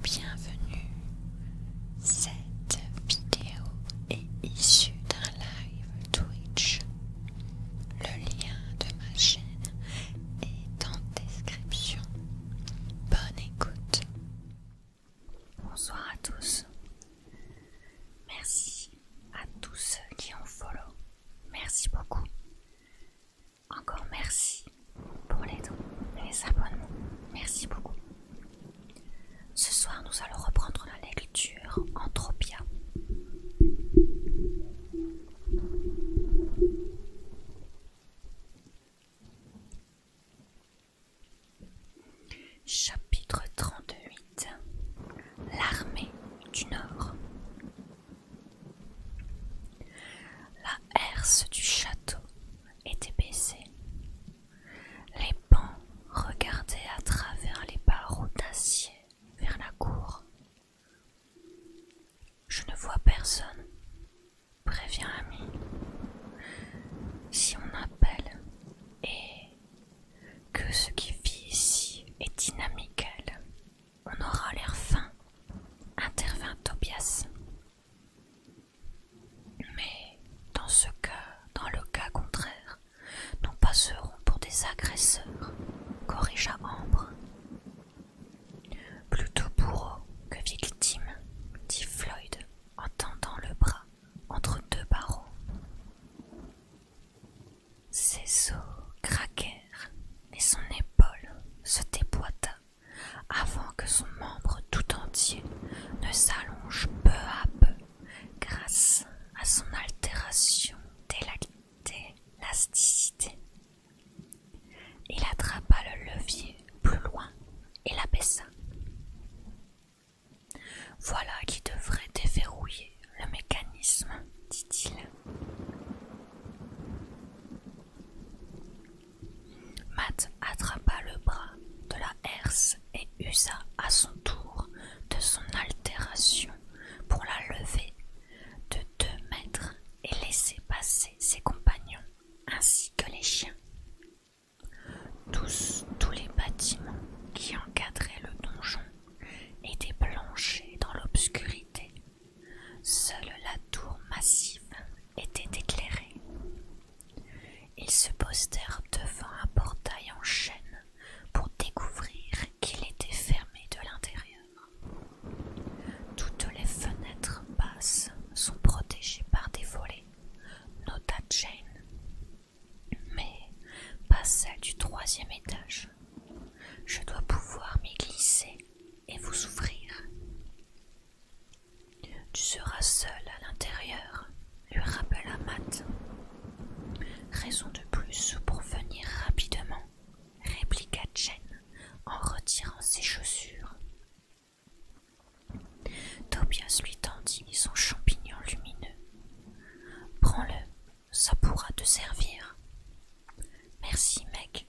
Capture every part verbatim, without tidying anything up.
bienvenue. Cette vidéo est issue d'un live Twitch. Le lien de ma chaîne est en description. Bonne écoute. Bonsoir à tous. Merci à tous ceux qui ont follow. Merci beaucoup. Encore merci pour les dons et les abonnements. Merci beaucoup. Ce soir, nous allons reprendre la lecture Entropia. Chapitre trente-huit. L'armée du Nord. La herse du château était baissée. Les pans regardaient à travers les barreaux d'acier vers la cour. Je ne vois personne, prévient Ami. Si on appelle et que ce qui vit ici est dynamical, on aura l'air fin, intervint Tobias. Mais dans ce cas, dans le cas contraire, nous passerons pour des agresseurs, corrigea Ambre. Plutôt bourreau que victime, dit Floyd en tendant le bras entre deux barreaux. Ses os craquèrent et son épaule se déboîta avant que son membre tout entier ne s'allonge peu à peu grâce à son altération d'élasticité. Il attrapa le levier plus loin et l'abaissa. Voilà qui devrait déverrouiller le mécanisme, dit-il. Matt attrapa le bras de la herse et usa à son tour de son altération pour la lever de deux mètres et laisser passer ses compagnons ainsi que les chiens. Tous, tous les bâtiments qui encadraient le donjon étaient plongés dans l'obscurité. Seule la tour massive était éclairée. Ils se postèrent devant un portail en chêne pour découvrir qu'il était fermé de l'intérieur. Toutes les fenêtres basses sont protégées par des volets, nota Jane, mais pas celle du troisième étage. Je dois pouvoir m'y glisser et vous ouvrir. Tu seras seul à l'intérieur, lui rappela Matt. Raison de plus pour venir rapidement, répliqua Jane en retirant ses chaussures. Tobias lui tendit son champignon lumineux. Prends-le, ça pourra te servir. Merci, mec.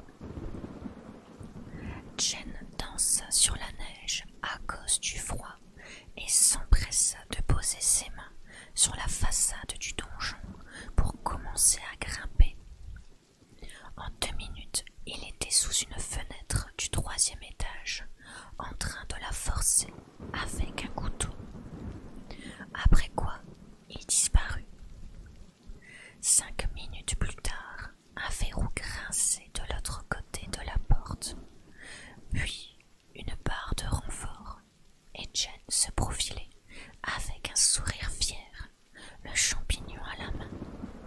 Jane dansa sur la neige à cause du froid et s'empressa de poser ses mains sur la façade du donjon pour commencer à grimper. En deux minutes, il était sous une fenêtre du troisième étage, en train de la forcer avec un couteau. Après quoi, il disparut. Cinq minutes plus tard, un verrou grinçait de l'autre côté de la porte. Puis, une barre de renfort, et Jane se profilait avec un sourire fier, le champignon à la main.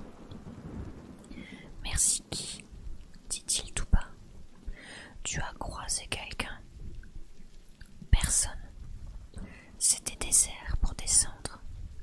Merci qui, dit-il tout bas. Tu as croisé quelqu'un? Personne. C'était désert pour descendre.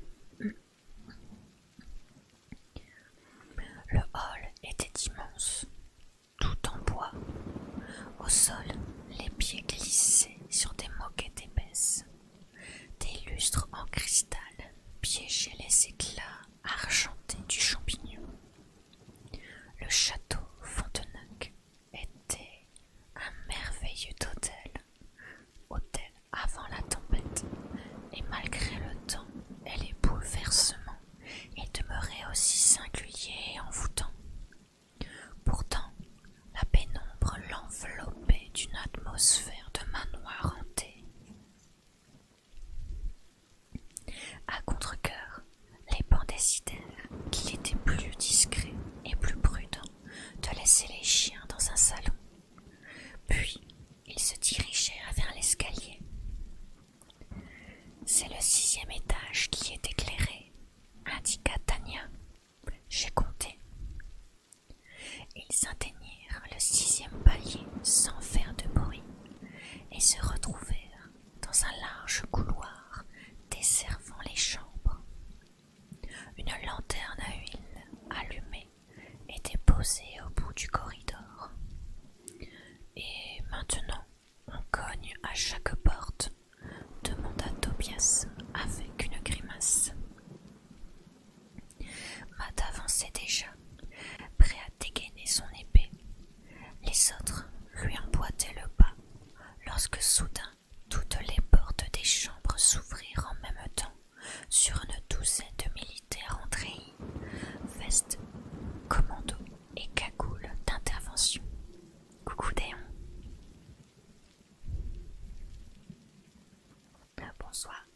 Le hall était immense, tout en bois. Au sol, les pieds glissaient sur des moquettes épaisses. Des lustres en cristal piégeaient les éclats argentés du champignon. Le château Fontenac était un merveilleux hôtel, hôtel avant la tempête, et malgré le temps et les bouleversements, il demeurait aussi singulier et envoûtant. Pourtant, la pénombre l'enveloppait d'une chaque porte? Demanda Tobias avec une grimace. Matt avançait déjà, prêt à dégainer son épée. Les autres lui emboîtaient le pas, lorsque soudain toutes les portes des chambres s'ouvrirent en même temps sur une douzaine de militaires en treillis, vestes, commando et cagoules d'intervention. Coucou Déon. Bonsoir.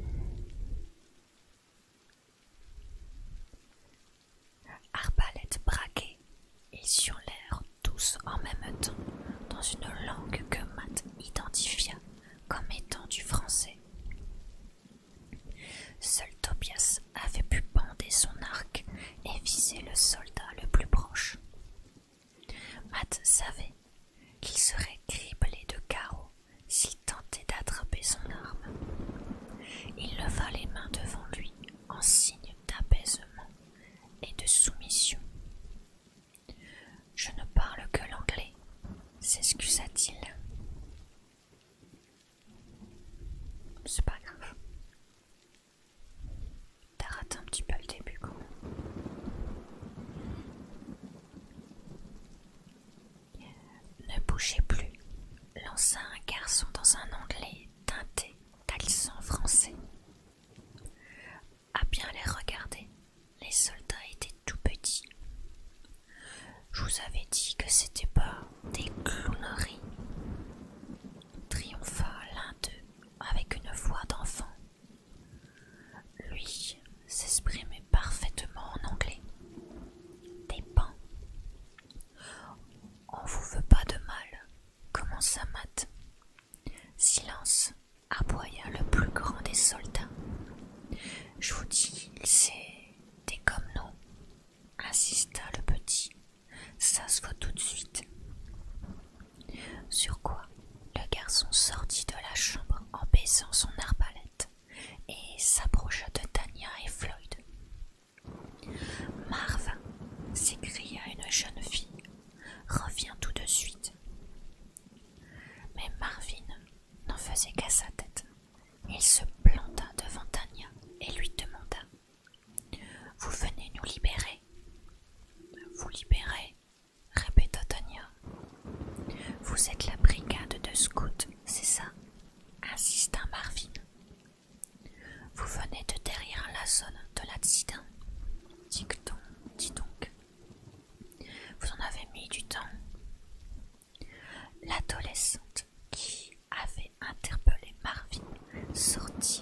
Arbalète braquée, ils hurlèrent tous en même temps dans une langue que Matt identifia comme étant du français. Seul Tobias avait pu bander son arc et viser le soldat le plus proche. Matt savait qu'il serait criblé de carreaux s'il tentait d'attraper son arme. Il leva les mains devant lui en signe d'apaisement et de soumission. « Je ne parle que l'anglais », s'excusa-t-il. « C'est pas grave. T'as raté un petit peu le début, quoi. » Ne bougez plus, lança un garçon dans un anglais teinté d'accent français. À bien les regarder, les soldats étaient tout petits. Je vous avais dit que c'était pas des clowneries, triompha l'un d'eux avec une voix d'enfant. Lui s'exprimait parfaitement en anglais. Des pans. On vous veut pas de mal, commença Matt. Silence, aboya le plus grand des soldats. Je vous dis, c'est des comme nous, insista le petit. Ça se voit tout de suite. Sur quoi, le garçon sortit de la chambre en baisant son arbalète et s'approcha de Tanya et Floyd. Marv, s'écria une jeune fille, reviens tout de suite. Mais Marvin n'en faisait qu'à sa tête. Il se planta devant Tanya et lui demanda « Vous venez nous libérer ?»« Vous libérer ?» répéta Tanya. « Vous êtes la brigade de scouts, c'est ça ?» insista Marvin. « Vous venez de derrière la zone de l'accident. Dicton, dis donc. Vous en avez mis du temps. » L'adolescente qui avait interpellé Marvin sortit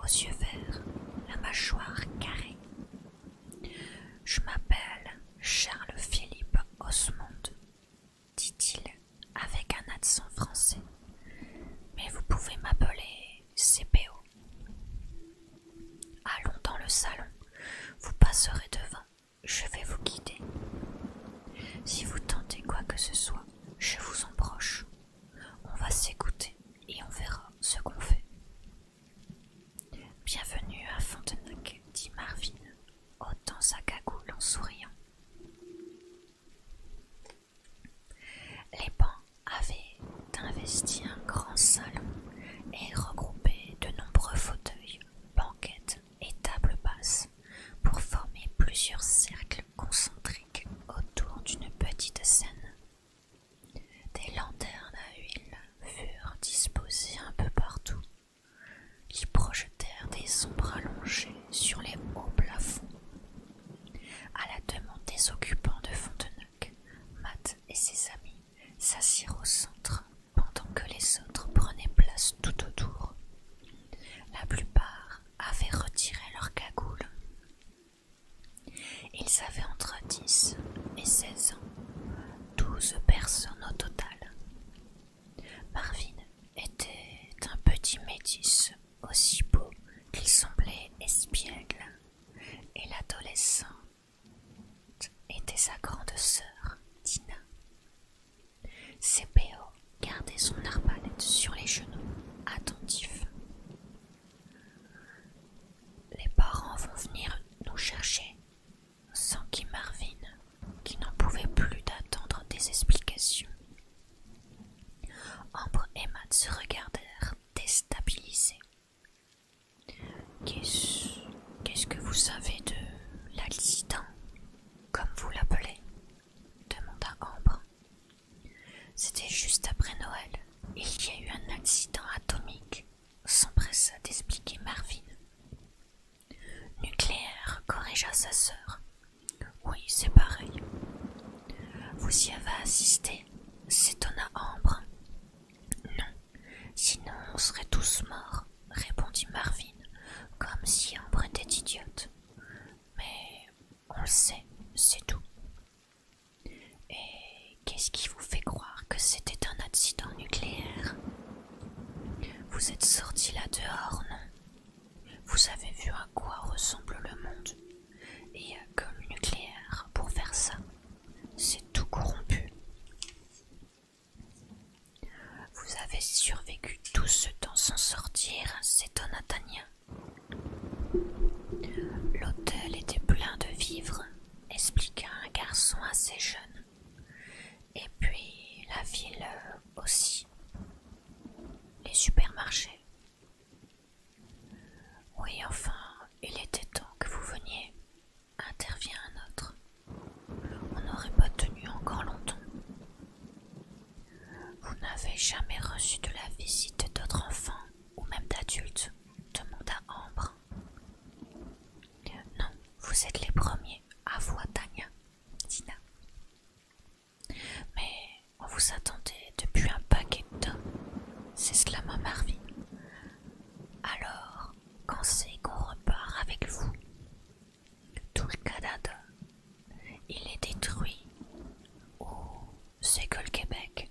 aux yeux verts, la mâchoire carrée. Je m'appelle Charles-Philippe Osmond, dit-il avec un accent français, mais vous pouvez m'appeler C P O. Allons dans le salon, vous passerez devant, je vais vous guider. Si vous tentez quoi que ce soit, je vous embroche. On va s'écouter et on verra ce qu'on fait. Bienvenue à Fontenac, dit Marvin, ôtant sa cagoule en souriant. Les bancs avaient investi un grand salon et regroupé de nombreux fauteuils, banquettes et tables basses pour former plusieurs cercles concentriques autour d'une petite scène. Des lanternes à huile furent disposées un peu partout, qui projetèrent des ombres allongées sur les hauts plafonds. À la demande des occupants de Fontenac, Matt et ses amis s'assirent au centre, pendant que les autres prenaient place tout autour. La plupart avaient retiré leurs cagoules. Ils avaient entre dix et seize ans, douze personnes au total. Marvin était un petit métis, aussi beau qu'il semblait espiègle, et l'adolescente était sa grande sœur, Tina. C P O gardait son arbalète sur les genoux, attentif. Les parents vont venir nous chercher, s'enquit Marvin, qui n'en pouvait plus d'attendre des explications. Ambre et Matt se regardèrent déstabilisés. Qu'est-ce, qu'est-ce que vous savez de l'accident, comme vous l'appelez? Demanda Ambre. C'était juste après Noël. Il y a eu un accident atomique, s'empressa d'expliquer Marvin. Nucléaire, corrigea sa sœur. Oui, c'est pareil. Vous y avez assisté? S'étonna Ambre. Non, sinon on serait tous morts, répondit Marvin, comme si Ambre était idiote. Mais on le sait, c'est tout. Et qu'est-ce qui vous fait croire que c'était un accident nucléaire? Vous êtes sortis là dehors, non? Vous avez vu à quoi ressemble le monde? Et il n'y a que le nucléaire pour faire ça. C'est tout corrompu. Vous avez survécu tout ce temps sans sortir, s'étonna Tania. L'hôtel était plein de vivres, expliqua un garçon assez jeune. Et puis la ville aussi. Les supermarchés. Oui, enfin, il était temps que vous veniez, intervient un autre. On n'aurait pas tenu encore longtemps. Vous n'avez jamais reçu de la visite d'autres enfants, ou même d'adultes, demanda Ambre. Non, vous êtes les premiers, avoua Tania, Tina. Mais on vous attendait depuis un paquet de temps, s'exclama Marvin. Alors, quand c'est qu'on repart avec vous? Tout le Canada, il est détruit, ou c'est que le Québec?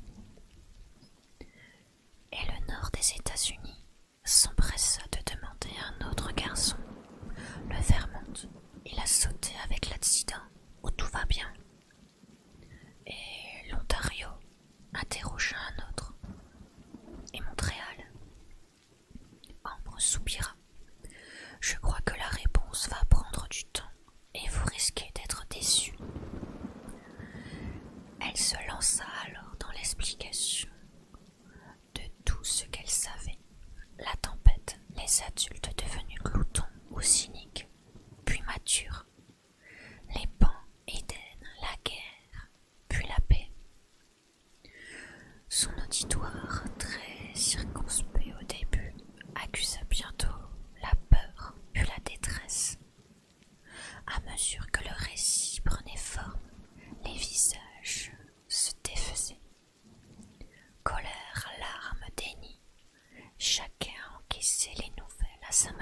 Et le nord des États-Unis s'empressa de demander à un autre garçon. Le Vermont, il a sauté avec l'accident, où tout va bien. Et l'Ontario, interrogea un autre. Et Montréal? Ambre soupira. Je crois que la réponse va prendre du temps, et vous risquez d'être déçus. Elle se lança alors dans l'explication de tout ce qu'elle savait. La tempête, les adultes devenus gloutons ou cyniques, puis matures. Les pans, Éden, la guerre, puis la paix. Son auditoire, très circonspect au début, accusa bientôt la peur, puis la détresse. À mesure que le récit prenait forme, les visages se défaisaient. Colère, larmes, déni, chacun encaissait les nouvelles à sa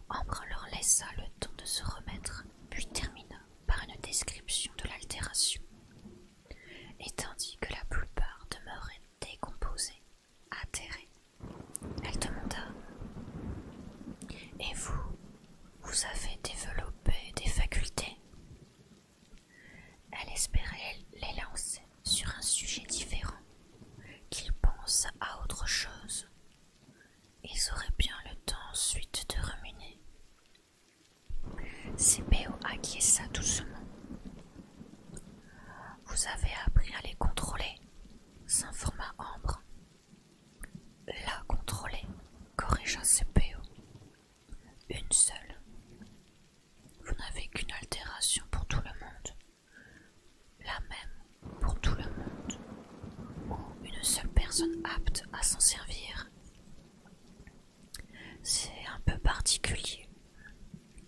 Ambre leur laissa le temps de se remettre, puis termina par une description de l'altération. Et tandis que la plupart demeuraient décomposés, atterrés, elle demanda: « Et vous, vous avez développé des facultés ?» Elle espérait les lancer sur un sujet différent, qu'ils pensent à autre chose. Ils auraient bien le temps ensuite de ruminer. C P O acquiesça doucement. « Vous avez appris à les contrôler ?» s'informa Ambre. « La contrôler », corrigea C P O. « Une seule. Vous n'avez qu'une altération pour tout le monde. La même pour tout le monde. Ou une seule personne apte à s'en servir. C'est un peu particulier. C'est-à-dire... »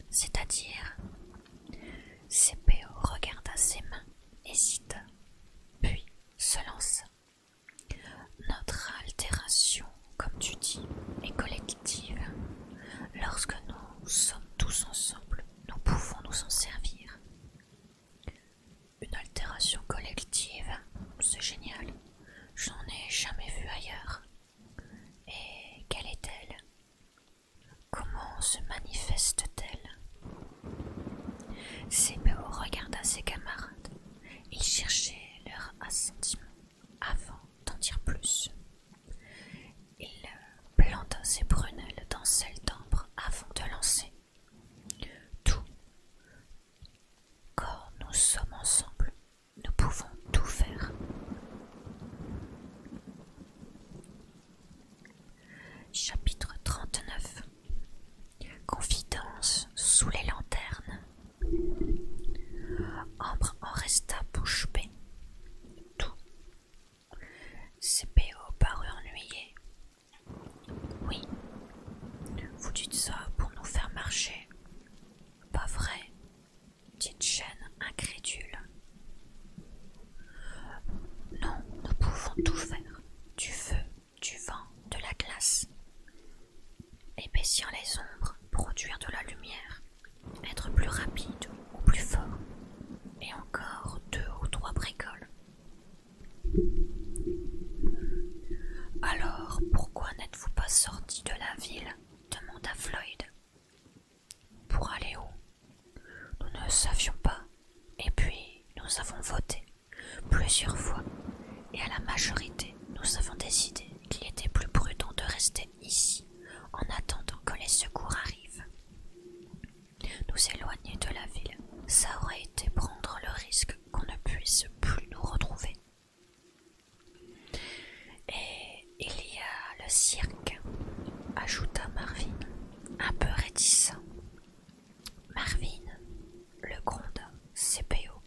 C P O regarda ses mains, hésita, puis se lança. « Notre altération, comme tu dis, est collective. Lorsque nous sommes tous ensemble, nous pouvons nous en servir. » Une altération collective, c'est génial. J'en ai jamais vu ailleurs. Et quelle est-elle? Comment se manifeste-t-elle? C P O regarda ses camarades. Il cherchait leur assentiment avant d'en dire plus. Il planta ses prunelles dans celles d'Ambre avant de lancer. Tout. Quand nous sommes ensemble, nous pouvons tout faire. Chapitre trente-neuf. Confidence sous les lanternes. Ambre en resta bouche bée. Tout. C P O parut ennuyé. Oui, vous dites ça pour nous faire marcher. Pas vrai, dit Chen incrédule. Non, nous pouvons tout faire. Du feu, du vent, de la glace. Épaissir les ombres, produire de la lumière, être plus rapide ou plus fort, et encore deux ou trois bricoles. Alors, pourquoi n'êtes-vous pas sorti de la ville? Demanda Floyd. Pour aller où? Nous ne savions pas, et puis nous avons voté plusieurs fois, et à la majorité, nous avons décidé qu'il était plus prudent de rester ici en attendant que les secours arrivent. Nous éloigner de la ville, ça aurait été prendre le risque qu'on ne puisse plus nous retrouver. Et il y a le cirque, ajouta Marvin, un peu réticent. Marvin, le gronda C P O.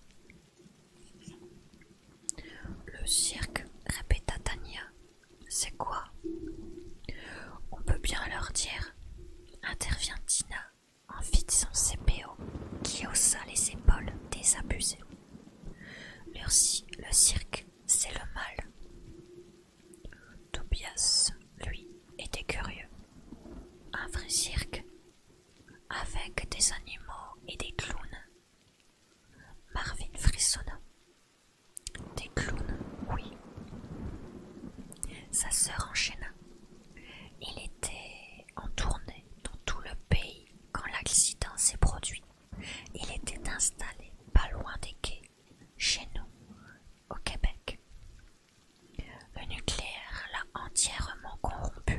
Le cirque, répéta Tania. C'est quoi? On peut bien leur dire, intervient Tina en fixant C P O, qui haussa les épaules désabusé. Le, le cirque, c'est le mal. Tobias, lui, était curieux. Un vrai cirque, avec des animaux et des clowns. Marvin frissonna. Des clowns, oui. Sa sœur enchaîna. Il était en tournée dans tout le pays quand l'accident s'est produit. Il était installé pas loin des quais, chez nous, au Québec. Le nucléaire l'a entièrement corrompu.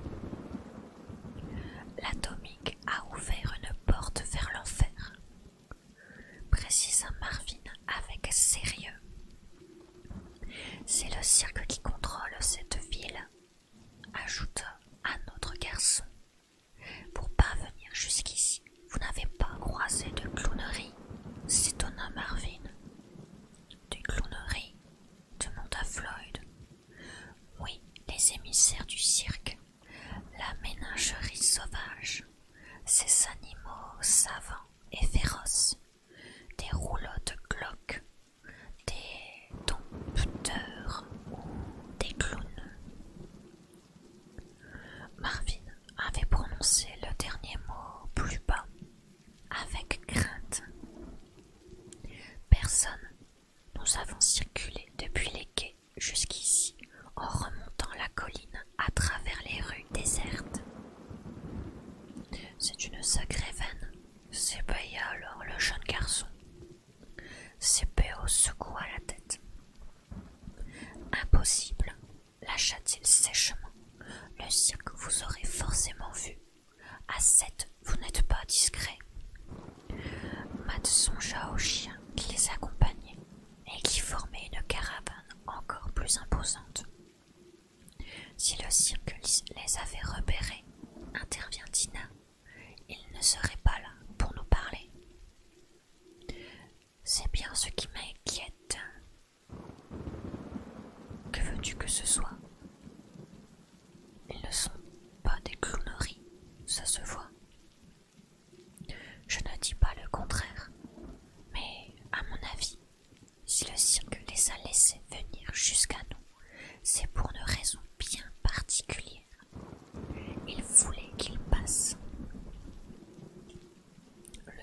L'atomique a ouvert une porte vers l'enfer, précisa Marvin avec sérieux. C'est le cirque qui contrôle cette ville, ajouta un autre garçon. Pour parvenir jusqu'ici, vous n'avez pas croisé de clownerie, s'étonna Marvin. Des clowneries, demanda Floyd. Oui, les émissaires du cirque, la ménagerie sauvage, ces animaux savants et féroces, des roulottes glauques, des dompteurs ou des clowns. Marvin avait prononcé le dernier mot plus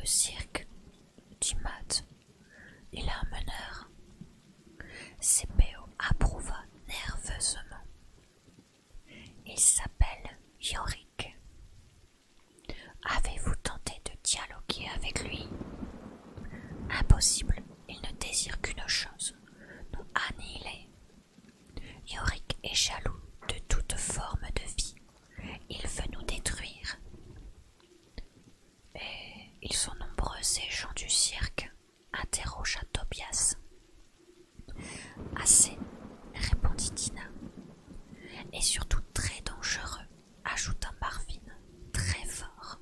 le cirque, dit Matt. Il a un meneur. C P O approuva nerveusement. Il s'appelle Yorick. Avez-vous tenté de dialoguer avec lui? Impossible, il ne désire qu'une chose, nous annihiler. Yorick est jaloux de toute forme de vie. Il veut nous détruire. Et ils sont nombreux ces gens du cirque, interrogea Tobias. Assez, répondit Tina. Et surtout très dangereux, ajouta Marvin, très fort.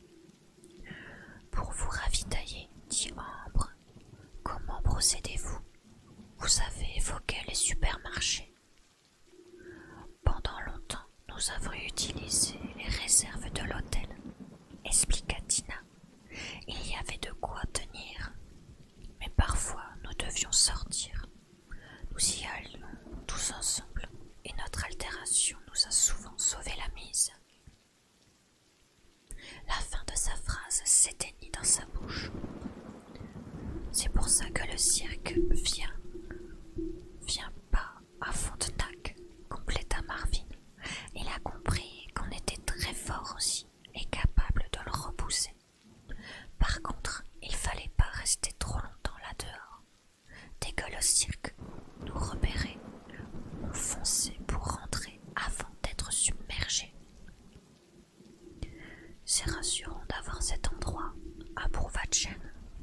Pour vous ravitailler, dit Ambre, comment procédez-vous? Vous avez évoqué les supermarchés. Pendant longtemps, nous avons utilisé les réserves de l'hôtel, expliqua Tina. Il y avait de quoi tenir, mais parfois nous devions sortir. Nous y allions tous ensemble, et notre altération nous a souvent sauvé la mise. La fin de sa phrase s'éteignit dans sa bouche. C'est pour ça que le cirque vient, vient pas à Fontenac, compléta Marvin. Il a compris qu'on était très fort aussi et capable de le repousser. Par contre, il fallait pas rester trop longtemps là-dehors. Dès que le cirque nous repérait, on fonçait pour rentrer avant d'être submergé. C'est rassurant d'avoir cet endroit, approuva Jen.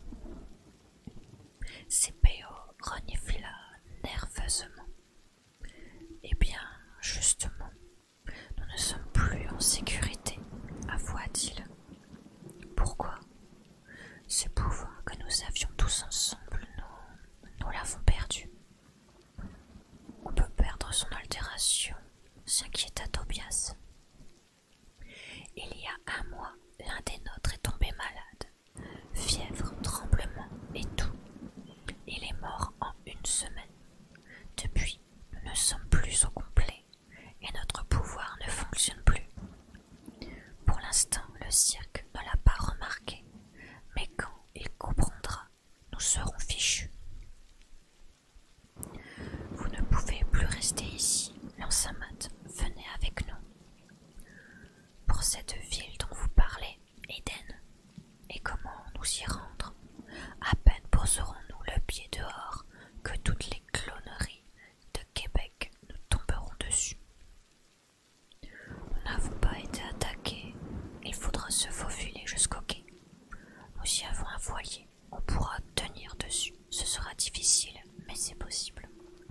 C P O renifla nerveusement. Eh bien, justement, nous ne sommes plus en sécurité, avoua-t-il. Pourquoi? Ce pouvoir que nous avions tous ensemble, nous, nous l'avons perdu. On peut perdre son altération, s'inquiéta Tobias. Il y a un mois, l'un des nôtres est tombé malade. Fièvre, tremblement et tout. Il est mort en une semaine. Depuis, nous ne sommes plus au complet et notre pouvoir ne fonctionne plus. Pour l'instant, le cirque ne l'a pas remarqué, mais quand il comprendra, nous serons fichus. Vous ne pouvez plus rester ici, lança Matt. Venez avec nous. Pour cette ville dont vous parlez, Eden, et comment nous y rendre? À peine poserons-nous le pied dehors que toutes les cloneries de Québec nous tomberont dessus. Nous n'avons pas été attaqués, il faudra se faufiler jusqu'au quai. Nous y avons un voilier, on pourra tenir dessus. Ce sera difficile, mais c'est possible.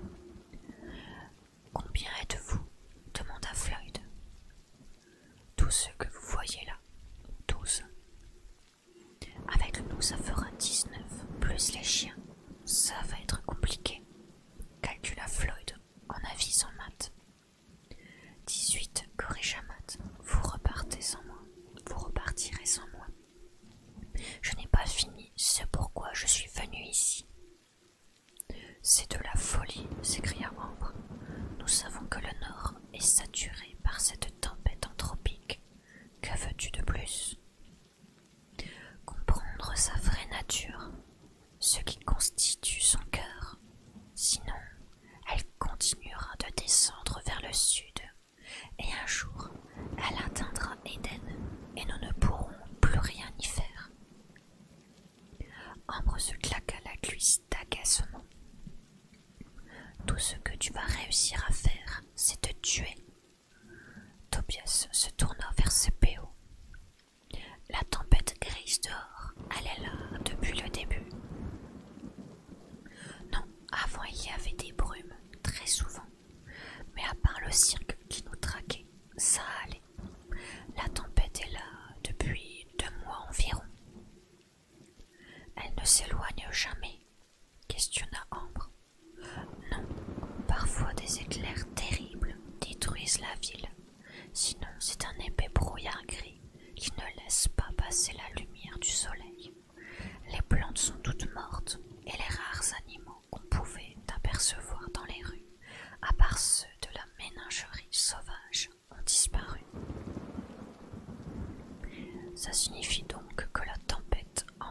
Combien êtes-vous? Demanda Floyd. Tous ceux que vous voyez là, douze. Avec nous, ça fera dix-neuf, plus les chiens. Ça va être compliqué, calcula Floyd en avisant Matt. dix-huit, corrigea Matt. Vous repartez sans moi. Vous repartirez sans moi. Je n'ai pas fini, c'est pourquoi je suis venu ici. C'est de la folie, s'écria Ambre. Nous savons que le Nord est saturé par cette tempête anthropique. Que veux-tu de plus? Comprendre sa vraie nature, ce qui constitue son cœur. Sinon, elle continuera de descendre vers le sud, et un jour, elle atteindra Eden, et nous ne pourrons plus rien y faire. Ambre se claqua la cuisse d'agacement. Tout ce que tu vas réussir à faire, c'est te tuer. Tobias se tourna vers C P O. La tempête grise dehors, elle est là depuis le début. Non, avant il y avait des brumes, très souvent. Mais à part le cirque qui nous traquait, ça allait. La tempête est là depuis deux mois environ. Elle ne s'éloigne jamais, questionna Ambre. Non, parfois des éclairs terribles détruisent la ville. Sinon, c'est un épais brouillard gris qui ne laisse pas passer la lumière du soleil. Les plantes sont toutes mortes et les rares animaux qu'on pouvait apercevoir dans les rues, à part ceux de la ménagerie sauvage, ont disparu. Ça signifie donc que la tempête a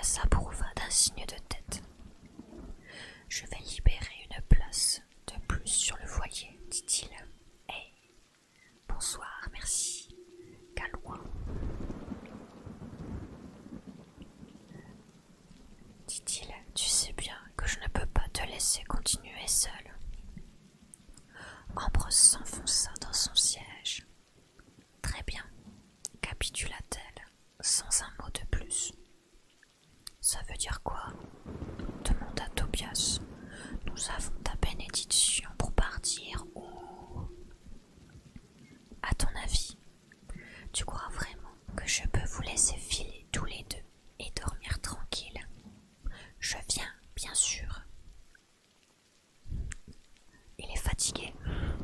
Tobias approuva d'un signe de tête. Je vais libérer une place de plus sur le voilier, dit-il. Eh, bonsoir, merci. Galois. Dit-il, tu sais bien que je ne peux pas te laisser continuer seul. Ambre s'enfonça dans son siège. Très bien, capitula-t-elle, sans un mot de plus. Ça veut dire quoi? Demanda Tobias. Nous avons ta bénédiction pour partir ou... À ton avis, tu crois vraiment que je peux vous laisser filer tous les deux et dormir tranquille? Je viens, bien sûr. Il est fatigué.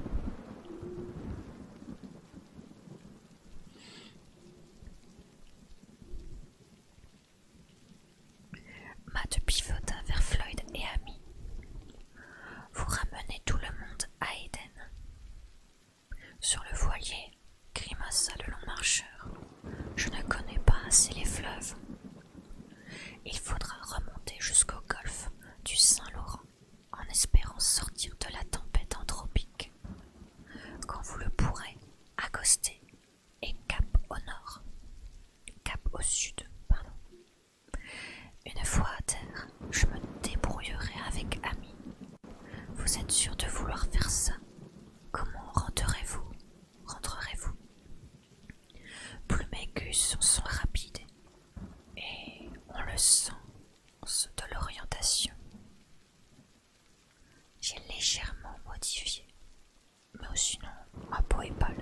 Matt pivota vers Floyd et Amy. Vous ramenez tout le monde à Eden. Sur le voilier, grimaça le long marcheur. Je ne connais pas assez les fleuves. Il faudra remonter jusqu'au golfe du Saint-Laurent en espérant sortir de la tempête anthropique. Quand vous le pourrez, accostez et cap au nord. Cap au sud, pardon. Une fois à terre, je me débrouillerai avec Amy. Vous êtes sûr de vouloir faire ça? Comment rentrerez-vous? Rentrerez-vous? Plume et Gus sont rapides et on le sent de l'orientation. J'ai légèrement modifié, mais sinon ma peau est pâle.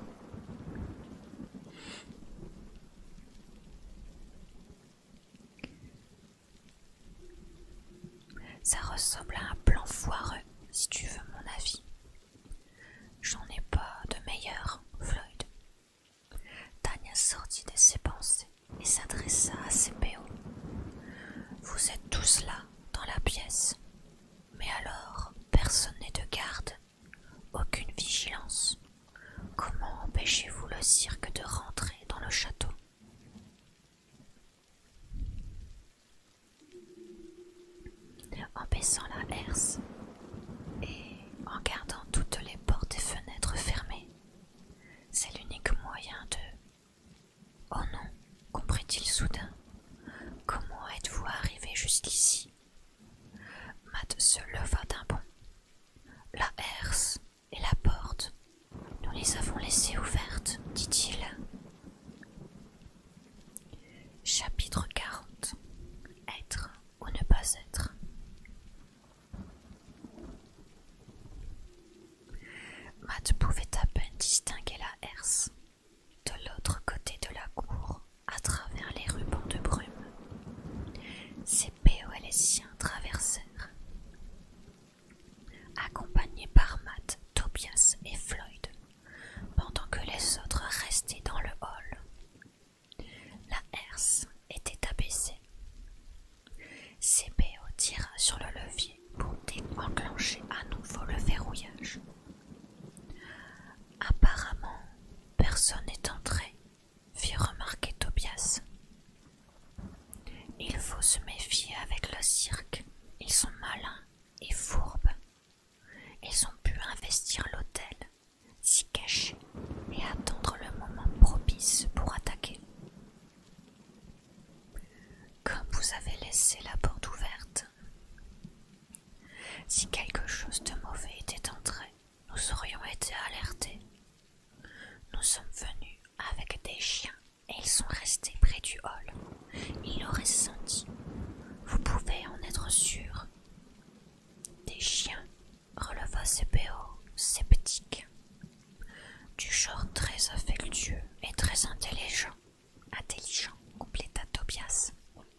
Ça ressemble à un plan foireux, si tu veux mon avis. J'en ai pas de meilleur, Floyd. Tanya sortit de ses pensées et s'adressa à C P O. Vous êtes tous là, dans la pièce. Mais alors, personne n'est de garde, aucune vigilance. Comment empêchez-vous le cirque de rentrer dans le château? En baissant la herse et en gardant toutes les portes et fenêtres fermées. C'est l'unique moyen de... Oh non, comprit-il soudain. Comment êtes-vous arrivé jusqu'ici? Matt se leva d'un bond. La herse et la porte, nous les avons laissées ouvertes, dit-il. Chapitre quarante. Être ou ne pas être. Matt pouvait à peine distinguer la herse de l'autre côté de la cour à travers les rubans de brume. C P O et les siens traversèrent. Accompagnés par Matt, Tobias et Floyd, pendant que les autres restaient dans le hall. La herse était abaissée. C P O tira sur le levier pour déclencher à nouveau le verrouillage. Apparemment, personne n'est entré, fit remarquer Tobias. Il faut se méfier avec le cirque, ils sont malins et fourbes. Ils ont pu investir l'hôtel, s'y cacher et attendre le moment propice pour attaquer. Comme vous avez laissé la porte ouverte, si quelque chose de mauvais était entré, nous aurions été alertés. Nous sommes venus avec des chiens et ils sont restés près du hall. Ils l'auraient senti. Vous pouvez en être sûr. Des chiens, releva C P O, sceptique. Du genre très affectueux et très intelligent. Intelligent, compléta Tobias.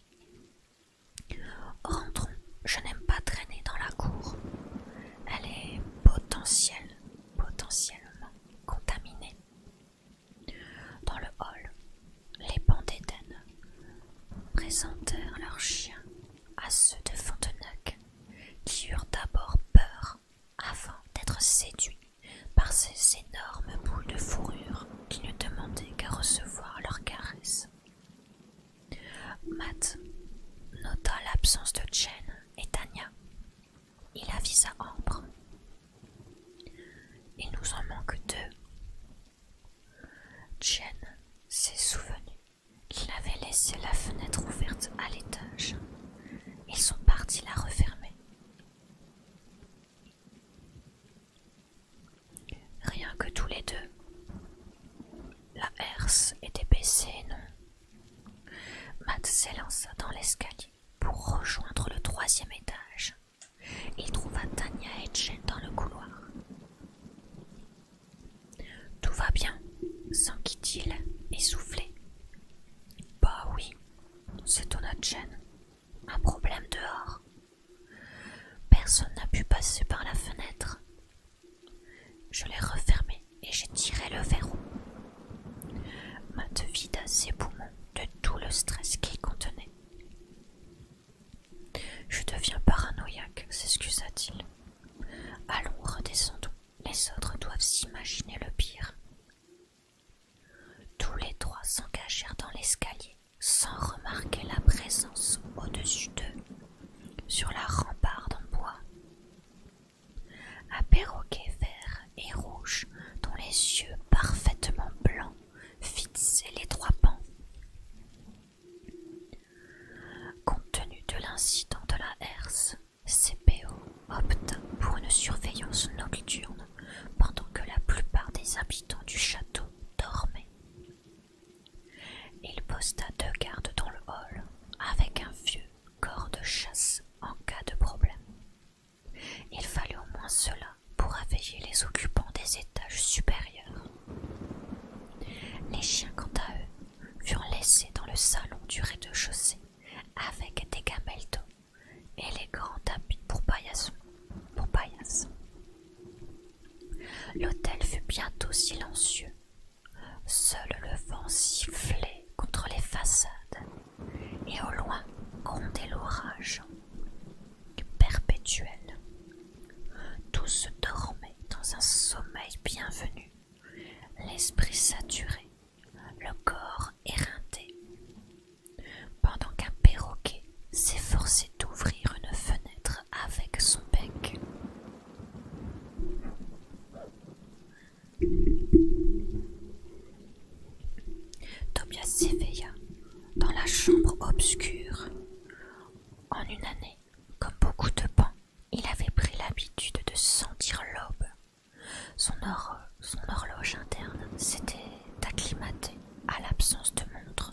Rentrons, je n'aime pas traîner dans la cour. Elle est potentielle, potentiellement contaminée. Dans le hall, les bancs d'Éden présentèrent nota l'absence de Jen et Tania. Il avisa Ambre. Il nous en manque deux. Jen s'est souvenu qu'il avait laissé la fenêtre ouverte à l'étage. Ils sont partis la refermer. Rien que tous les deux. La herse était baissée, non. Matt s'élança dans l'escalier pour rejoindre le troisième étage. Il trouva Tania et Jen dans le couloir. « Tout va bien ?» s'enquit-il, essoufflé. « Bah oui, s'étonna Jen. Un problème dehors. Personne n'a pu passer par la fenêtre. Je l'ai refermée et j'ai tiré le verrou. » Matt vida ses poumons de tout le stress qu'il contenait. « Je deviens paranoïaque, s'excusa-t-il. Allons, redescendons. Les autres doivent s'imaginer le pire. » Tous les trois s'engagèrent dans l'escalier sans remarquer la présence au-dessus d'eux, sur la rambarde en bois. Un perroquet vert et rouge dont les yeux parfaitement blancs fixaient les trois pans. Compte tenu de l'incident de la herse, C P O opta pour une surveillance nocturne pendant que la plupart des habitants du château dormaient. Il posta deux gardes dans le hall avec un vieux corps de chasse en cas de problème. Il fallait au moins cela pour réveiller les occupants des étages supérieurs. Les chiens, quant à eux, furent laissés dans le salon du rez-de-chaussée avec des gamelles d'eau et les grands tapis pour paillasson. Pour paillasson. L'hôtel fut bientôt silencieux. Seul le vent sifflait contre les façades et au loin grondait l'orage perpétuel. Tous dormaient dans un sommeil bienvenu, l'esprit saturé, le corps éreinté, pendant qu'un perroquet s'efforçait d'ouvrir une fenêtre avec son bec. Tobias s'éveilla dans la chambre obscure. En une année, comme beaucoup de pans, il avait pris l'habitude de sentir l'aube. Son, hor son horloge interne s'était acclimatée à l'absence de montre.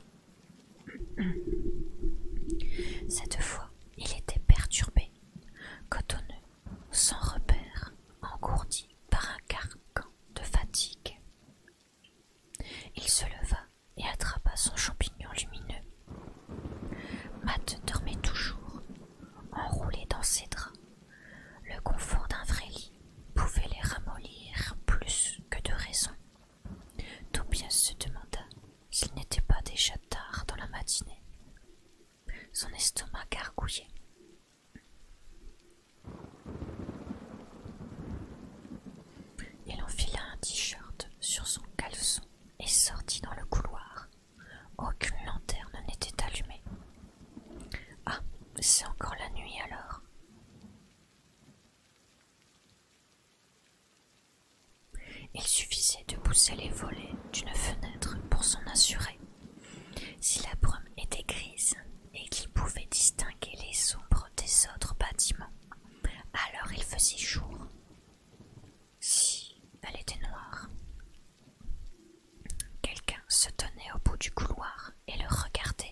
Cette fois, il était perturbé, cotonneux, sans repère, engourdi par un carcan de fatigue. Il se leva et attrapa son champignon lumineux. Matt dormait toujours, enroulé dans ses draps. Le confort d'un vrai lit pouvait les ramollir plus que de raison. Tobias se demanda s'il n'était pas déjà tard dans la matinée. Son estomac gargouillait. Il enfila un t-shirt sur son caleçon et sortit dans le couloir. Aucune lanterne n'était allumée. Ah, c'est encore la nuit alors. Il suffisait de pousser les volets d'une fenêtre pour s'en assurer. Si la brume était grise et qu'il pouvait distinguer les ombres des autres bâtiments, alors il faisait jour. Si elle était noire. Quelqu'un se tenait au bout du couloir et le regardait.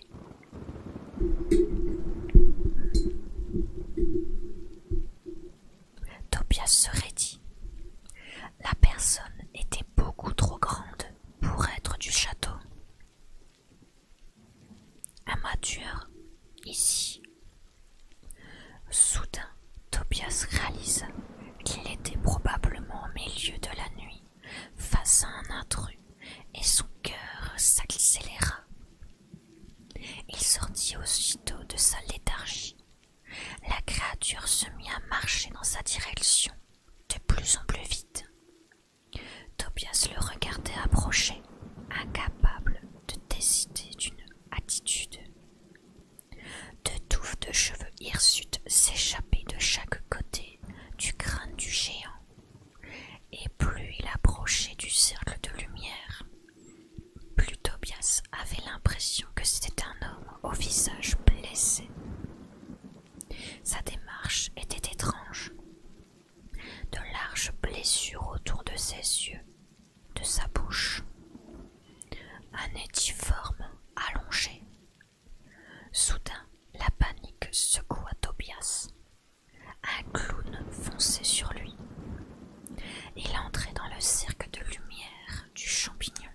Tobias se raidit. La personne était beaucoup trop grande pour être du château. Un mature, ici. Soudain, Tobias réalisa qu'il était probablement au milieu de la nuit, face à un intrus, et son cœur s'accéléra. Il sortit aussitôt de sa léthargie. La créature se mit à marcher dans sa direction, de plus en plus vite. Tobias le regardait approcher, incapable de décider d'une attitude. Deux touffes hirsutes s'échappaient de chaque côté du crâne du géant, et plus il approchait du cercle de lumière, plus Tobias avait l'impression que c'était un homme au visage blessé. Sa démarche était étrange. De larges blessures autour de ses yeux, de sa bouche, un nez difforme, allongé. Soudain, la panique secoua Tobias. Un clown fonçait sur lui. Il entrait dans le cercle de lumière du champignon.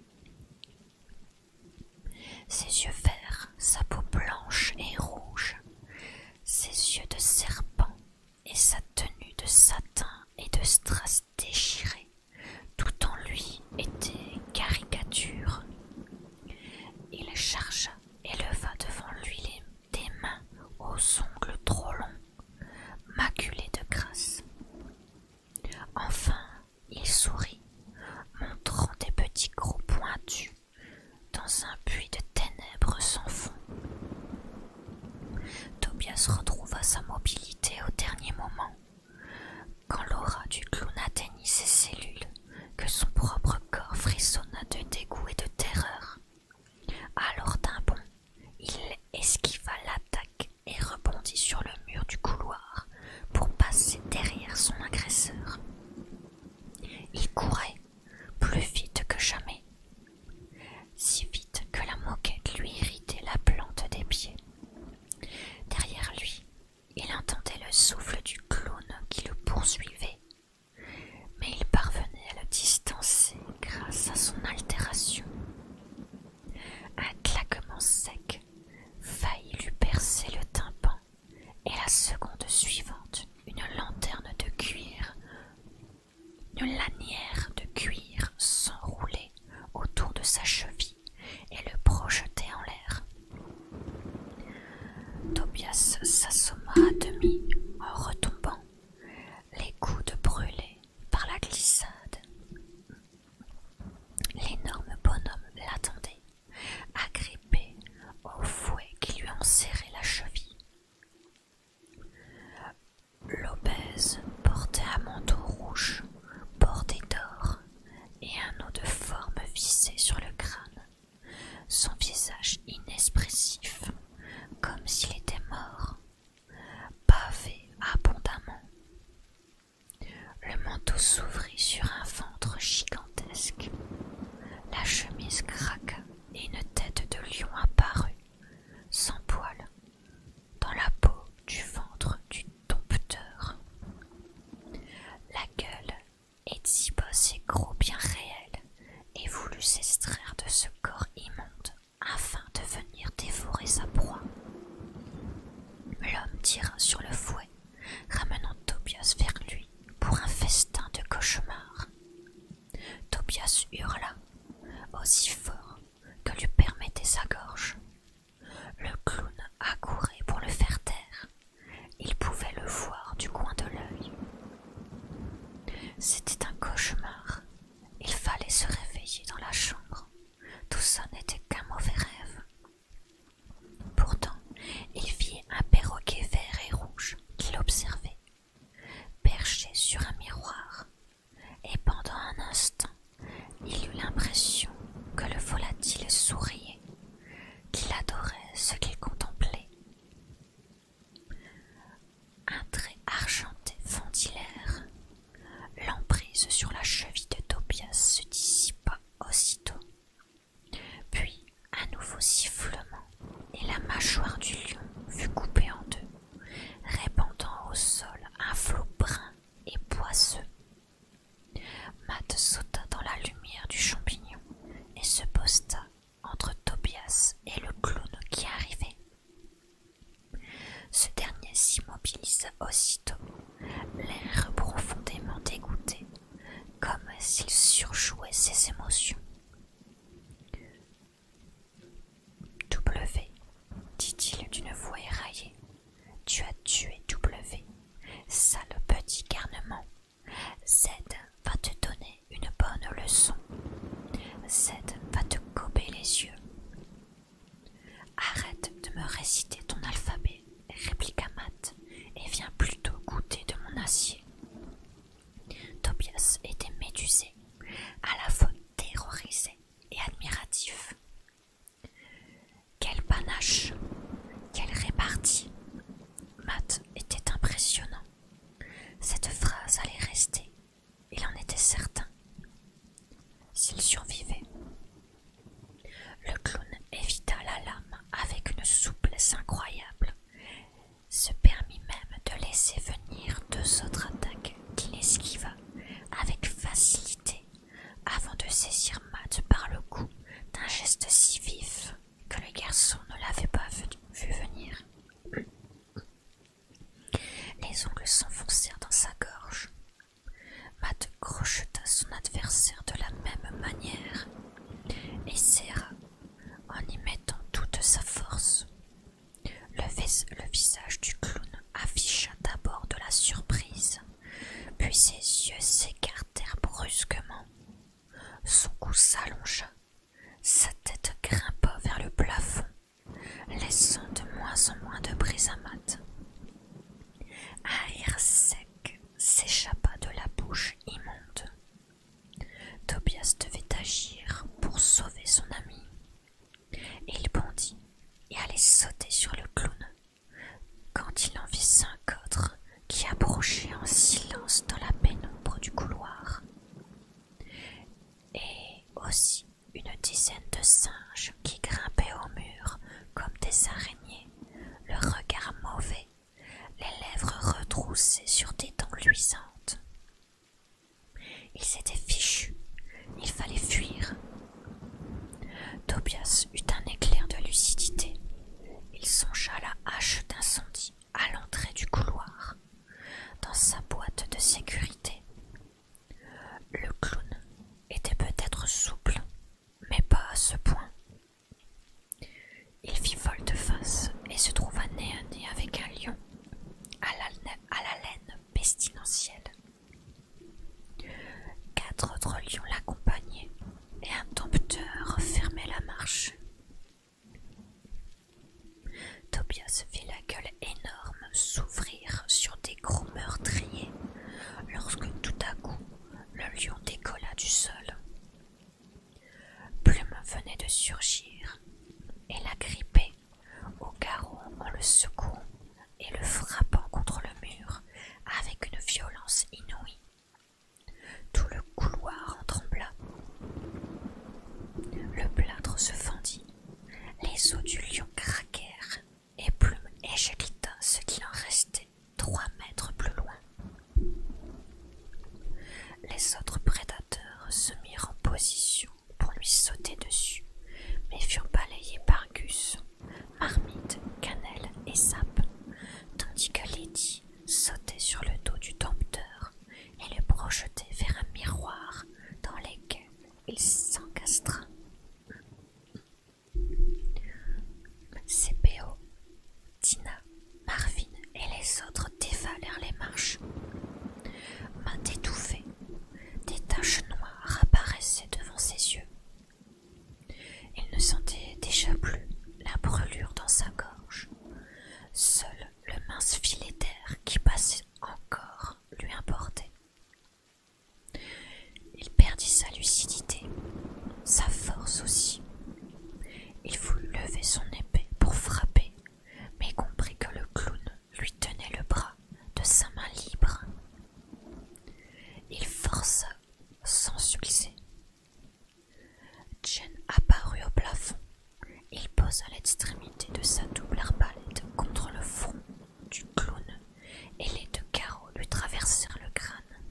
Ses yeux verts, sa peau blanche et rouge, ses yeux de serpent et sa tenue de satin et de strass déchirée, tout en lui était caricature. Il chargea et leva devant lui les, des mains aux ongles trop longs, maculés de grâce. Enfin, il sourit, montrant des petits crocs pointus dans un puits de ténèbres sans fond. Tobias retrouva sa mobilité au dernier moment, quand l'aura du clown atteignit ses cellules, que son propre corps frissonna de dégoût et de terreur. Alors d'un bond, il esquiva l'attaque et rebondit sur le mur du couloir pour passer derrière son agresseur. Il courait, plus vite que jamais, si vite que la moquette lui irritait la plante des pieds. Derrière lui, il entendait le souffle du clown qui le poursuivait, mais il parvenait à le distancer grâce à son altération. Un claquement sec faillit lui percer le tympan, et la seconde suivante, une lanterne de cuir, une lanière de cuir s'enroulait autour de sa cheville et le projetait en l'air. Tobias s'assomma à demi en retombant, les coudes brûlés par la glissade. L'énorme bonhomme l'attendait, agrippé au fouet qui lui enserrait la cheville. L'obèse portait un manteau rouge bordé d'or et un eau de forme vissé sur le crâne, son visage inexpressif, comme s'il était mort, bavait abondamment. Le manteau s'ouvrit sur un ventre gigantesque. La chemise craqua et une tête de lion apparut, sans poils, dans la peau du ventre du dompteur. La gueule Étibos et gros bien réel, et voulut s'extraire de ce corps immonde afin de venir dévorer sa proie. L'homme tira sur le fouet, ramenant Tobias vers lui pour un festin de cauchemar. Tobias hurla, aussi fort que lui permettait sa gorge. Le clown accourait pour le faire taire. Il pouvait le voir du coin de l'œil. C'était un cauchemar. Il fallait se réveiller dans la chambre. Tout ça n'était qu'un mauvais rêve. Pourtant, il vit un perroquet vert et rouge qui l'observait, perché sur un miroir, et pendant un instant, il eut l'impression que le volatile souriait, qu'il adorait ce qu'il contemplait. Un trait argenté fendit l'air. L'emprise sur la cheville de Tobias se dissipa aussitôt. Puis un nouveau sifflement, et la mâchoire du lion fut coupée en deux, répandant au sol un flot brun et poisseux. Matt sauta dans la lumière du champignon et se posta entre Tobias et le clown qui arrivait. Ce dernier s'immobilisa aussitôt, l'air profondément dégoûté, comme s'il surjouait ses émotions. W, dit-il d'une voix éraillée, tu as tué W, sale petit garnement. Z va te donner une bonne leçon. Z va te gober les yeux. Arrête de me réciter ton alphabet, répliqua d'acier. Tobias était médusé, à la fois terrorisé et admiratif. Quel panache, quelle répartie! Matt était impressionnant. Cette phrase allait rester, il en était certain. S'il survivait. Le clown évita la lame avec une souplesse incroyable, se permit même de laisser venir deux autres attaques qu'il esquiva avec facilité avant de saisir Matt par le cou d'un geste si vif que le garçon ne l'avait pas vu, vu venir. Les ongles s'enfoncèrent dans sa gorge. Matt crocheta son adversaire de la même manière et serra en y mettant toute sa force. Le, vis le visage du clown afficha d'abord de la surprise, puis ses yeux s'écartèrent brusquement. Son cou s'allongea, sa tête grimpa vers le plafond, laissant de moins en moins de prise à Matt. Un rire sec s'échappa de la bouche immonde. Tobias devait agir pour sauver son ami. Il bondit et allait sauter sur le clown, quand il en vit cinq autres qui approchaient en silence dans la pénombre du couloir. Et aussi une dizaine de singes qui grimpaient au mur comme des araignées, le regard mauvais, les lèvres retroussées sur des dents luisantes. Ils étaient fichus, il fallait fuir. Tobias eut un éclair de lucidité. Il songea à la hache d'incendie à l'entrée du couloir, dans sa boîte de sécurité. Le clown était peut-être souple, mais pas à ce point. Il fit volte-face et se trouva nez à nez avec un lion, à la, à la laine pestilentielle. Quatre autres lions l'accompagnaient et un dompteur fermait la marche. Tobias vit la gueule énorme s'ouvrir sur des gros meurtriers lorsque tout à coup le lion décolla du sol. Plume venait de surgir et l'agrippait au garrot en le secouant et le frappant contre le mur avec une violence inouïe. Tout le couloir en trembla. Le plâtre se fendit, les os du lion craquèrent et Plume éjecta ce qu'il en restait trois mètres plus loin. Les autres prédateurs se mirent en position pour lui sauter dessus, mais furent balayés par Gus, Marmite, Cannelle et Zap, tandis que Lady sautait sur le dos du dompteur et le projetait vers un miroir dans lequel il s'encastra. C P O, Tina, Marvin et les autres dévalèrent les marches. Matt étouffait, des taches noires apparaissaient devant ses yeux. Il ne sentait déjà plus la brûlure dans sa gorge. Seul le mince filet d'air qui passait encore lui importait. Il perdit sa lucidité, sa force aussi. Il voulut lever son épée pour frapper, mais comprit que le clown lui tenait le bras de sa main libre. Il força sans succès. Jen apparut au plafond. Il posa l'extrémité de sa double arbalète contre le front du clown et les deux carreaux lui traversèrent le crâne.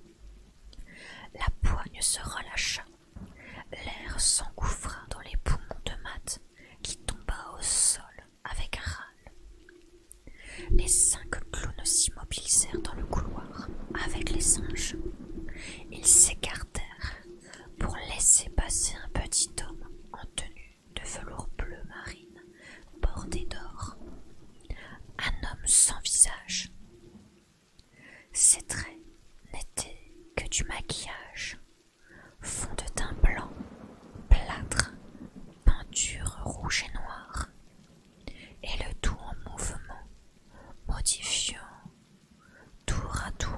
La poigne se relâcha. L'air s'engouffra dans les poumons de Matt, qui tomba au sol avec un râle. Les cinq clowns s'immobilisèrent dans le couloir avec les singes. Ils s'écartèrent pour laisser passer un petit homme en tenue de velours bleu marine bordé d'or. Un homme sans visage. Ses traits n'étaient que du maquillage, fond de teint blanc, plâtre, peinture rouge et noire, et le tout en mouvement, modifiant tour à tour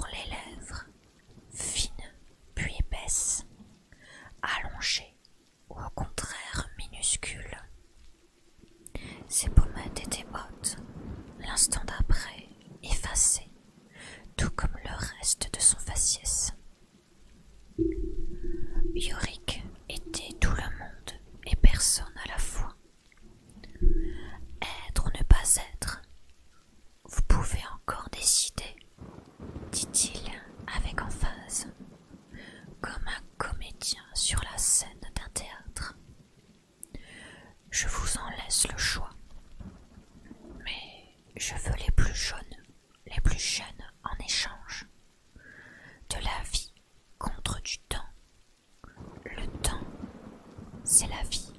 décidé, dit-il avec emphase, comme un comédien sur la scène d'un théâtre. Je vous en laisse le choix, mais je veux les plus jeunes, les plus jeunes en échange. De la vie contre du temps. Le temps, c'est la vie.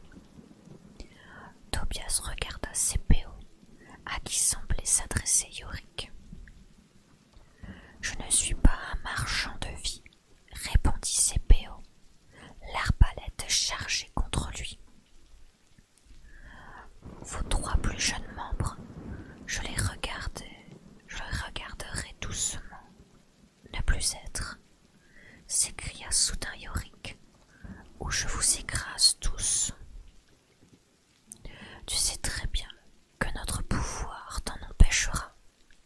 Tobias regarda C P O, à qui semblait s'adresser Yorick. Je ne suis pas un marchand de vie, répondit C P O, l'arbalète chargée contre lui. Vos trois plus jeunes membres, je les regardais, je les regarderai doucement. Ne plus être, s'écria soudain Yorick, ou je vous écrase tous. Tu sais très bien que notre pouvoir t'en empêchera.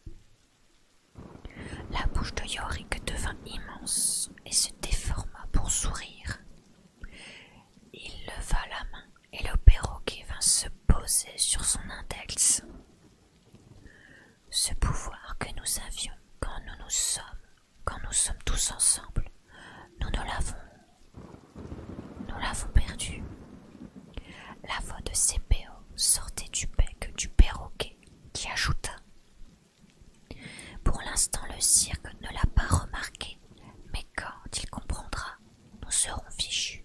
La bouche de Yorick devint immense et se déforma pour sourire. Il leva la main et le perroquet vint se poser sur son index. Ce pouvoir que nous avions quand nous nous sommes, quand nous sommes tous ensemble, nous ne l'avons, nous l'avons perdu. La voix de C P O sortait du bec du perroquet qui ajouta: pour l'instant le cirque ne l'a pas remarqué, mais quand il comprendra, nous serons fichus.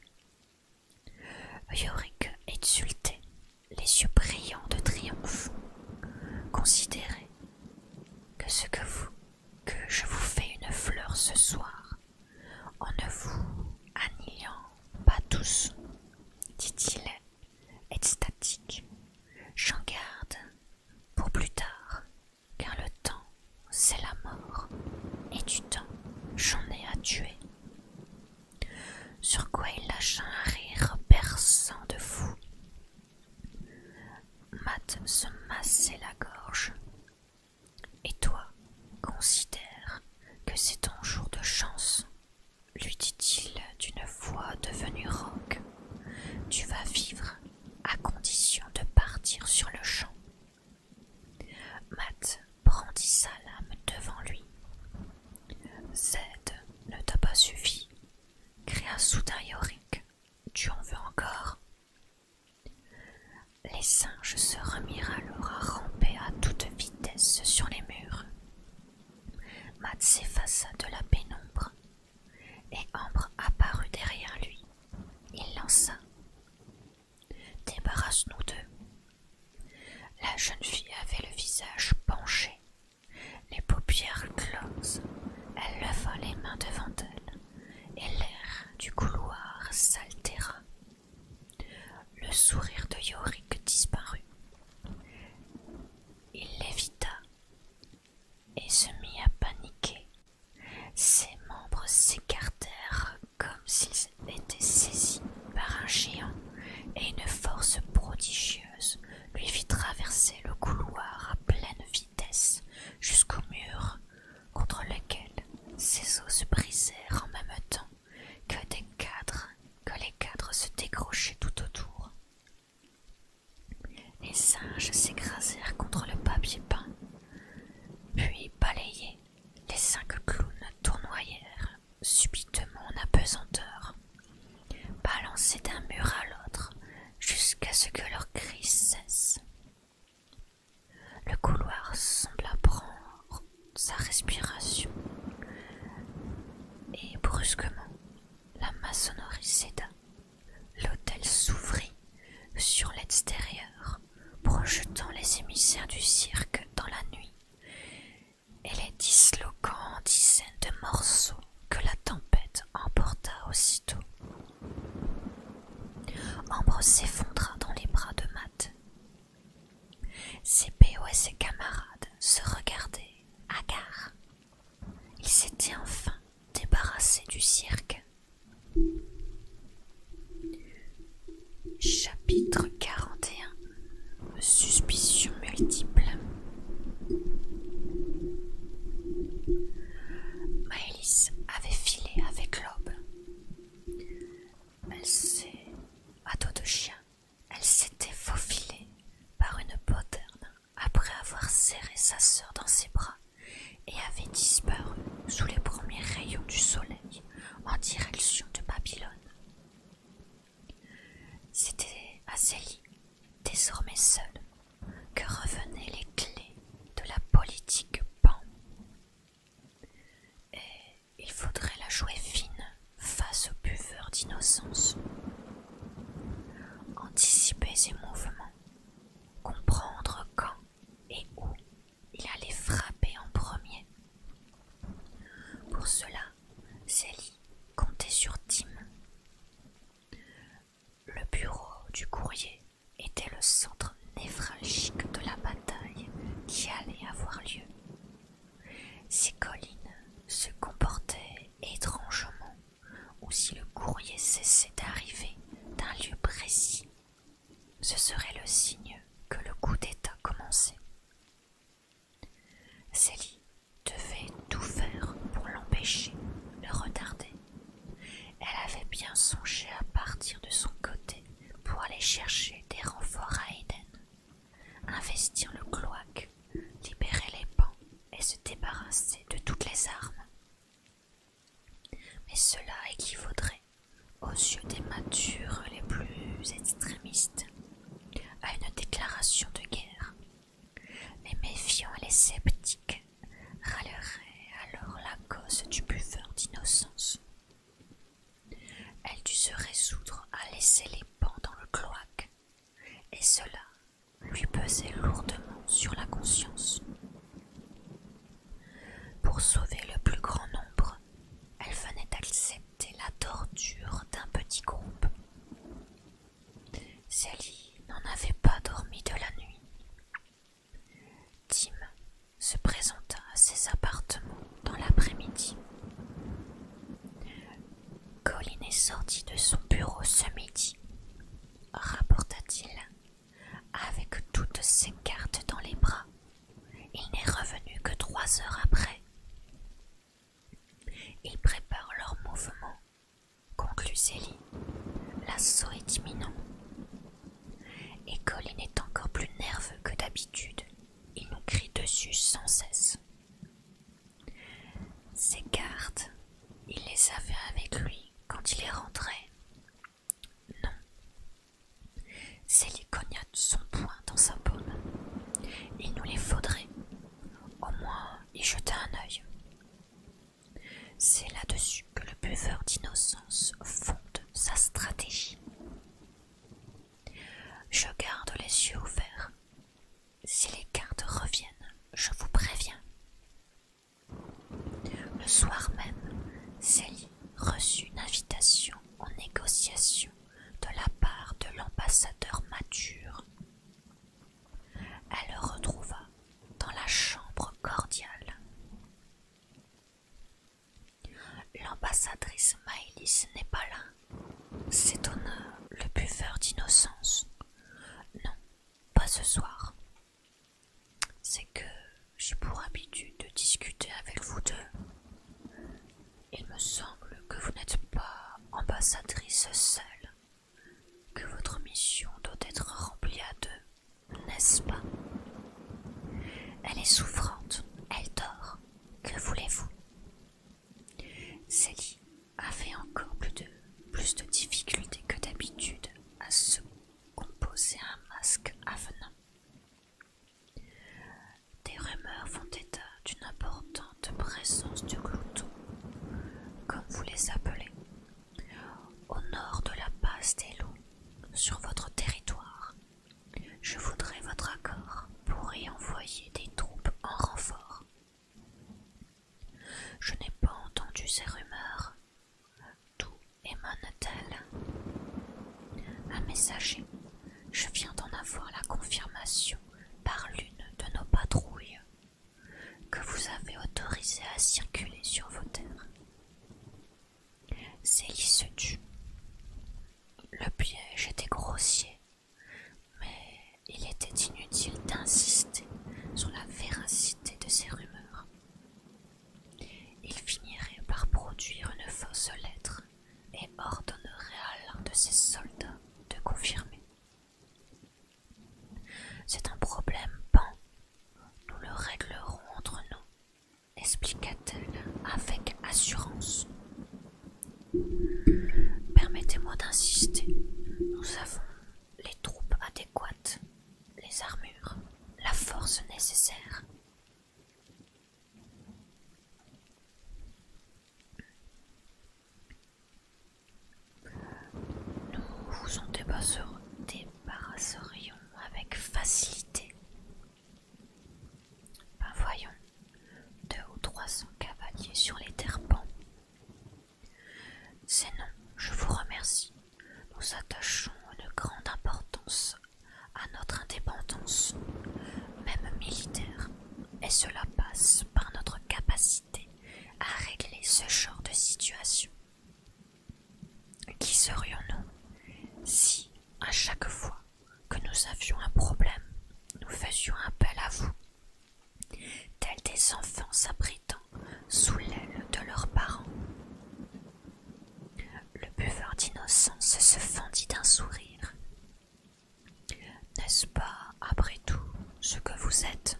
Yorick exultait, les yeux brillants de triomphe. Considérez que ce que vous, que je vous fais une fleur ce soir, en ne vous annihilant pas tous, dit-il extatique. J'en garde pour plus tard, car le temps, c'est la mort, et du temps, j'en ai à tuer. Sur quoi il lâcha un rire perçant de fou. Matt se massait la gorge. Et toi, considère que c'est ton jour de chance, lui dit-il d'une voix devenue rauque. Tu vas vivre à condition de partir sur le champ. Matt brandit sa lame devant lui. Z ne t'a pas suffi, cria soudain Yorick. Tu en veux encore? Les singes se remirent alors à ramper à toute vitesse sur les murs. Matt s'effaça de la pénombre, et Ambre apparut derrière lui. Il lança: débarrasse-nous d'eux. La jeune fille avait le visage penché, les paupières closes. Elle leva les mains devant elle, et l'air du couloir s'altéra. Le sourire de Yorick disparut. Il l'évita et se mit à paniquer. Ses membres s'écartèrent comme s'ils étaient saisis par un géant, et une force prodigieuse lui fit traverser le couloir à pleine vitesse jusqu'au mur contre lequel ses os se brisèrent en même temps que des cadres, que les cadres se décrochaient tout autour. Les singes s'écrasèrent contre le papier peint, puis balayés, les cinq clowns tournoyèrent subitement en apesanteur, balancés d'un mur à l'autre jusqu'à ce que leurs cris cessent. Le couloir sembla prendre sa respiration, et brusquement la maçonnerie céda. L'hôtel s'ouvrit sur l'extérieur, projetant les émissaires du cirque dans la nuit, et les disloquant en dizaines de morceaux que la tempête emporta aussitôt. Ambre s'effondra dans les bras de Matt. C P O et ses camarades se regardaient, hagards. Ils s'étaient enfin débarrassés du cirque. Chapitre quarante et un. Suspicion multiple. Maëlys avait filé avec l'aube. Elle s'est, à dos de chien, elle s'était faufilée par une poterne après avoir serré sa sœur dans ses bras et avait disparu sous les premiers rayons du soleil en direction de Babylone. C'était à Zélie, désormais seule, que revenaient les clés de la politique Pan. Et il faudrait la jouer fine face aux buveurs d'innocence. Anticiper ses mouvements, comprendre quand et où il allait frapper en premier. Pour cela, Zélie comptait sur Tim. Le bureau du courrier était le centre névralgique de la bataille qui allait avoir lieu. Si Colin se comportait étrangement ou si le courrier cessait d'arriver d'un lieu précis, ce serait le signe que le coup d'État commençait. Zélie devait tout faire pour l'empêcher, le retarder. Elle avait bien songé à partir de son côté pour aller chercher des renforts à Eden, investir le cloaque, libérer les pans et se débarrasser de toutes les armes. Mais cela équivaudrait, aux yeux des matures les plus extrémistes, à une déclaration de guerre. Les méfiants et les sceptiques râleraient alors la cause du buveur d'innocence. Elle dut se résoudre à laisser les pans dans le cloaque, et cela lui pesait lourdement sur la conscience. Pour sauver le plus grand nombre, elle venait d'accepter la torture d'un petit groupe. Zélie n'en avait pas dormi de la nuit. Tim se présenta à ses appartements dans l'après-midi. Colin est sorti de son bureau ce midi, rapporta-t-il, avec toutes ses cartes dans les bras. Il n'est revenu que trois heures après. Ils préparent leur mouvement, conclut Zélie. L'assaut est imminent. Et Colin est encore plus nerveux que d'habitude. Il nous crie dessus sans cesse. Ses cartes, il les avait avec lui quand il est rentré. Non. Zélie cogna son poing dans sa paume. Il nous les faudrait. Au moins y jeter un œil. C'est là-dessus que le buveur d'innocence fonde sa stratégie. Je garde les yeux ouverts. Si les cartes reviennent, je vous préviens. Le soir même, Zélie reçut une invitation en négociation de la part de l'ambassadeur mature. Elle le retrouva dans la chambre cordiale. L'ambassadrice Maëlys n'est pas là, s'étonna le buveur d'innocence. Non, pas ce soir. C'est que j'ai pour habitude de discuter avec vous deux. Il me semble que vous n'êtes pas ambassadrice seule, que votre mission doit être remplie à deux, n'est-ce pas? Elle est souffrante, elle dort. Que voulez-vous? Zélie avait encore plus de, plus de difficultés que d'habitude à se composer un masque avenant. Des rumeurs font état d'une importante présence de gloutons, comme vous les appelez, au nord de la passe des loups, sur votre territoire. Je voudrais votre accord pour y envoyer des troupes en renfort. Je n'ai pas entendu ces rumeurs. D'où émanent-elles? Un messager. Je viens d'en avoir la confirmation par l'une de nos patrouilles que vous avez autorisé à circuler sur vos terres. Zélie se tut. Le piège était grossier, mais il était inutile d'insister sur la véracité de ces rumeurs. Il finirait par produire une fausse lettre et ordonnerait à l'un de ses soldats de confirmer. C'est un problème, Pan. Nous le réglerons entre nous, et cela passe par notre capacité à régler ce genre de situation. Qui serions-nous si, à chaque fois que nous avions un problème, nous faisions appel à vous, tels des enfants s'abritant sous l'aile de leurs parents? Le buveur d'innocence se fendit d'un sourire. N'est-ce pas, après tout, ce que vous êtes?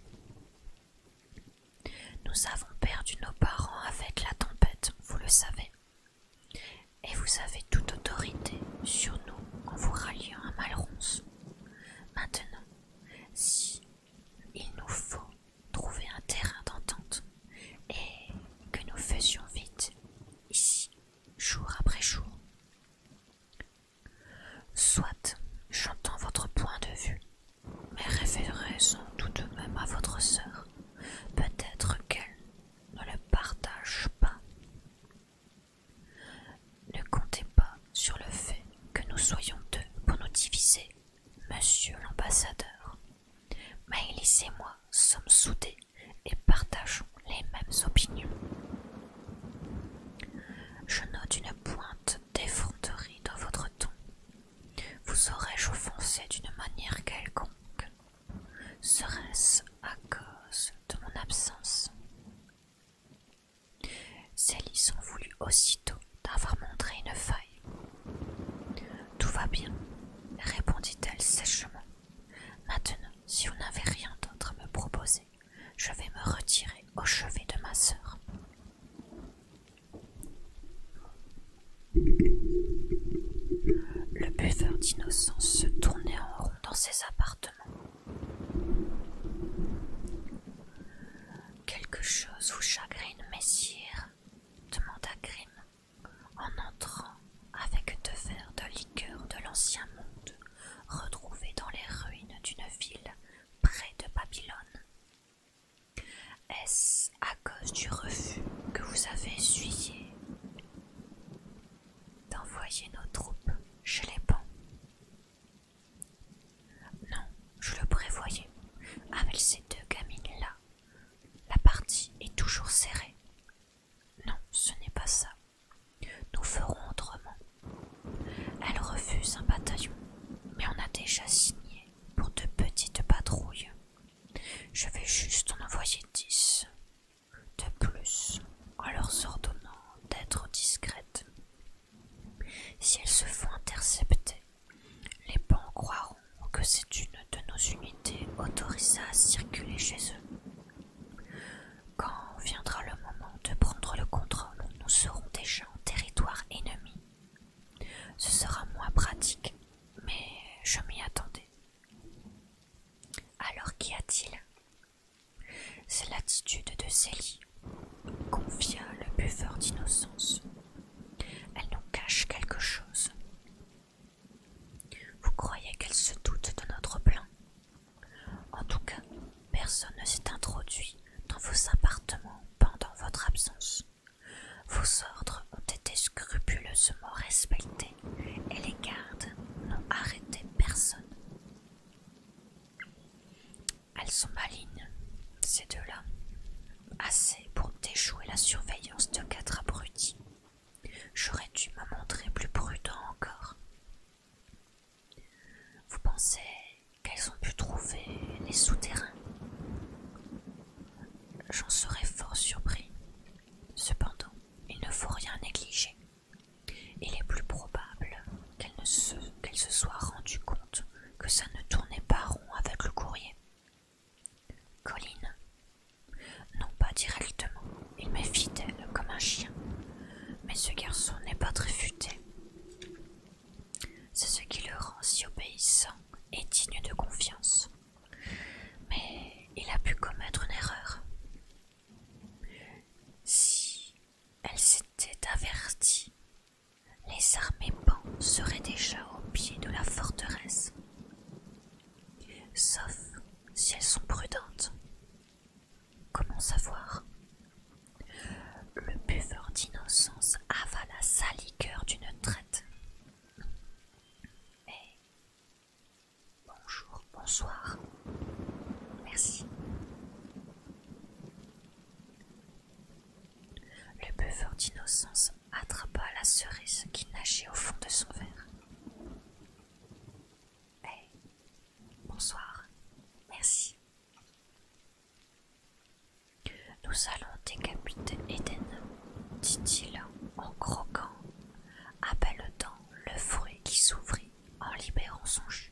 Nous avons perdu nos parents avec la tempête, vous le savez. Et vous avez toute autorité sur nous en vous ralliant à Malronce. Maintenant, si il nous faut trouver un terrain d'entente et que nous faisions vite, ici, jour après jour. Soit, j'entends votre point de vue, mais référez-en tout de même à votre sœur. Peut-être qu'elle ne le partage pas. Ne comptez pas sur le fait que nous soyons deux pour nous diviser, monsieur l'ambassadeur. Maëlys et moi sommes soudés et partageons les mêmes opinions. Je note une pointe d'effronterie dans votre ton. Vous aurais-je offensé d'une manière quelconque? Serait-ce à cause de mon absence? Celles sont voulu aussitôt d'avoir montré une faille. Tout va bien, répondit-elle sèchement. Maintenant, si vous n'avez rien d'autre à me proposer, je vais me retirer au chevet de ma sœur. Le buveur d'innocence se tournait en rond dans ses appartements. Quelque chose vous chagrine, messire? Demanda Grimm, en entrant avec deux verres de liqueur de l'ancien monde, retrouvé dans les ruines d'une ville près de Babylone. Est-ce à cause du refus que vous avez essuyé d'envoyer nos troupes chez les Pans? Non, je le prévoyais. Avec ces deux gamines-là, la partie est toujours serrée. Non, ce n'est pas ça. Nous ferons autrement. Elle refuse un bataillon, mais on a déjà signé pour de petites patrouilles. Je vais juste en envoyer dix. De plus, en leur ordonnant d'être discrètes. Si elles se font intercepter, les Pans croiront que c'est une de nos unités autorisées à circuler chez eux. Quand viendra le moment de prendre le contrôle, nous serons déjà en territoire ennemi. Ce sera moins pratique, mais je m'y attendais. Alors qu'y a-t-il? C'est l'attitude de Célie, confia le buveur d'innocence. Elle nous cache quelque chose. Vous croyez qu'elle se doute de notre plan? En tout cas, personne ne s'est introduit dans vos appartements pendant votre absence. Vos ordres ont été scrupuleusement respectés et les gardes n'ont arrêté personne. Elles sont malignes, ces deux-là, assez pour déjouer la surveillance de quatre abrutis. J'aurais dû me montrer plus prudent encore. Vous pensez qu'elles ont pu trouver les souterrains? J'en serais fort surpris. Cependant, il ne faut rien négliger. Il est plus probable qu'elles ne se, qu'elles se soient rendues compte que ça ne tournait pas rond avec le courrier. Colline? Non, pas directement. Il m'est fidèle comme un chien. Mais ce garçon n'est pas très futé. C'est ce qui le rend si obéissant et digne de confiance. Mais il a pu commettre une erreur. ferveur d'innocence, attrapa la cerise qui nageait au fond de son verre. « Hé, bonsoir, merci. Nous allons décapiter Eden, dit-il en croquant à belles dents le fruit qui s'ouvrit en libérant son jus.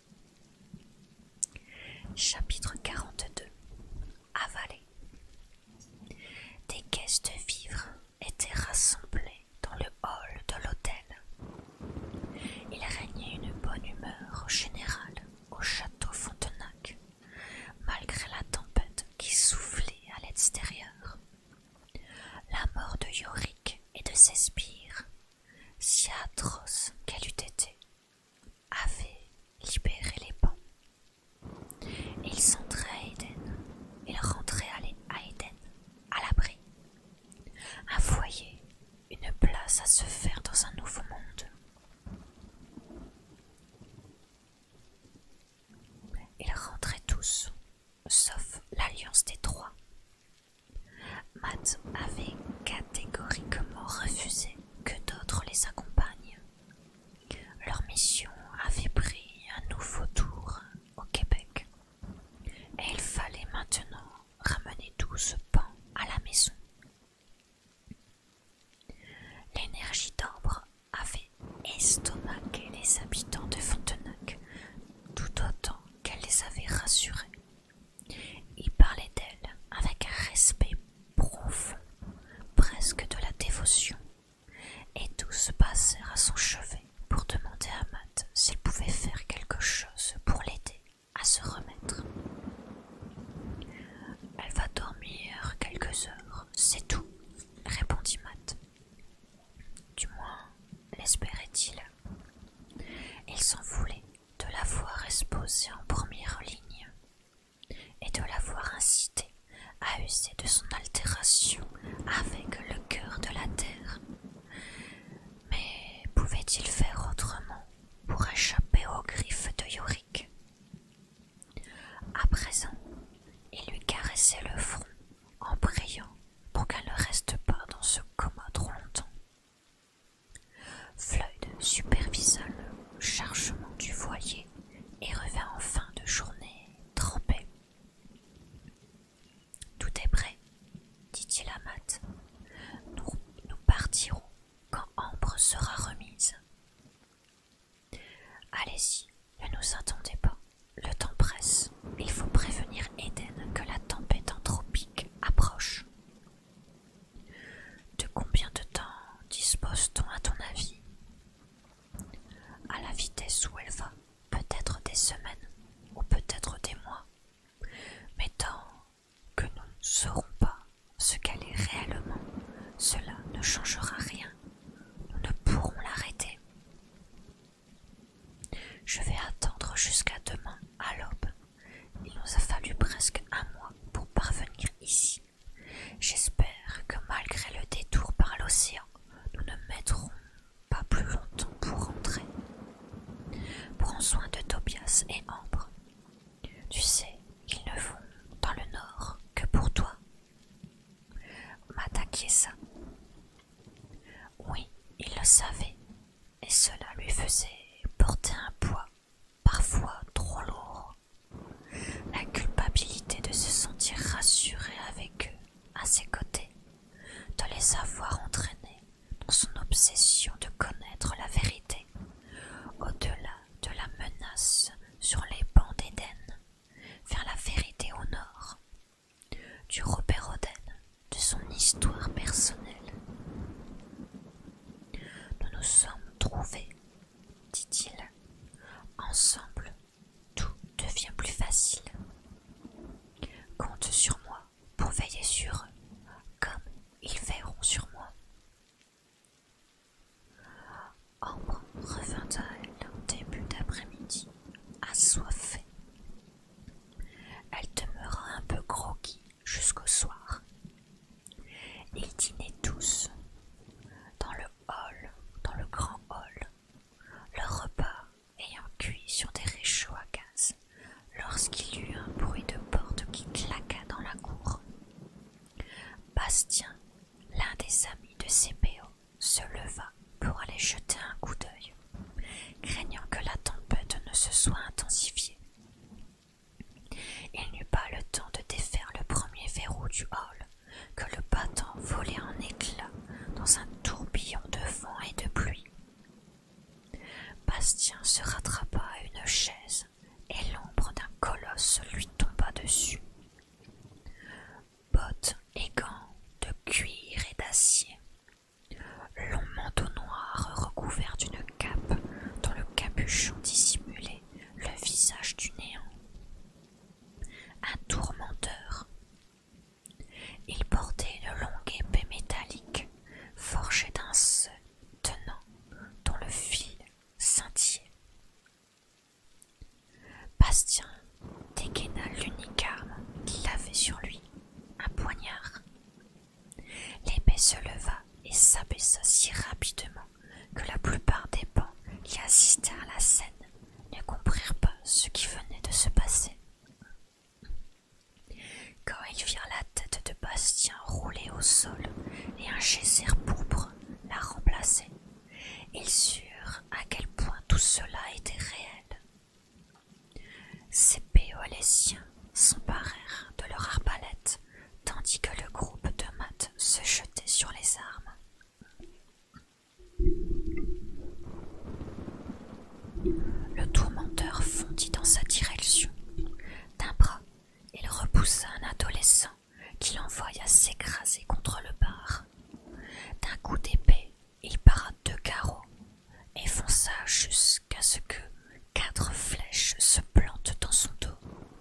Chapitre quarante-deux. Avalé. Des caisses de vivres étaient rassemblées dans le hall de l'hôtel. Il régnait une bonne humeur générale au château Fontenac, malgré la tempête qui soufflait à l'extérieur. La mort de Yorick et de ses sbires, si atroce qu'elle eût été, avait libéré les bancs. Ils entraient à Eden, ils rentraient à Eden, à l'abri. Un foyer, une place à se faire dans un nouveau monde. Ils rentraient tous, sauf l'Alliance des Trois. Matt avait catégoriquement refusé que d'autres les accompagnent. Leur mission avait pris un nouveau tour au Québec, et il fallait maintenant ramener douze pans à la maison. L'énergie d'Ambre avait estomaqué les habitants de Fontenac, tout autant qu'elle les avait rassurés. Il parlait d'elle avec un respect profond, presque de la dévotion, et tous passèrent à son chevet pour demander à Matt s'il pouvait faire quelque chose pour l'aider à se remettre. « Elle va dormir quelques heures, c'est tout, » répondit Matt. Du moins, l'espérait-il. Il s'en voulait de la voir exposée en première ligne et de l'avoir incité à user de son altération avec le cœur de la terre. Mais pouvait-il faire autrement pour échapper aux griffes de Yorick? À présent, il lui caressait le front en priant pour qu'elle ne reste pas dans ce coma trop longtemps. Floyd supervisa le chargement du voilier et revint en fin de journée trempé. « Tout est prêt, » dit-il à Matt. Nous, nous partirons quand Ambre sera remise. Allez-y, ne nous attendez pas. Le temps presse. Il faut prévenir Eden que la tempête anthropique approche. De combien de temps dispose-t-on à ton avis? À la vitesse où elle va, peut-être des semaines ou peut-être des mois. Mais tant que nous ne saurons pas ce qu'elle est réellement, cela ne changera rien. Nous ne pourrons l'arrêter. Je vais attendre jusqu'à demain à l'aube. Il nous a fallu presque un mois pour parvenir ici. J'espère que malgré le détour par l'océan, nous ne mettrons pas plus longtemps pour rentrer. Prends soin de Tobias et Ambre. Tu sais qu'ils ne vont dans le nord que pour toi. Matt acquiesça. Oui, il le savait, et cela lui faisait porter un poids parfois trop lourd. La culpabilité de se sentir rassuré avec eux à ses côtés, de les avoir entraînés dans son obsession de connaître la vérité, au-delà de la menace sur les bancs d'Éden, vers la vérité au nord, du Robert Oden, de son histoire personnelle. Nous nous sommes trouvés, dit-il. Ensemble, tout devient plus facile. Compte sur moi pour veiller sur eux, comme ils veilleront sur moi. Ambre revint à elle en début d'après-midi, assoiffée. Elle demeura un peu groggy jusqu'au soir. Ils dînaient tous dans le hall, dans le grand hall, leur repas ayant cuit sur des réchauds à gaz lorsqu'il y eut un bruit de porte qui claqua dans la cour. Bastien, l'un des amis C P O se leva pour aller jeter un coup d'œil, craignant que la tempête ne se soit intensifiée. Il n'eut pas le temps de défaire le premier verrou du hall que le battant volait en éclats dans un tourbillon de vent et de pluie. Bastien se rattrapa à une chaise et l'ombre d'un colosse lui tomba dessus. Bottes et gants de cuir et d'acier, long manteau noir recouvert d'une cape dont le capuchon dissimulait le visage du néant. Un tourmenteur. Il portait une longue épée métallique forgée d'un sceau tenant dont le fil scintillait. Bastien dégaina l'unique arme qu'il avait sur lui, un poignard. L'épée se leva et s'abaissa si rapidement que la plupart des bancs qui assistaient à la scène ne comprirent pas ce qui venait de se passer. Quand ils virent la tête de Bastien rouler au sol et un geyser pourpre la remplacer, ils surent à quel point tout cela était réel. C P O et les siens s'emparèrent de leurs arbalètes, tandis que le groupe de Matt se jetait sur les armes. Le tourmenteur fondit dans sa direction. D'un bras, il repoussa un adolescent qu'il envoya s'écraser contre le bar. D'un coup d'épée, il para deux carreaux et fonça jusqu'à ce que quatre flèches se plantent dans son dos.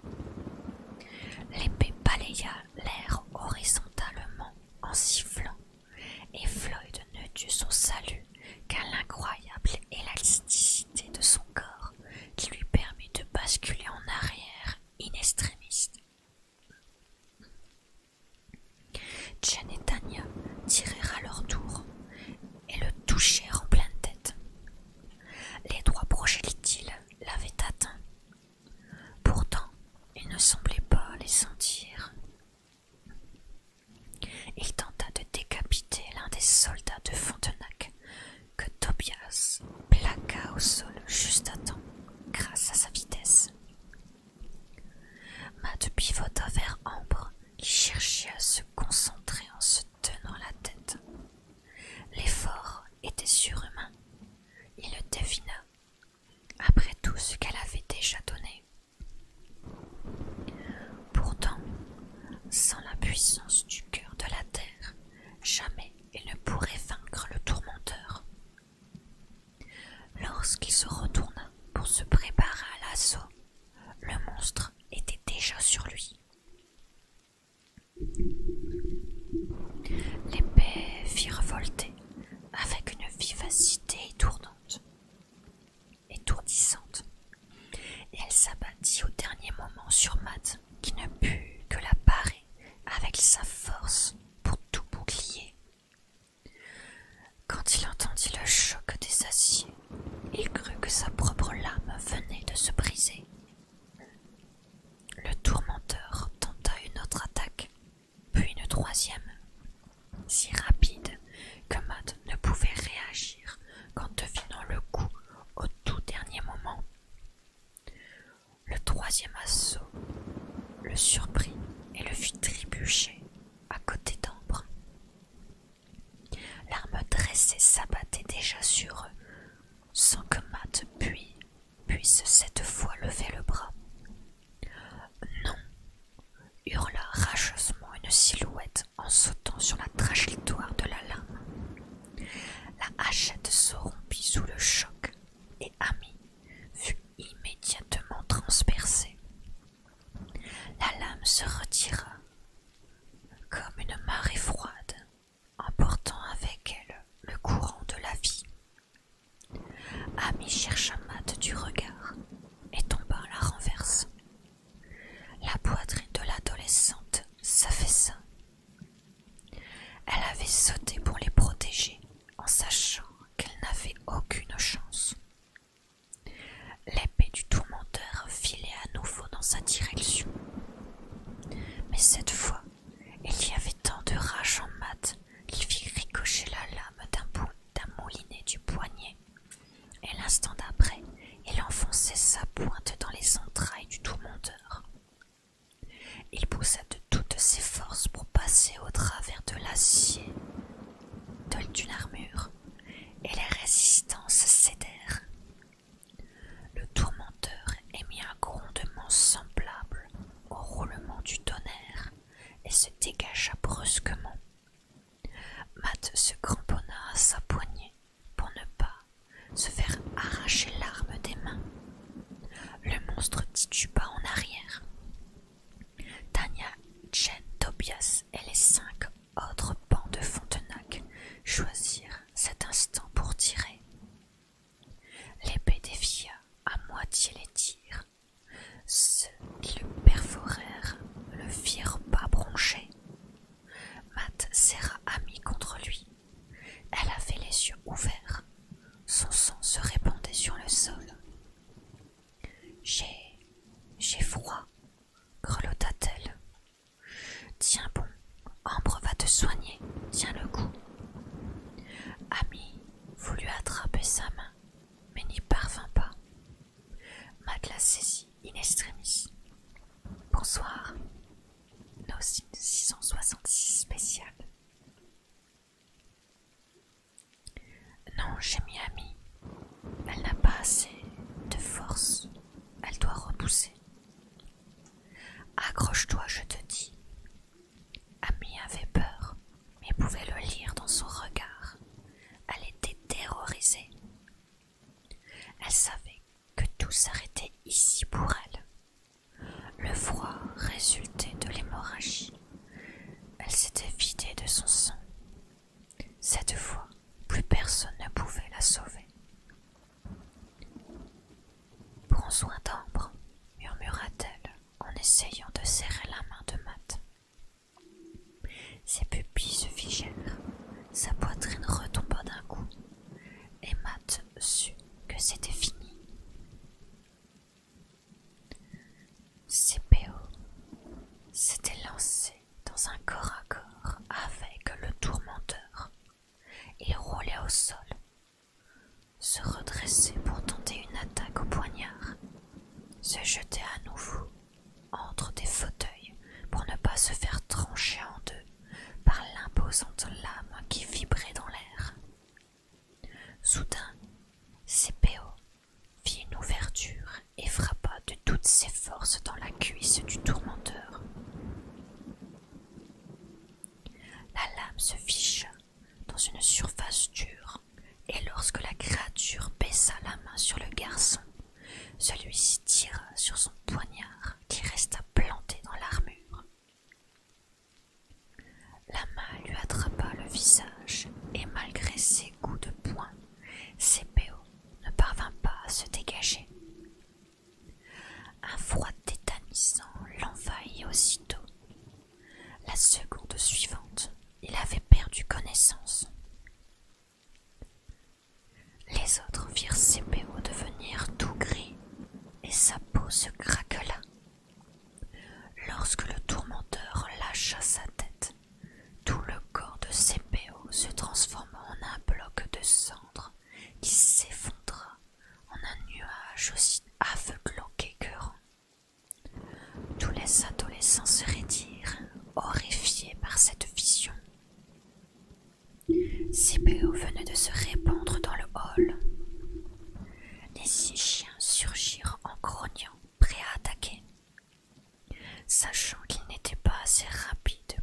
L'épée balaya l'air horizontalement en sifflant, et Floyd ne dut son salut qu'à l'incroyable élasticité de son corps qui lui permit de basculer en arrière in extremis. Jen et Tania tirèrent à leur tour et le touchèrent en pleine tête. Les trois projectiles l'avaient atteint. Pourtant, il ne semblait pas les sentir. Il tenta de décapiter l'un des soldats de Frontenac que Tobias plaqua au sol juste à temps grâce à sa vitesse. Matt pivota vers Ambre qui cherchait à se concentrer en se tenant la tête. L'effort était surhumain. Il le devina, après tout ce qu'elle avait déjà donné. Pourtant, sans la puissance du cœur de la terre, jamais il ne pourrait vaincre le tourmenteur. Lorsqu'il se retourna pour se préparer à l'assaut, le monstre était déjà sur lui. L'épée fit revolter avec une vivacité étourdante, étourdissante, et elle s'abattit au dernier moment sur Matt qui ne put que la parer avec sa force pour tout bouclier. Quand il entendit le choc des aciers, il crut que sa propre lame venait de se briser. Le tourmenteur tenta une autre attaque, puis une troisième, si rapide que Matt ne pouvait réagir qu'en devinant le coup au tout dernier moment. Le troisième assaut le surprit et le fit trébucher à côté d'Ambre. L'arme dressée s'abattait déjà sur eux, sans que Matt puis, puisse cette fois lever le bras. Non, hurla rageusement une silhouette en sautant sur la trajectoire de la lame. La hachette se rompit sous le choc et Amy fut immédiatement transpercée. La lame se retira, dégagea brusquement. Matt se cramponna à sa poignée pour ne pas se faire arracher l'arme des mains. Le monstre tituba en arrière. Tanya, Jen, Tobias et les cinq autres pans de Fontenac choisirent cet instant pour tirer. L'épée dévia à moitié les tirs. Ceux qui le perforèrent le firent pas broncher. Matt serra Amy contre lui. Elle avait les yeux ouverts. Son sang se répandait sur le sol. J'ai... j'ai froid, grelotta-t-elle. Tiens bon, Ambre va te soigner, tiens le coup. Amy voulut attraper sa main, mais n'y parvint pas. Matt la saisit in extremis. Bonsoir, nos six cent soixante-six spécial. Non, gémit Amy. Elle n'a pas assez de force. Elle doit repousser. Accroche-toi, je te dis. Amy avait peur, mais pouvait le lire dans son regard. Elle était terrorisée. Elle savait que tout s'arrêtait ici pour elle. Le froid résultait de l'hémorragie. Elle s'était vidée de son sang. Cette fois, plus personne ne pouvait la sauver. Prends soin d'Ambre, murmura-t-elle en essayant de serrer la main de Matt. Ses pupilles se figèrent, sa poitrine retomba d'un coup, et Matt sut que c'était fini. C P O s'était lancé dans un corps à corps avec le tourmenteur. Il roulait au sol, se redressait pour tenter une attaque au poignard, se jetait à nouveau entre des fauteuils pour ne pas se faire trancher en deux par l'imposante lame qui vibrait dans l'air. Soudain, C P O fit une ouverture et frappa de toutes ses forces dans la cuisse du tourmenteur. La lame se ficha dans une surface dure, et lorsque la créature baissa la main sur le garçon, celui-ci tira sur son poignard qui resta planté dans l'armure. La main lui attrapa le visage, et malgré ses coups de poing, C P O ne parvint pas à se dégager. Un froid tétanisant l'envahit aussitôt. La seconde suivante, il avait perdu connaissance. Les autres virent C P O devenir tout gris, et sa peau se craquela. Lorsque le tourmenteur lâcha sa tête, tout le corps de C P O se transforma en un bloc de cendres qui s'effondra en un nuage aussi aveuglant qu'écœurant. Tous les adolescents se raidirent, horrifiés par cette vision. C P O venait de se répandre dans le hall. Les six chiens surgirent en grognant, prêts à attaquer. Sachant qu'ils n'étaient pas assez rapides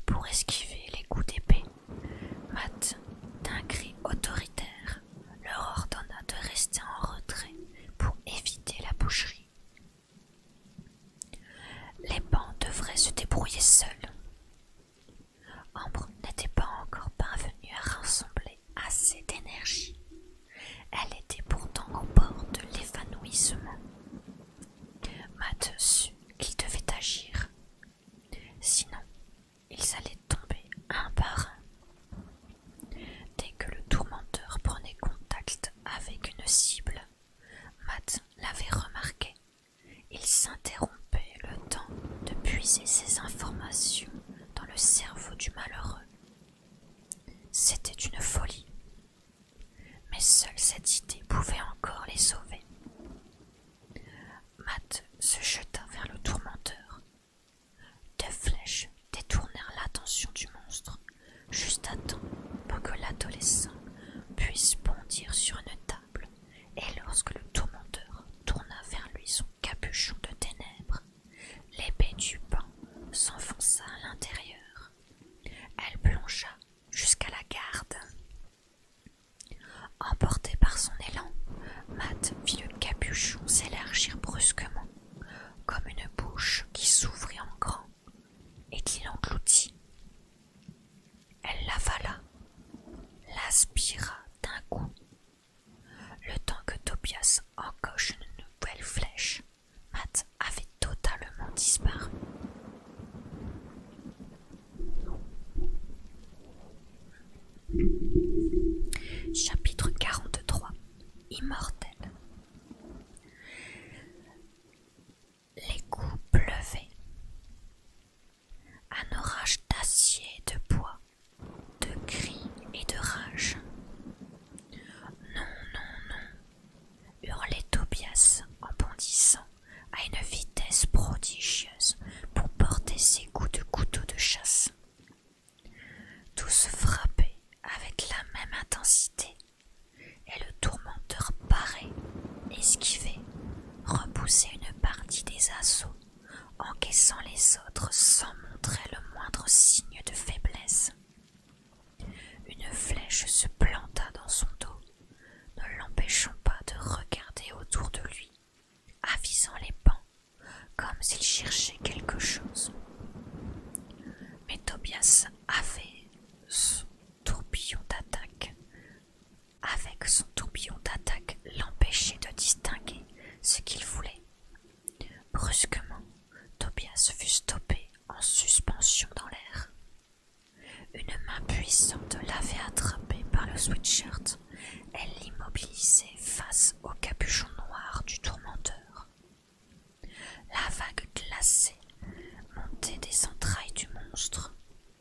Tobias avait son tourbillon d'attaque. Avec son tourbillon d'attaque l'empêchait de distinguer ce qu'il voulait. Brusquement, Tobias fut stoppé en suspension dans l'air. Une main puissante l'avait attrapé par le sweatshirt. Elle l'immobilisait face au capuchon noir du tourmenteur. La vague glacée montait des entrailles du monstre.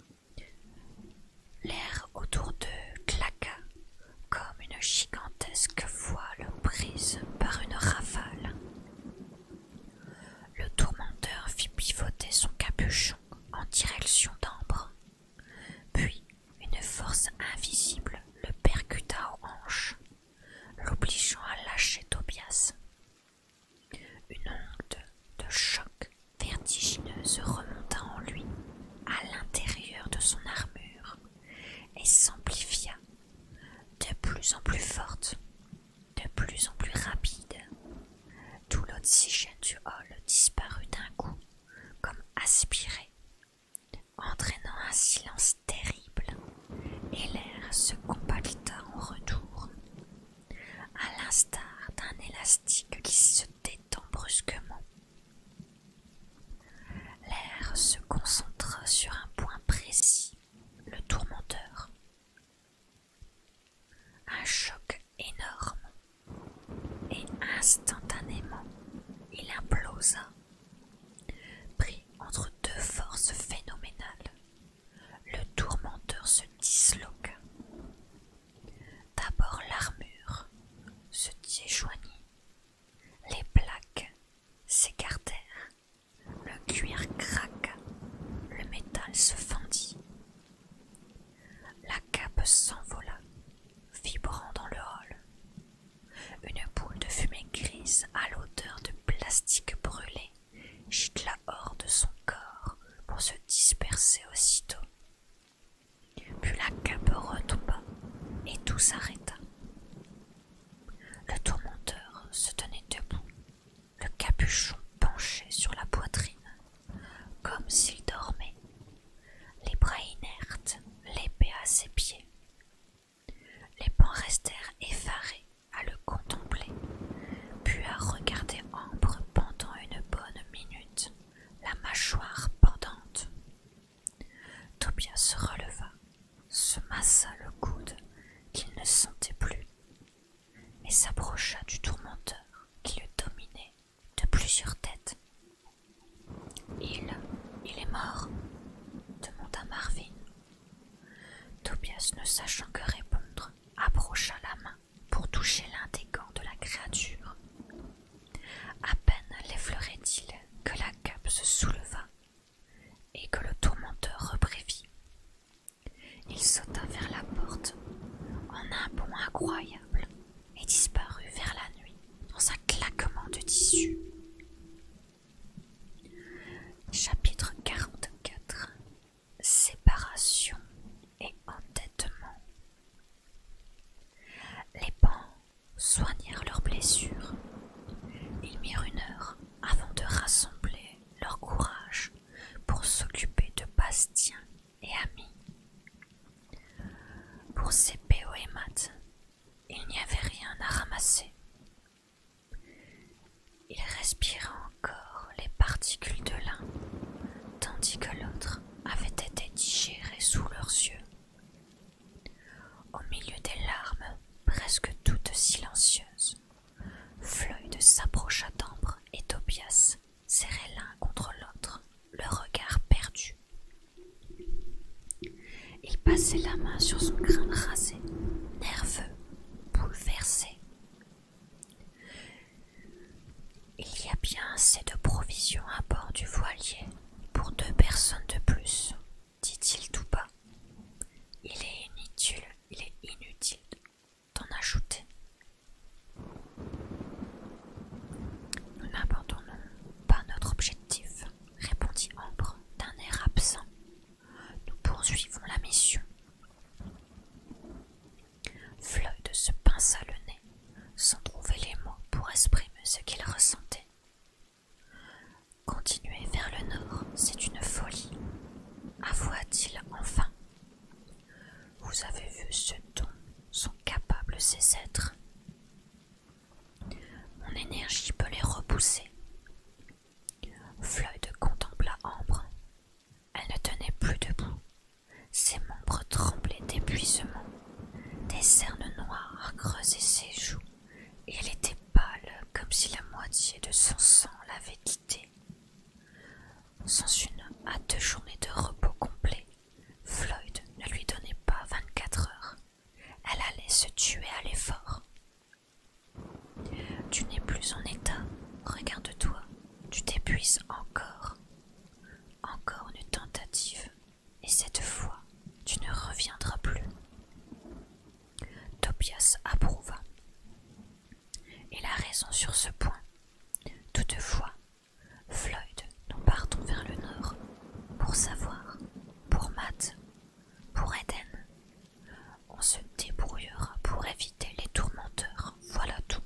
L'air autour d'eux claqua comme une gigantesque voile prise par une rafale. Le tourmenteur fit pivoter son capuchon en direction d'Ambre. Puis une force invisible le percuta aux hanches, l'obligeant à lâcher Tobias. Une onde de choc vertigineuse remonta en lui, à l'intérieur de son armure, et s'amplifia, de plus en plus forte, de plus en plus rapide. Tout l'oxygène du hall disparut d'un coup, comme aspiré, entraînant un silence terrible, et l'air se compacta en retour, à l'instar d'un élastique qui se détend brusquement. L'air se concentra sur un point précis, le tourmenteur. Un choc énorme, et instantanément, il implosa, pris entre deux forces phénoménales. Le tourmenteur se disloqua. D'abord l'armure se déjoignit, les plaques s'écartèrent, le cuir craqua, le métal se fendit. La cape s'envola, vibrant dans le hall. Une boule de fumée grise à l'odeur de plastique brûlé gicla hors de son corps pour se disperser aussitôt. Puis la cape retomba et tout s'arrêta. Le tourmenteur se tenait debout, le capuchon penché sur la poitrine, comme s'il dormait, les bras inertes, l'épée à ses pieds. Les pans restèrent effarés à le contempler, puis à regarder Ambre pendant une bonne minute, la mâchoire pendante. Tobias se releva, se massa le coude qu'il ne sentait plus, et s'approcha du tourmenteur qui le dominait de plusieurs têtes. Il, il est mort, demanda Marvin. Tobias, ne sachant que répondre, approcha la main pour toucher l'un des gants de la créature. À peine l'effleurait-il que la cape se souleva et que le tourmenteur reprit vie. Il sauta vers la porte en un bond incroyable et disparut vers la nuit dans un claquement de tissu. Chapitre quarante-quatre. Séparation et entêtement. Les pans soignèrent leurs blessures. Ils mirent une heure avant de rassembler leur courage pour s'occuper de Bastien et Ami. Pour C P O et maths, il n'y avait rien à ramasser. Ils respiraient encore les particules de l'un, tandis que l'autre avait été digéré sous leurs yeux. Au milieu des larmes, presque toutes silencieuses, Floyd s'approcha d'Ambre et Tobias, serrés l'un contre l'autre, le regard perdu. Il passait la main sur son crâne rasé, nerveux, bouleversé. Il y a bien assez de provisions à bord du voilier pour deux personnes de plus, dit-il tout bas. Il est inutile, il est inutile d'en ajouter. Nous n'abandonnons pas notre objectif, répondit Ambre d'un air absent. Nous poursuivons la mission. dit-il enfin. Vous avez vu ce dont sont capables ces êtres? Mon énergie peut les repousser. Floyd contempla Ambre. Elle ne tenait plus debout. Ses membres tremblaient d'épuisement. Des cernes noires creusaient ses joues et elle était pâle comme si la moitié de son sang l'avait quittée. Sans une hâte journée de repos complet, Floyd ne lui donnait pas vingt-quatre heures. Elle allait se tuer à l'effort. Tu n'es plus en état, regarde-toi, tu t'épuises encore. Encore une tentative, et cette fois, tu ne reviendras plus. Tobias approuva. Il a raison sur ce point. Toutefois, Floyd, nous partons vers le nord, pour savoir, pour Matt, pour Eden. On se débrouillera pour éviter les tourmenteurs, voilà tout.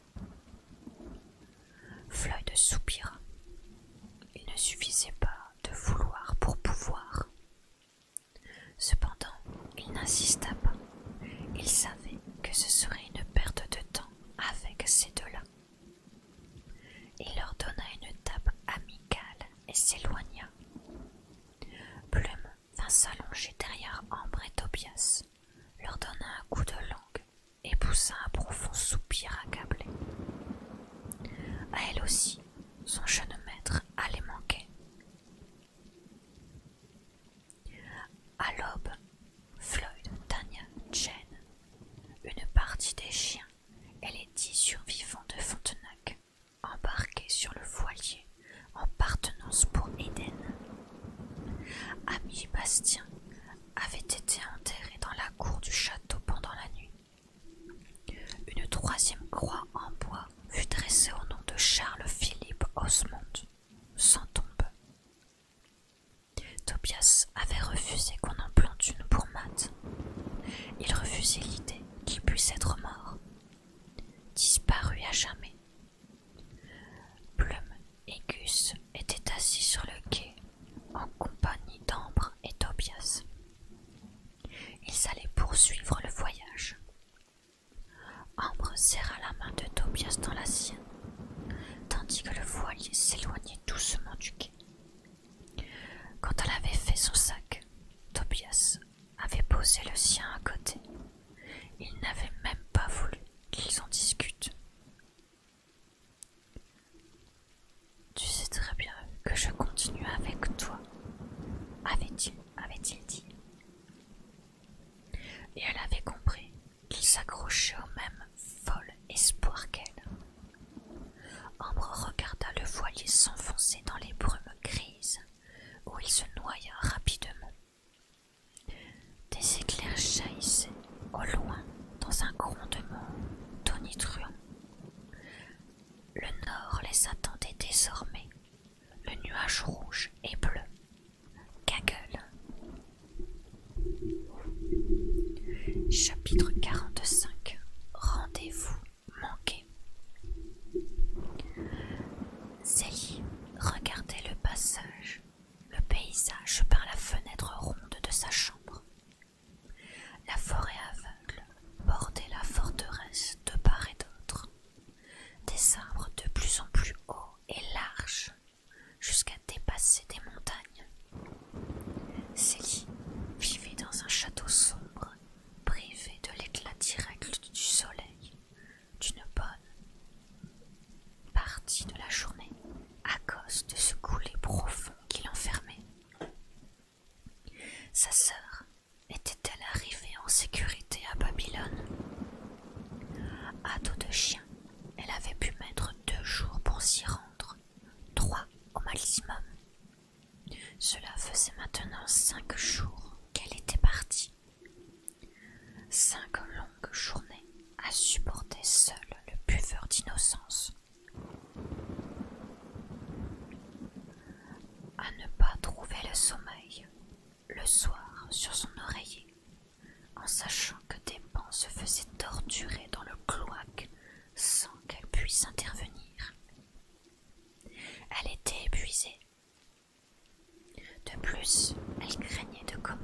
Floyd soupira. Il ne suffisait pas de vouloir pour pouvoir. Cependant, il n'insista pas. Il savait que ce serait une perte de temps avec ces deux-là. Il leur donna une tape amicale et s'éloigna. Plume vint s'allonger derrière Ambre et Tobias, leur donna un coup de langue et poussa un profond soupir accablé. À elle aussi, son jeune maître allait manquer. À l'aube, Floyd, Tanya, Jane, une partie des chiens et les dix survivants de Fontenac embarqués sur le voilier en partenance pour Eden. Ami Bastien avait été enterré dans la cour du château pendant la nuit. Une troisième croix en bois fut dressée au nom de Charles-Philippe Osmond, sans tombe. Tobias avait refusé qu'on en plante une pour Matt. Il refusait l'idée qu'il puisse être mort, disparu à jamais. Plume et Gus étaient assis sur le quai en compagnie d'Ambre et Tobias. Ils allaient poursuivre le voyage. Ambre serra la main de Tobias dans la sienne, tandis que le voilier s'éloignait doucement du quai. Quand elle avait fait son sac, Tobias avait posé le sien à côté. Il n'avait même pas voulu qu'ils en discutent. Tu sais très bien que je continue avec toi, avait-il avait-il dit. Et elle avait compris qu'il s'accrochait au même fol espoir qu'elle. Ambre regarda le voilier s'enfoncer dans les brumes grises, où il se noya rapidement. Des éclairs jaillissaient au loin dans un grondement tonitruant. Le nord les attendait désormais, le nuage rouge et bleu. Gaggle. Chapitre quarante-cinq. Rendez-vous manqué. Zélie regardait le passage, le paysage par la fenêtre ronde de sa chambre. La forêt aveugle bordait la forteresse de part et d'autre. Des arbres de plus en plus hauts et larges, jusqu'à dépasser des montagnes. Zélie vivait dans un château sombre, privé de l'éclat direct du soleil, d'une bonne partie de la journée, à cause de ce coulé profond qui l'enfermait. Sa sœur était-elle arrivée en sécurité à Babylone? À dos de chien, elle avait pu mettre deux jours pour s'y rendre, trois au maximum. Cela faisait maintenant cinq jours qu'elle était partie. Cinq longues journées à supporter seul le buveur d'innocence. À ne pas trouver le sommeil, le soir sur son oreiller, en sachant que des pans se faisaient torturer dans le cloaque sans qu'elle puisse intervenir. Elle était épuisée. De plus, elle craignait de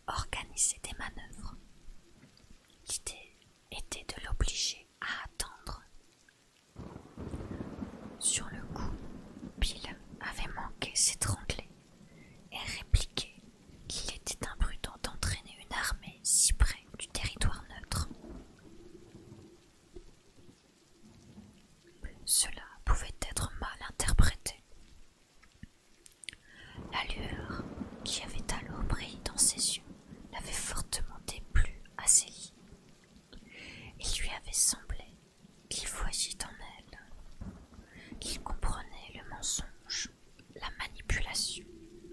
organiser des manœuvres. L'idée était de l'obliger à attendre. Sur le coup, Bill avait manqué s'étrangler et répliqué qu'il était imprudent d'entraîner une armée si près du territoire neutre. Cela pouvait être mal interprété. La lueur qui avait alors brillé dans ses yeux l'avait fortement déplu à Célie. Il lui avait semblé qu'il voyait en elle, qu'il comprenait le mensonge, la manipulation.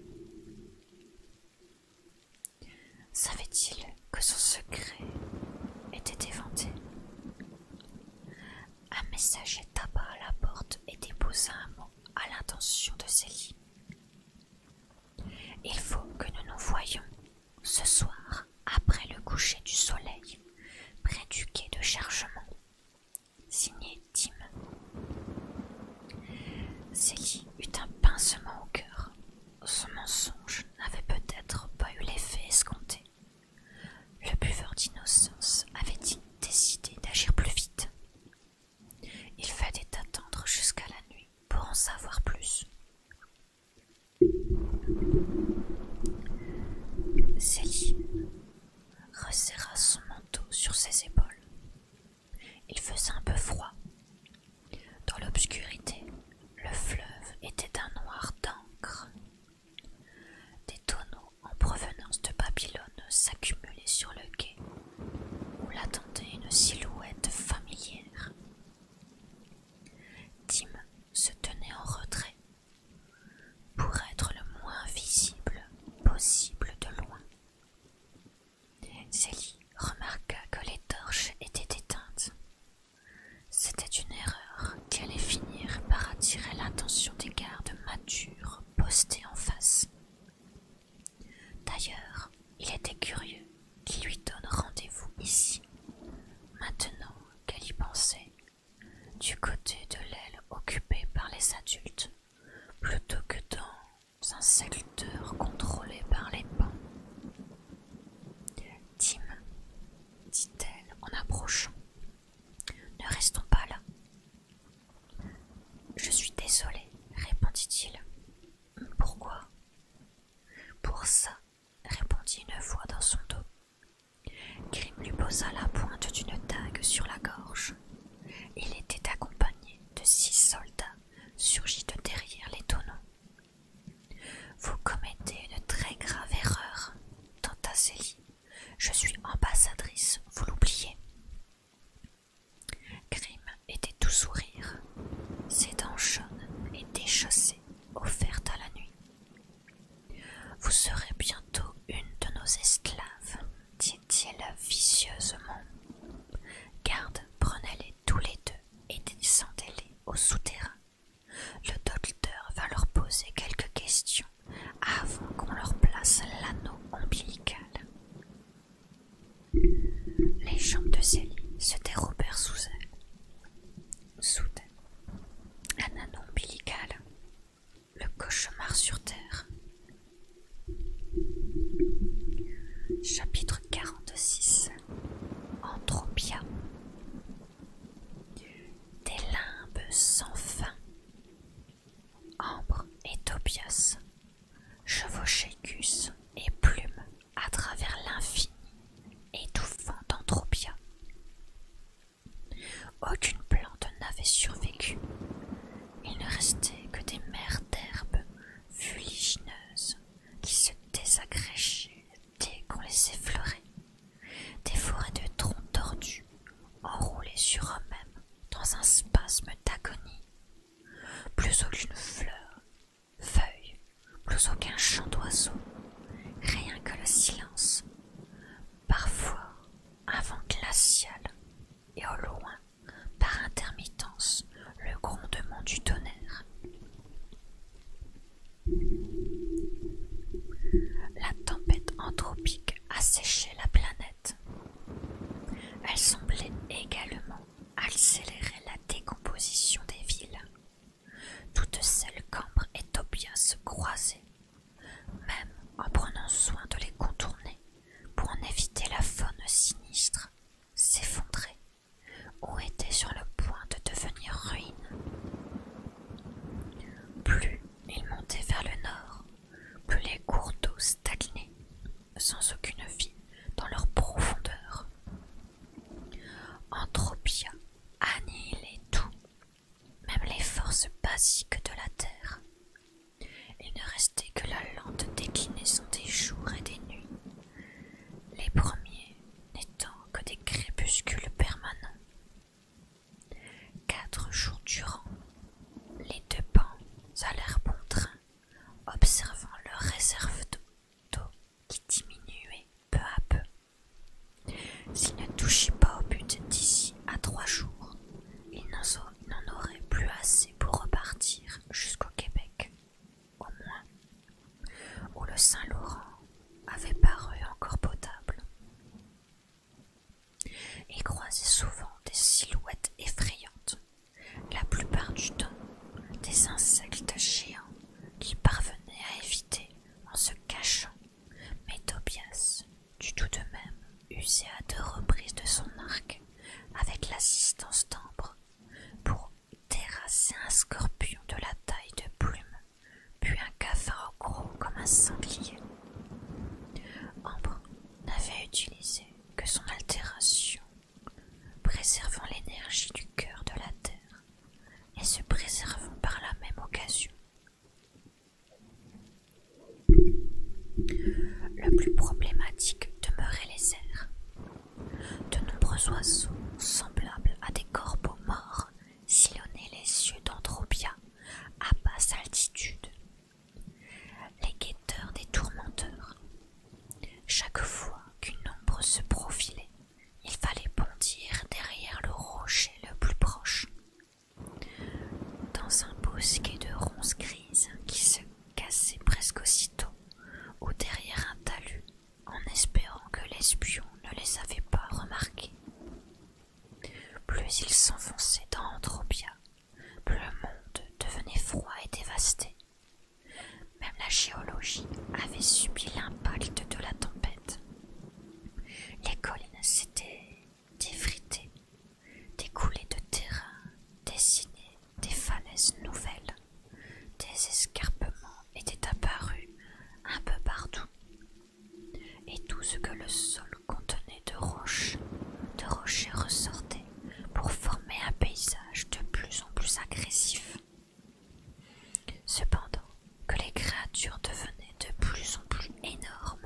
Savait-il que son secret était éventé? Un messager tapa à la porte et déposa un mot à l'intention de Célie. Il faut que nous nous voyions ce soir après le coucher du soleil près du quai de chargement. Signé Tim. Célie eut un pincement au cœur. Son mensonge n'avait peut-être pas eu l'effet escompté. Le buveur d'innocence avait décidé d'agir plus vite. Il fallait attendre jusqu'à la nuit pour en savoir plus. Célie resserra son manteau sur ses épaules. Il faisait un peu froid. Dans l'obscurité, le fleuve était d'un noir d'encre. Des tonneaux en provenance de Babylone s'accumulaient sur le quai, où l'attendait une silhouette familière. Tim se tenait en retrait, pour être le moins visible possible de loin. Célie remarqua que les torches étaient éteintes. C'était une erreur qui allait finir par attirer l'attention des gardes matures postés en face. D'ailleurs, il était curieux qu'il lui donne rendez-vous ici, maintenant qu'elle y pensait, du côté de l'aile occupée par les adultes, plutôt que dans un secteur contrôlé par les pans. Tim, dit-elle en approchant, ne restons pas là. Je suis désolée, répondit-il. Pourquoi? Pour ça, répondit une voix dans son dos. Grim lui posa la pointe d'une dague sur la gorge. Il était accompagné de six soldats surgis de derrière les tonneaux. Vous commettez une très grave erreur, tenta Célie. Je suis ambassadrice, vous l'oubliez. Grim était tout sourire, ses dents jaunes et déchaussées, offertes à la nuit. Vous serez bientôt une de nos esclaves, dit-il vicieusement. Garde, prenez-les tous les deux et descendez-les au souterrain. Le docteur va leur poser quelques questions avant qu'on leur place l'anneau ombilical. Les jambes de Célie se dérobèrent sous elle. Soudain, un anneau ombilical, le cauchemar sur terre. Chapitre quarante-six. En plus problématique demeurait les airs. De nombreux oiseaux, semblables à des corbeaux morts, sillonnaient les cieux d'Andropia à basse altitude. Les guetteurs des tourmenteurs. Chaque fois qu'une ombre se profilait, il fallait bondir derrière le rocher le plus proche. Dans un bosquet de ronces grises qui se cassaient presque aussitôt, ou derrière un talus, en espérant que l'espion ne les avait pas remarqués. Plus ils s'enfonçaient dans Andropia, plus le monde devenait froid et dévasté. Même la géologie avait subi l'impact de la tempête. Les collines s'étaient défritées, des coulées de terrain dessinaient des falaises nouvelles, des escarpements étaient apparus un peu partout, et tout ce que le sol contenait de roches, de rochers ressortait pour former un paysage de plus en plus agressif. Cependant, que les créatures devenaient de plus en plus énormes.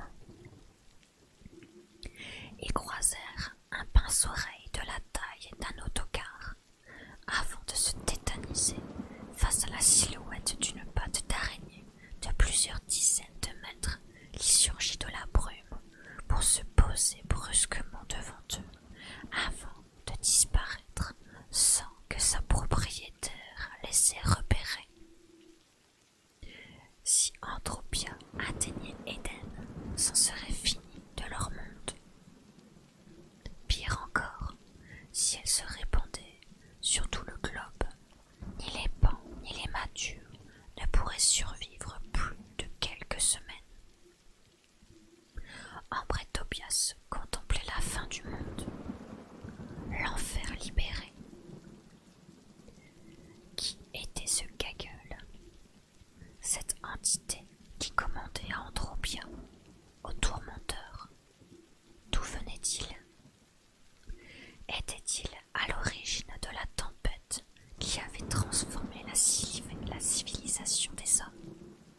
Ils croisèrent un pince-oreille de la taille d'un autocar avant de se tétaniser face à la silhouette d'une patte d'araignée de plusieurs dizaines de mètres qui surgit de la brume pour se poser brusquement devant eux avant de disparaître sans que sa propriétaire les ait repérés. Si Andropia atteignait Éden, c'en serait fini de leur monde. Pire encore, si elle se répandait sur tout le globe, ni les pans ni les matures ne pourraient survivre plus de quelques semaines. Ambre et Tobias contemplaient la fin du monde, l'enfer libéré. Qui était ce Gaggle? Cette entité qui commandait à Andropia, aux tourmenteurs. D'où venait-il? Était-il à l'origine de la tempête qui avait transformé la, la civilisation des hommes?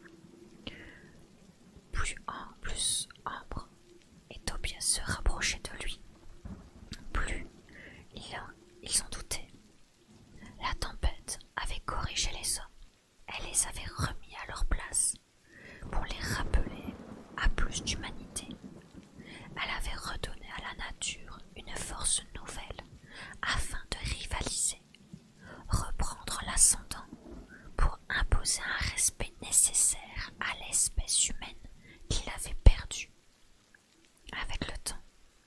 Plus en plus Ambre et Tobias se rapprochaient de lui, plus ils en, ils en doutaient. La tempête avait corrigé les hommes. Elle les avait remis à leur place pour les rappeler à plus d'humanité. Elle avait redonné à la nature une force nouvelle afin de rivaliser, reprendre l'ascendant pour imposer un respect nécessaire à l'espèce humaine qu'il avait perdue. Avec le temps,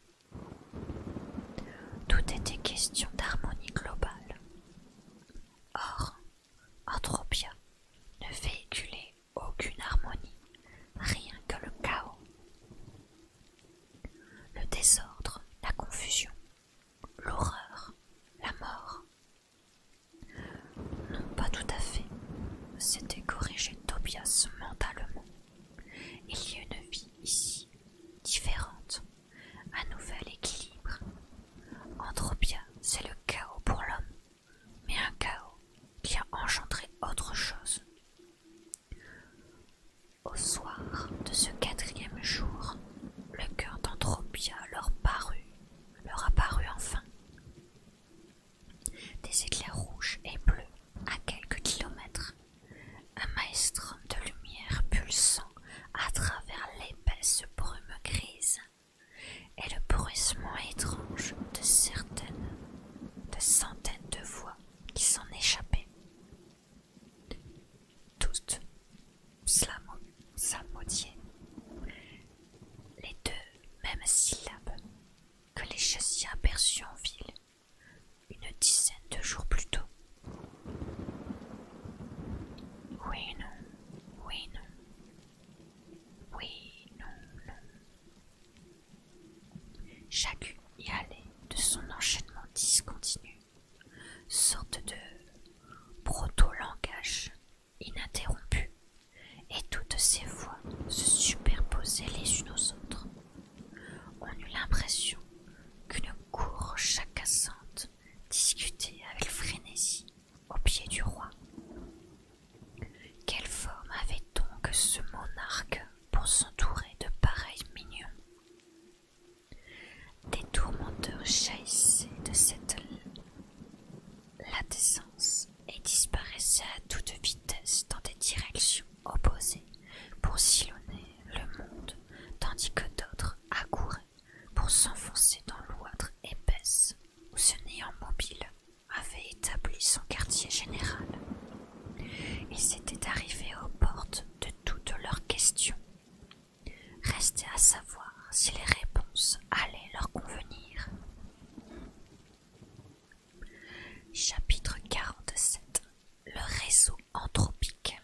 tout était question d'harmonie globale. Or, Andropia ne véhiculait aucune harmonie, rien que le chaos. Le désordre, la confusion, l'horreur, la mort. Non, pas tout à fait. S'était corrigé Tobias mentalement. Il y a une vie ici, différente, un nouvel équilibre. Andropia, c'est le chaos pour l'homme, mais un chaos qui a engendré autre chose. Au soir de ce quatrième jour, le cœur d'Andropia leur parut, leur apparut enfin. Des éclairs rouges et bleus à quelques kilomètres, un maelstrom de lumière pulsant à travers l'épaisse brume grise, et le bruissement étrange de certaines, de centaines de voix qui s'en échappaient. Toutes psalmodiaient les deux mêmes syllabes que les chassiers aperçus en ville une dizaine de jours plus tôt. Oui, non, oui, non, oui, non, non. Chacune y allait de son enchaînement discontinu, sorte de proto-langage ininterrompu, et toutes ces voix se superposaient les unes aux autres. On eut l'impression qu'une cour jacassante discutait avec frénésie au pied du roi. Quelle forme avait donc ce monarque pour s'entourer de pareilles restait à savoir si les réponses allaient leur convenir. Chapitre quarante-sept. Le réseau anthropique.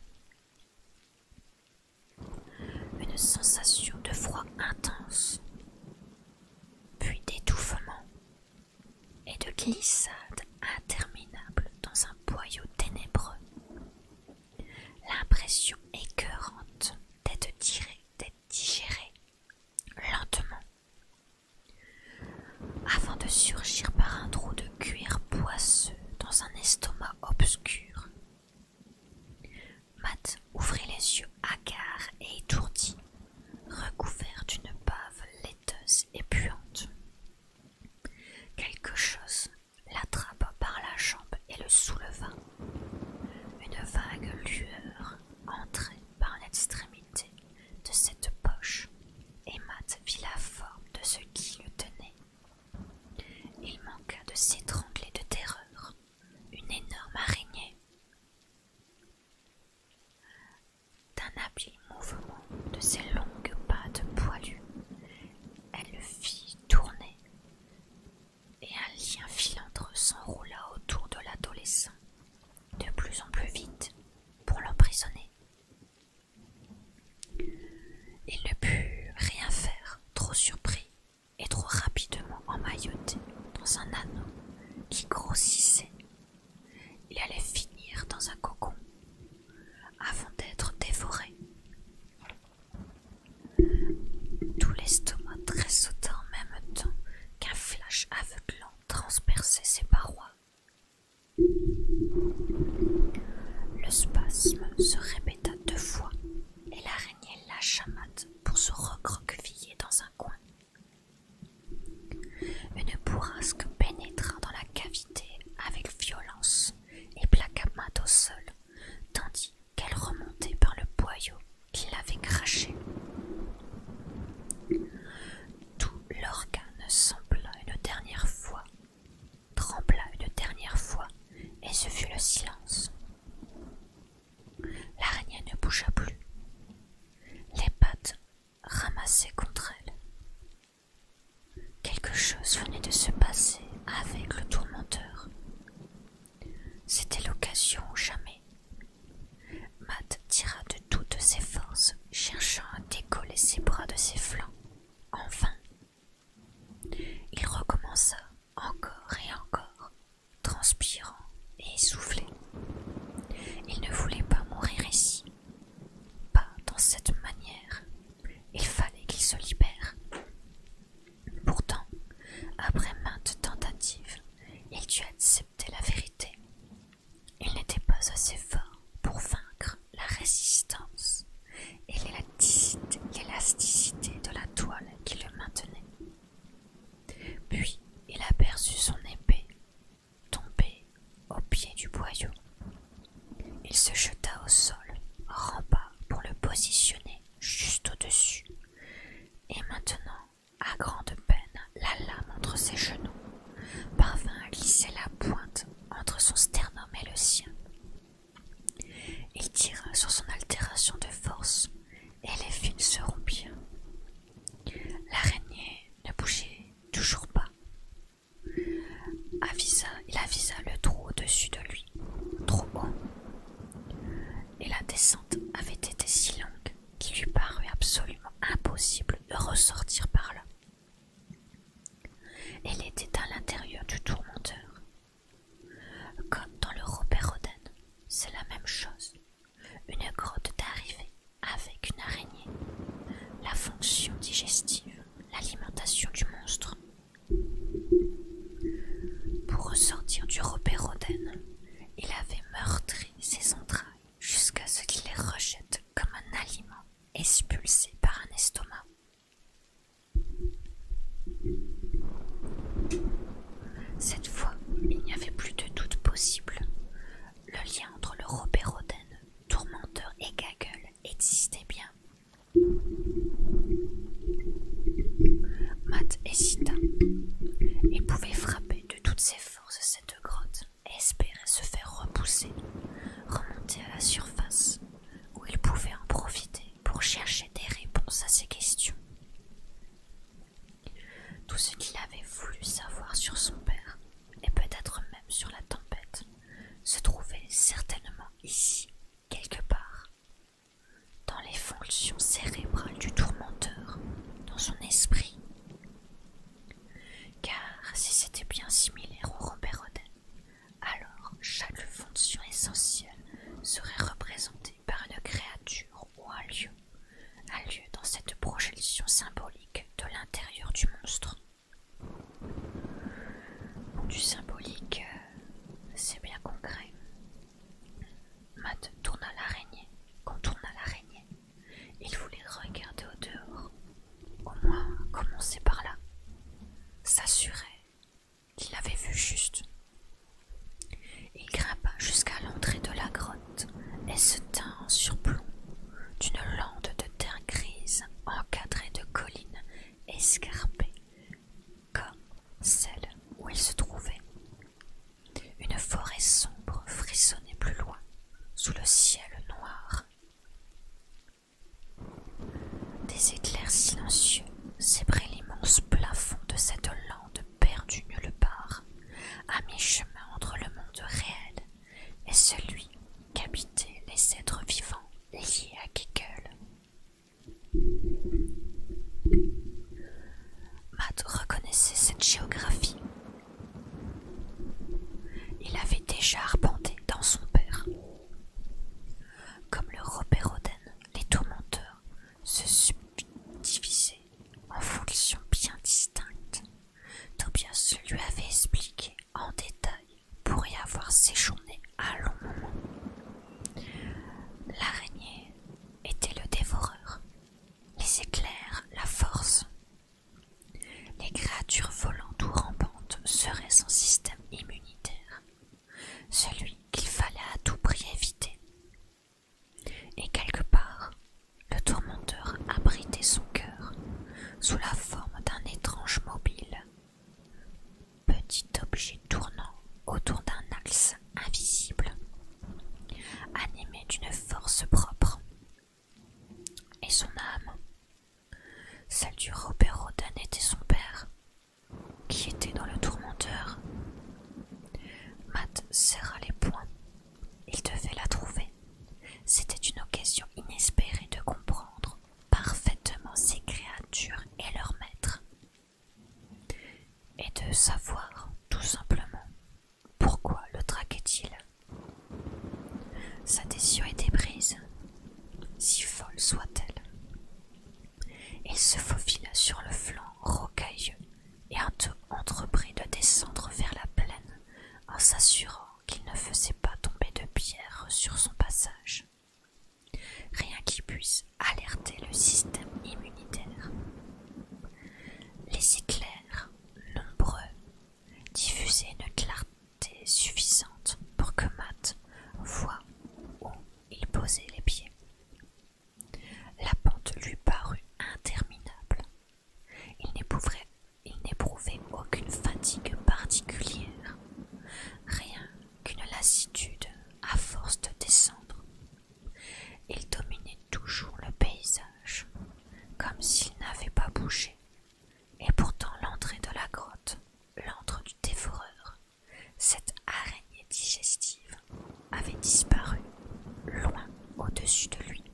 Une sensation de froid intense, puis d'étouffement et de glissade interminable dans un boyau ténébreux. L'impression écœurante d'être tirée, d'être digérée lentement, avant de surgir par un trou de cuir poisseux dans un estomac obscur. Matt ouvrit les yeux hagards et étourdis, recouvert d'une bave laiteuse et puante. Quelque chose l'attrapa par la jambe et le souleva. Une vague lueur entrait par l'extrémité de cette poche, et Matt vit la forme de ce qui le tenait. Il manqua de s'étrangler de terreur. Une énorme araignée. D'un habile mouvement de ses longues pattes poilues, elle le fit tourner, et un lien filandreux s'enroula autour de l'adolescent, de plus en plus vite, pour l'emprisonner. Il ne put rien faire, trop surpris et trop rapidement emmailloté dans un anneau qui grossissait. Il allait finir dans un cocon avant d'être dévoré. Tout l'estomac tressauta en même temps qu'un flash aveuglant transperçait ses parois. Le spasme se répéta deux fois et l'araignée lâcha Matt pour se recroqueviller dans un coin. Une bourrasque pénétra dans la cavité avec violence et plaqua Matt au sol, tandis qu'elle remontait par le boyau qui l'avait craché. Tout l'organe sembla une dernière fois, trembla une dernière fois, et ce fut le silence. L'araignée ne bougea plus, les pattes ramassées contre elle. Quelque chose venait de se passer avec le tourmenteur. C'était l'occasion ou jamais. Matt tira de toutes ses forces, cherchant à décoller ses bras de ses flancs. En vain. Il recommença encore et encore, transpirant et essoufflé. Il ne voulait pas mourir ici. Pas dans cette manière. Il fallait qu'il se libère. Pourtant, après maintes tentatives, il dut accepter la vérité. Il n'était pas assez fort pour vaincre la résistance et l'élasticité, l'élasticité de la toile qui le maintenait. Puis il aperçut son épée tomber au pied du boyau. Il se jeta au sol, rampa pour le positionner juste au-dessus, et maintenant, à grande peine, la lame entre ses genoux parvint à glisser la pointe entre son sternum et le sien. Il tira sur son altération de force, et les fils se rompirent. L'araignée ne bougeait toujours pas. Avisa, il avisa le trou au-dessus de lui, trop haut. Et la descente avait été si longue qu'il lui parut absolument impossible de ressortir par là. Elle était à l'intérieur du tourmenteur. Comme dans le Robert-Hoden, c'est la même chose. Une grotte d'arrivée avec une araignée, la fonction digestive, l'alimentation du monstre. Pour ressortir du Robert-Hoden, il avait meurtri ses entrailles jusqu'à ce qu'il les rejette comme un aliment expulsé par un estomac. Cette fois, il n'y avait plus de doute possible. Le lien entre le Robert-Hoden, tourmenteur et Gaggle existait bien. tout ce qu'il avait voulu savoir sur son père, et peut-être même sur la tempête, se trouvait certainement ici, quelque part, dans les fonctions cérébrales du tourmenteur, dans son esprit. Car si c'était bien similaire au Robert Houdin, alors chaque fonction essentielle serait représentée par une créature ou un lieu, un lieu dans cette projection symbolique de l'intérieur du monstre. Du symbolique, c'est bien concret. Matt tourna l'araignée, contourna l'araignée. Il voulait regarder au dehors, au moins commencer par là, s'assurer qu'il avait vu juste. Il grimpa jusqu'à l'entrée de la grotte et se tint en surplomb d'une lande de terre grise encadrée de collines escarpées comme celle où il se trouvait. Une forêt sombre frissonnait plus loin, sous le ciel noir. Des éclairs silencieux zébraient l'immense plafond de cette lande perdue nulle part, à mi-chemin entre le monde réel et celui qu'habitaient les êtres vivants liés à Kegel. Matt reconnaissait cette géographie. Il avait déjà arpenté dans son père. Comme le Robert Houdin, les tourmenteurs se subdivisaient en fonctions bien distinctes. Tobias lui avait expliqué en détail pour y avoir séjourné un long moment. L'araignée était le dévoreur, les éclairs la force. Les créatures volantes ou rampantes seraient son système immunitaire, celui qu'il fallait à tout prix éviter. Et quelque part, le tourmenteur abritait son cœur sous la forme d'un étrange mobile, petit objet tournant autour d'un axe invisible, animé d'une force propre. Et son âme, celle du Robert Houdin, était son père, qui était dans le tourmenteur. Matt serra les poings. Il devait la trouver. C'était une occasion inespérée de comprendre parfaitement ces créatures et leur maître, et de savoir, tout simplement, pourquoi le traquait-il. Sa décision était prise, si folle soit-elle. Il se faufila sur le flanc rocailleux et entreprit de descendre vers la plaine en s'assurant qu'il ne faisait pas tomber de pierre sur son passage. Rien qui puisse alerter le système immunitaire. Les éclairs, nombreux, diffusaient une clarté suffisante pour que Matt voie où il posait les pieds. La pente lui parut interminable. Il n'éprouvait, il n'éprouvait aucune fatigue particulière, rien qu'une lassitude à force de descendre. Il dominait toujours le paysage, comme s'il n'avait pas bougé, et pourtant l'entrée de la grotte, l'antre du dévoreur, cette araignée digestive, avait disparu, loin au-dessus de lui.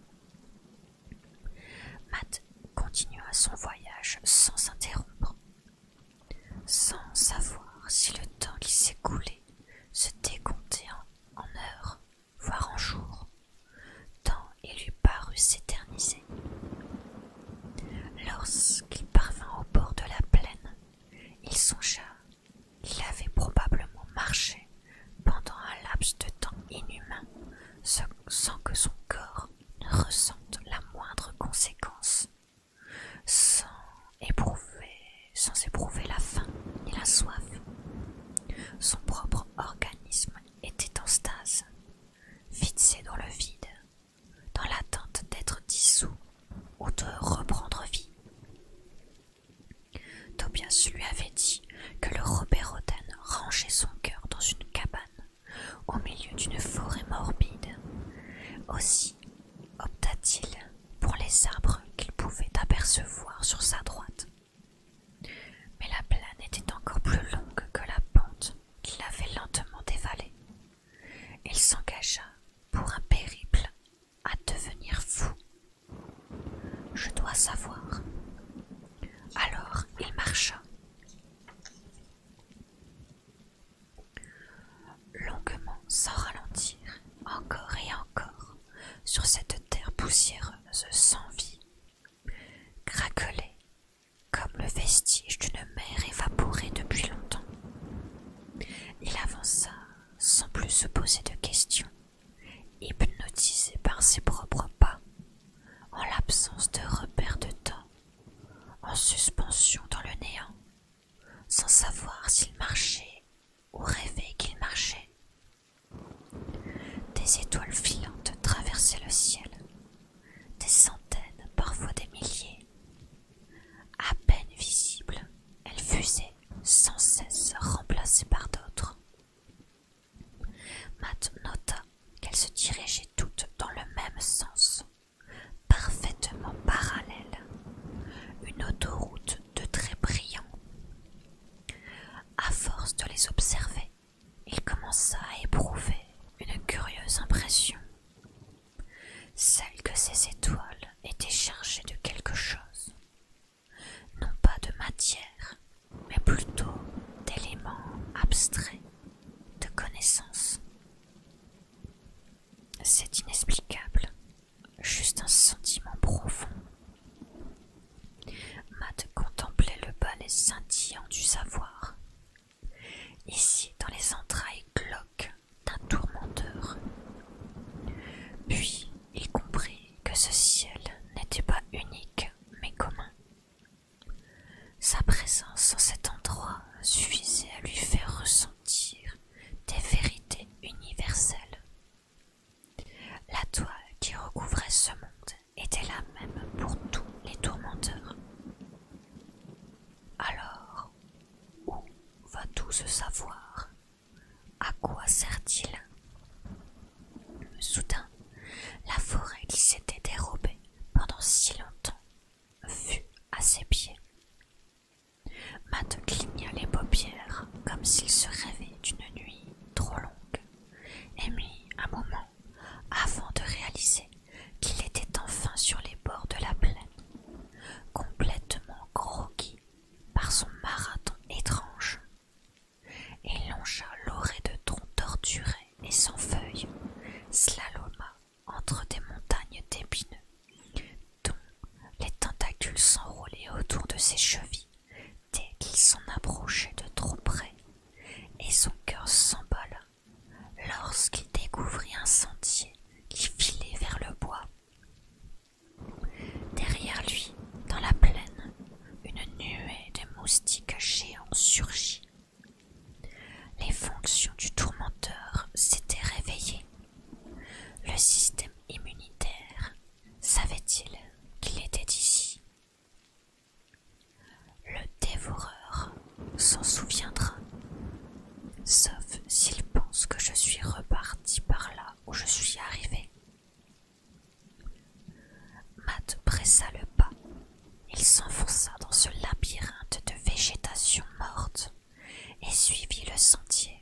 Matt continua son voyage sans s'interrompre, sans savoir si le temps qui s'écoulait se décomptait en, en heures, voire en jours, tant il lui parut s'éterniser. Lorsqu'il parvint au bord de la plaine, il songea qu'il avait probablement marché pendant un laps de temps inhumain, sans que son corps ne ressente la moindre conséquence, sans éprouver, sans éprouver la faim ni la soif. Son propre organisme était en stase, fixé dans le vide, dans l'attente d'être dissous ou de reprendre vie. Tobias lui avait dit que le Robert Houdin rangeait son cœur dans une cabane au milieu d'une forêt morbide. Aussi opta-t-il pour les arbres qu'il pouvait apercevoir sur sa droite. suspension dans le néant, sans savoir s'il marchait ou rêvait qu'il marchait. Des étoiles filantes traversaient le ciel, des centaines, parfois des milliers. À peine visibles, elles fusaient, sans cesse remplacées par d'autres. Matt nota qu'elles se dirigeaient toutes dans le même sens, parfaitement parallèles, une autoroute de traits brillants. À force de les observer, il commença à éprouver une curieuse impression, celle que ces étoiles étaient chargées de quelque chose, non pas de matière, mais plutôt d'éléments abstraits, de connaissances. C'est inexplicable, juste un sentiment profond. Matt contemplait le balai scintillant du savoir, ici dans les entrailles glauques d'un tourmenteur. Puis il comprit que ce ciel n'était pas unique mais commun. Sa présence en cet endroit suffisait à lui faire ressentir des vérités universelles. La toile qui recouvrait ce monde était la même pour tous les tourmenteurs. Alors, où va tout ce savoir? À quoi sert-il? Soudain, la forêt qui s'était dérobée pendant si longtemps fut à ses pieds. Matt cligna les paupières comme s'il se rêvait d'une nuit trop longue et mit un moment avant de réaliser qu'il était enfin sur les bords de la plaine, complètement groggy par son marathon étrange. Il longea l'orée de troncs torturés et sans feuilles, slaloma entre des montagnes d'épineux, dont les tentacules s'enroulaient autour de ses chevilles dès qu'il s'en approchait de trop près, et son cœur s'emballa lorsqu'il découvrit un sentier qui filait vers le bois. Derrière lui, dans la plaine, une nuée de moustiques géants surgit. Les fonctions du tourmenteur s'étaient réveillées. Le système immunitaire savait-il qu'il était ici? Le dévoreur s'en souviendra, sauf s'il pense que je suis reparti par là où je suis arrivé. Matt pressa le pas. Il s'enfonça dans ce labyrinthe de végétation morte et suivit le sentier.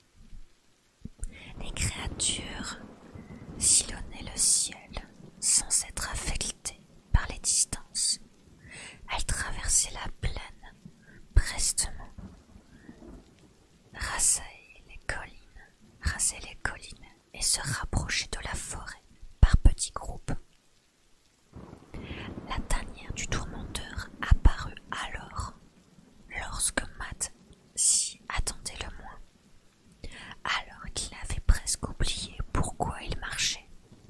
Les créatures sillonnaient le ciel sans être affectées par les distances. Elles traversaient la plaine prestement, rasaient les collines, rasaient les collines et se rapprochaient de la forêt par petits groupes. La tanière du tourmenteur apparut alors, lorsque Matt s'y attendait le moins, alors qu'il avait presque oublié pourquoi il marchait.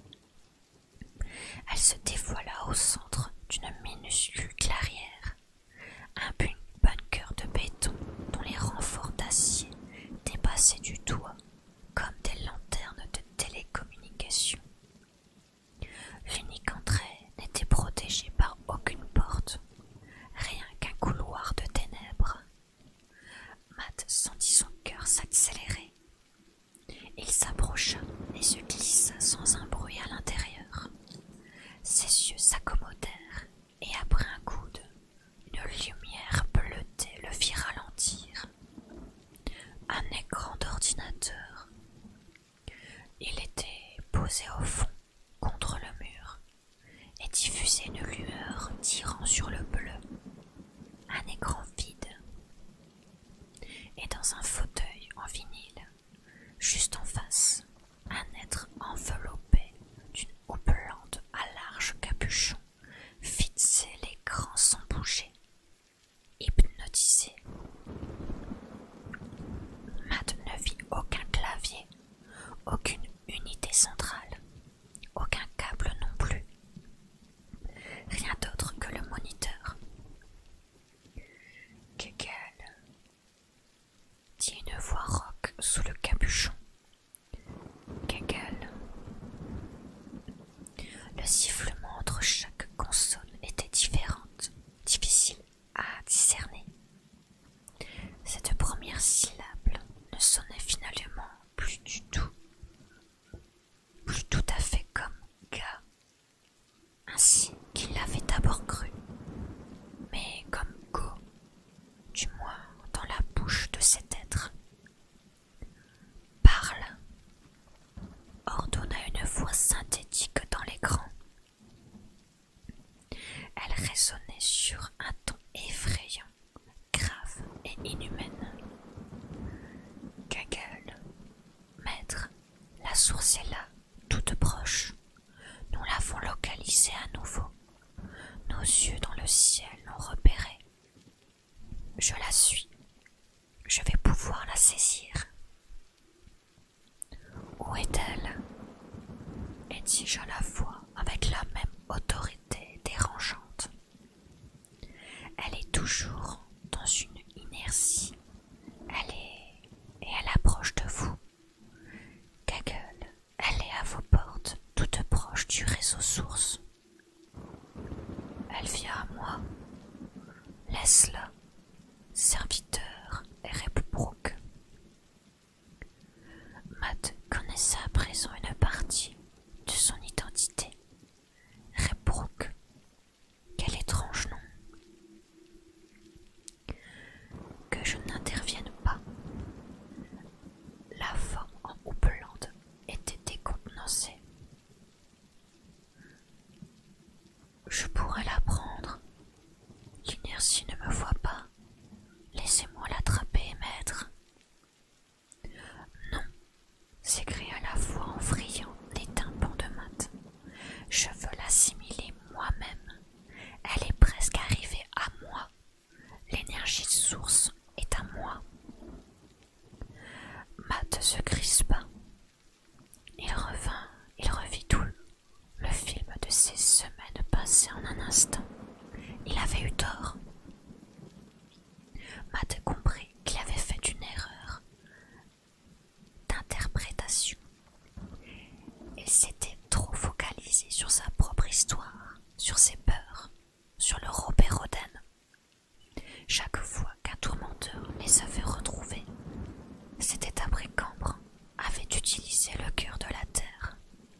Elle se dévoila au centre d'une minuscule clairière, un bunker de béton dont les renforts d'acier dépassaient du toit comme des lanternes de télécommunication. L'unique entrée n'était protégée par aucune porte, rien qu'un couloir de ténèbres. Matt sentit son cœur s'accélérer. Il s'approcha et se glissa sans un bruit à l'intérieur. Ses yeux s'accommodèrent et après un coude, une lumière bleutée le fit ralentir. Un écran d'ordinateur. Il était posé au fond, contre le mur, et diffusait une lueur tirant sur le bleu. Un écran vide. Et dans un fauteuil en vinyle, juste en face, un être enveloppé d'une houppelande à large capuchon fixait l'écran sans bouger, hypnotisé. Matt ne vit aucun clavier, aucune unité centrale, aucun câble non plus. Rien d'autre que le moniteur. un ton effrayant, grave et inhumaine. Gaggle, maître, la source est là, toute proche. Nous l'avons localisée à nouveau. Nos yeux dans le ciel l'ont repérée. Je la suis. Je vais pouvoir la saisir. Où est-elle? Ai-je à la voix avec la même autorité dérangeante. Elle est toujours dans une inertie. Elle est... et elle approche de vous. Gaggle, elle est à vos portes, toute proche du réseau source. Elle vient à moi. Laisse-la, serviteur et Repbrook. Matt connaissait à présent une partie de son identité. Repbrook, quel étrange nom. Que je n'intervienne pas. La forme en houppelande était décontenancée. Je pourrais la prendre. L'inertie ne me voit pas. Laissez-moi l'attraper, maître. Non, s'écria la voix en friant les tympans de Matt. Je veux l'assimiler moi-même. Elle est presque arrivée à moi. L'énergie source est à moi. Matt se crispa. Il revint, il revit tout le film de ces semaines passées en un instant. Il avait eu tort. Matt comprit qu'il avait fait une erreur d'interprétation. Il s'était trop focalisé sur sa propre histoire, sur ses peurs, sur le Robert-Roden. Chaque fois qu'un tourmenteur les avait retrouvés, c'était après qu'Ambre avait utilisé le cœur de la terre.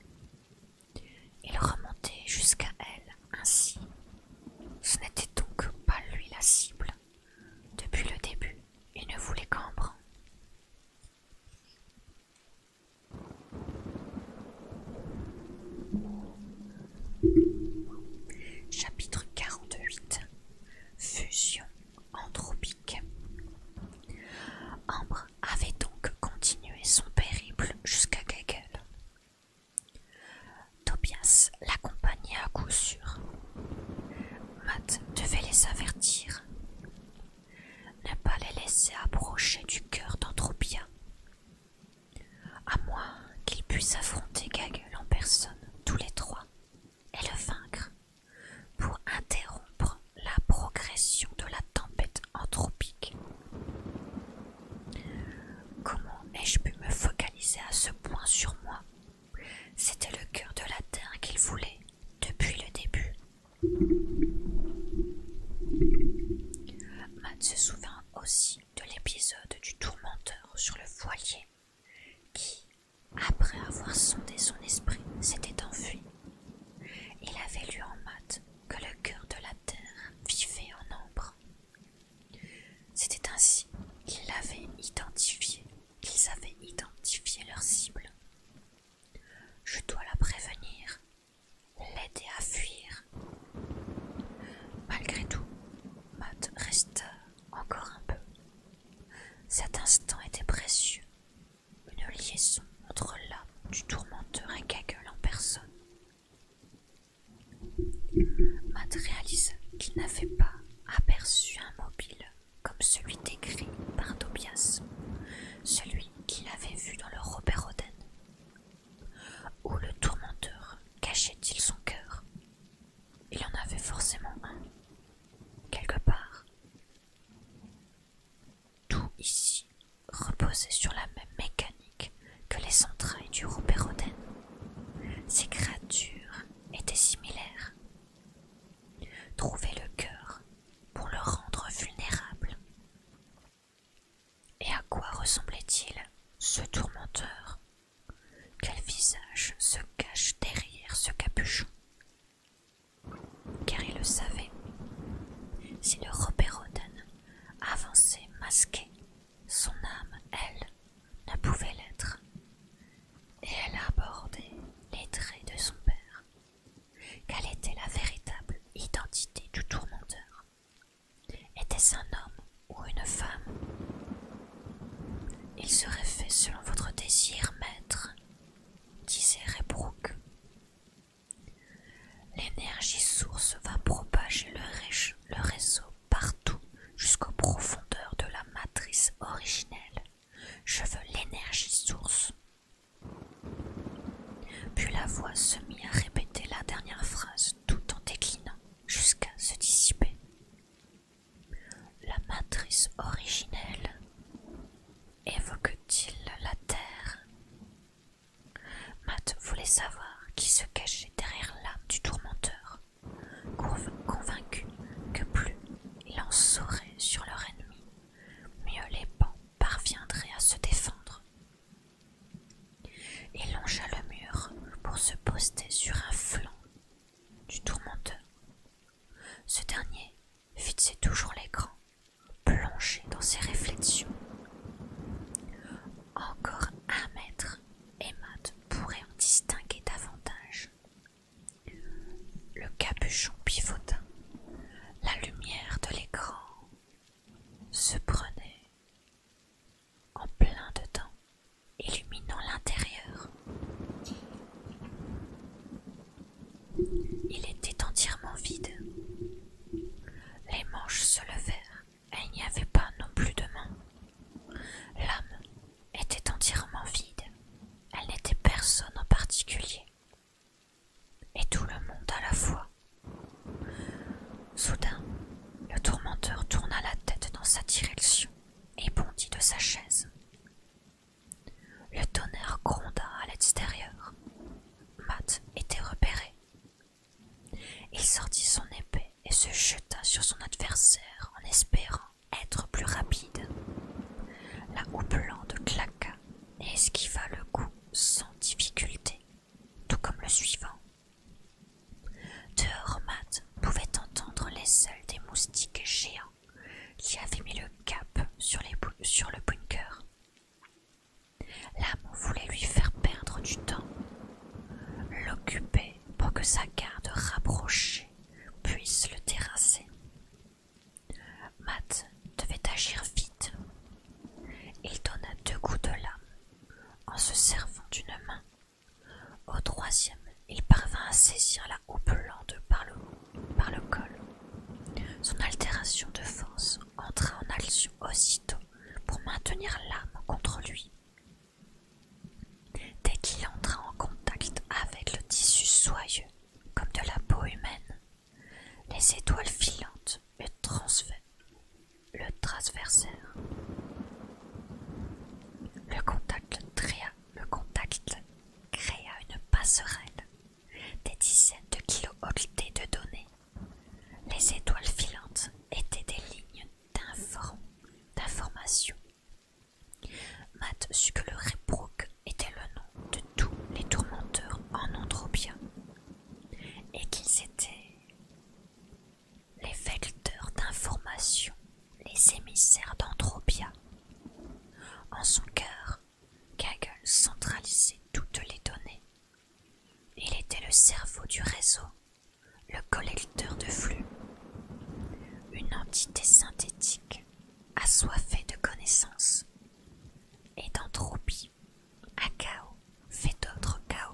Il remontait jusqu'à elle ainsi. Ce n'était donc pas lui la cible. Depuis le début, il ne voulait qu'Ambre. Chapitre quarante-huit. Fusion anthropique. Ambre avait donc continué son périple jusqu'à Gaggle. Tobias l'accompagnait à coup sûr. Matt devait les avertir. Ne pas les laisser approcher du cœur d'Anthropia. À moins qu'ils puissent affronter Gaggle en personne, tous les trois, et le vaincre, pour interrompre la progression de la tempête anthropique. Comment ai-je pu me focaliser à ce point sur moi? C'était le cœur de la terre qu'il voulait depuis le début. Matt se souvint aussi de l'épisode du tourmenteur sur le voilier qui, après avoir sondé son esprit, s'était enfui. Il avait lu en Matt que le cœur de la terre vivait en Ambre. C'était ainsi qu'ils l'avaient identifié, qu'ils avaient identifié leur cible. Je dois la prévenir, l'aider à fuir. Malgré tout, Matt resta encore un peu. Cet instant était précieux, une liaison entre l'âme du tourmenteur et Gaggle en personne. Matt réalisa qu'il n'avait pas aperçu un mobile comme celui décrit par Tobias, celui qu'il avait vu dans le Robert-Roden. Où le tourmenteur cachait-il son cœur? Il en avait forcément un, quelque part. Tout ici reposait sur la même mécanique que les entrailles du Robert-Roden. Ces créatures étaient similaires. Trouver le cœur pour le rendre vulnérable. Et à quoi ressemblait-il, ce tourmenteur? Quel visage se cache derrière ce capuchon? Car il le savait. Si le Robert-Roden avançait masqué, son âme, elle, ne pouvait l'être. Et elle abordait les traits de son père. Quelle était la véritable identité du tourmenteur? fils originel évoque-t-il la terre? Matt voulait savoir qui se cachait derrière l'âme du tourmenteur, convaincu que plus il en saurait sur leur ennemi, mieux les bancs parviendraient à se défendre. Il longea le mur pour se poster sur un flanc du tourmenteur. Ce dernier fixait toujours l'écran, plongé dans ses réflexions. Encore un mètre, et Matt pourrait en distinguer davantage. Le capuchon pivota. La lumière de l'écran se prenait en plein dedans, illuminant l'intérieur. Il était entièrement vide. Les manches se levèrent et il n'y avait pas non plus de main. L'âme était entièrement vide. Elle n'était personne en particulier. Et tout le monde à la fois. Soudain, le tourmenteur tourna la tête dans sa direction et bondit de sa chaise. Le tonnerre gronda à l'extérieur. Matt était repéré. Il sortit son épée et se jeta sur son adversaire en espérant être plus rapide. La houppelande claqua et esquiva le coup sans difficulté, tout comme le suivant. Dehors, Matt pouvait entendre les ailes des moustiques géants qui avaient mis le cap sur, les sur le bunker. L'âme voulait lui faire perdre du temps, l'occuper pour que sa garde rapprochée puisse le terrasser. Matt devait agir vite. Il donna deux coups de lame en se servant d'une main. Au troisième, il parvint à saisir la houppelande par le, par le col. Son altération de force entra en action aussitôt pour maintenir l'âme contre lui. Dès qu'il entra en contact avec le tissu soyeux, comme de la peau humaine, les étoiles filantes le, le transversèrent. Le contact, créa, le contact créa une passerelle, des dizaines de kilooctets de données. Les étoiles filantes étaient des lignes d'information. Matt sut que le Rebrook était le nom de tous les tourmenteurs en Andropia, et qu'ils étaient les vecteurs d'information, les émissaires d'Andropia. En son cœur, Gaggle centralisait toutes les données. Il était le cerveau du réseau, le collecteur de flux, une entité synthétique, assoiffée de connaissances et d'entropie, un chaos fait d'autres chaos.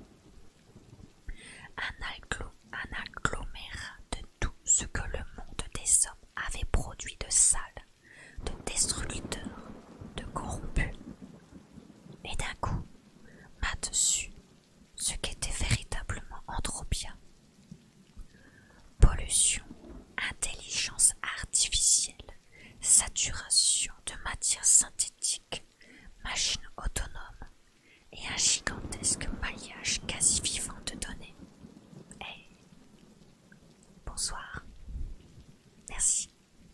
Un, aglo, un agglomérat de tout ce que le monde des hommes avait produit de sale, de destructeur, de corrompu. Et d'un coup, Matt sut ce qu'était véritablement Andropia. Pollution, intelligence artificielle, saturation de matière synthétique, machines autonomes et un gigantesque maillage quasi vivant de données. Et bonsoir. Merci.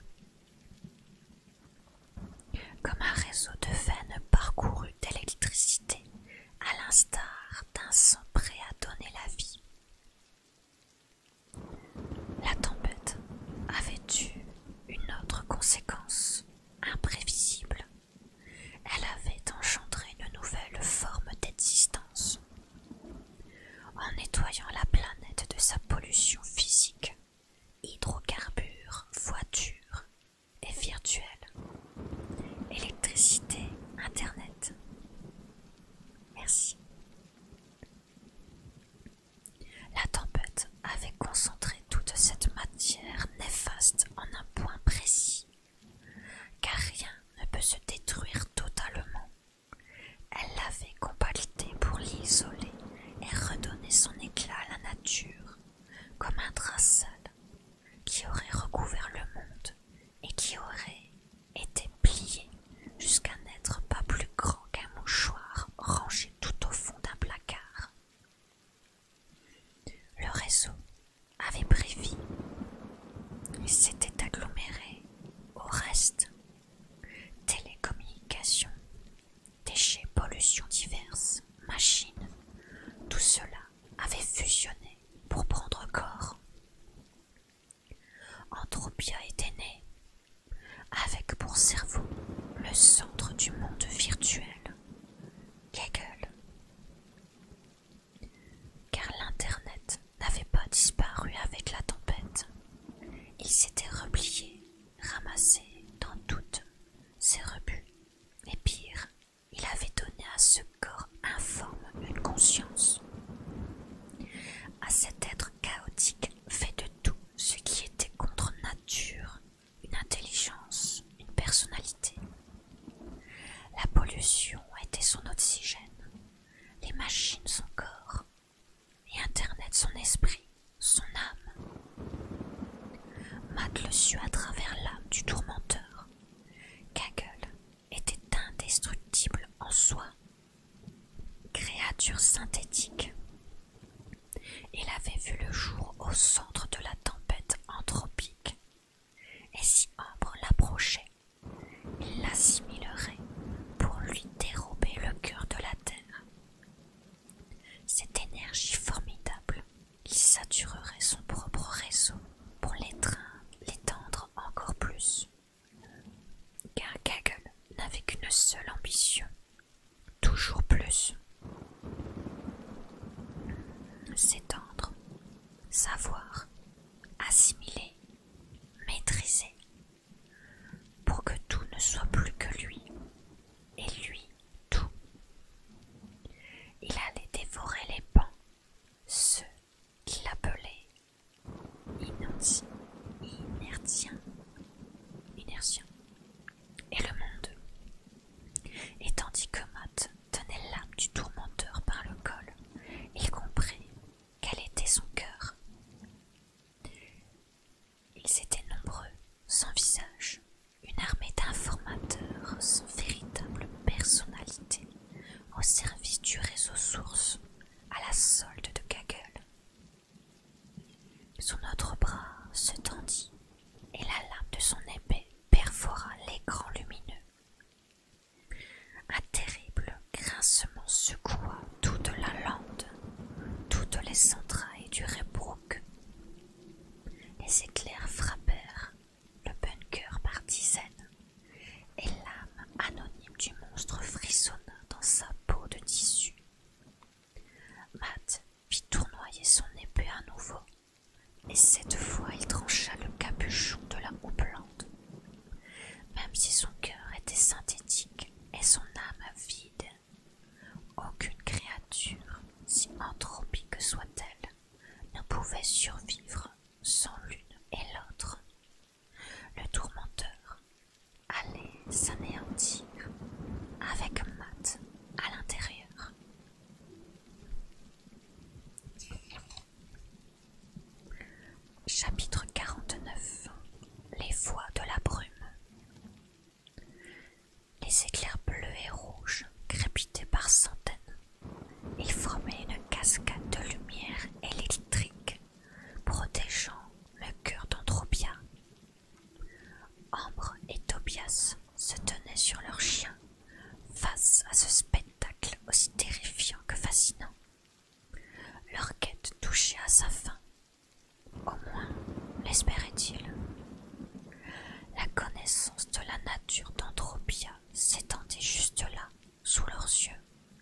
Comme un réseau de veines parcouru d'électricité, à l'instar d'un sang prêt à donner la vie. La tempête avait eu une autre conséquence, imprévisible. Elle avait engendré une nouvelle forme d'existence. En nettoyant la planète de sa pollution physique, hydrocarbures, voitures et virtuels, électricité, internet. Merci. à travers l'âme du tourmenteur. Gaggle était indestructible en soi. Créature synthétique, il avait vu le jour au centre de la tempête anthropique, et si Ambre l'approchait, il l'assimilerait pour lui dérober le cœur de la terre. Cette énergie formidable qui saturerait son propre réseau pour l'étreindre, l'étendre encore plus. Car Gaggle n'avait qu'une seule ambition, toujours plus. S'étendre, savoir, assimiler, maîtriser, pour que tout ne soit plus que lui, et lui tout. Il allait dévorer les pans, ceux qu'il appelait inertiens, inertiens, inertiens, et le monde. Et tandis que Matt tenait l'âme du tourmenteur par le col, il comprit quel était son cœur. Ils étaient nombreux, sans visage, une armée d'informateurs sans véritable personnalité, au service du réseau source, à la solde de Gaggle. Son autre bras se tendit, et la lame de son épée perfora l'écran lumineux. Un terrible grincement secoua toute la lande, toutes les entrailles du Raybrook. Les éclairs frappèrent le bunker par dizaines, et l'âme anonyme du monstre frissonna dans sa peau de tissu. Matt fit tournoyer son épée à nouveau, et cette fois il trancha le capuchon de la houppelande. Même si son cœur était synthétique et son âme vide, aucune créature, si anthropique soit-elle, ne pouvait survivre sans l'une et l'autre. Le tourmenteur allait s'anéantir avec Matt à l'intérieur. Chapitre quarante-neuf. Les voix de la brume. Les éclairs bleus et rouges crépitaient par centaines. Ils formaient une cascade de lumière électrique, protégeant le cœur d'Anthropia. Ambre et Tobias se tenaient sur leurs chiens, face à ce spectacle aussi terrifiant que fascinant. Leur quête touchait à sa fin. Au moins, l'espérait-il. La connaissance de la nature d'Anthropia s'étendait juste là, sous leurs yeux.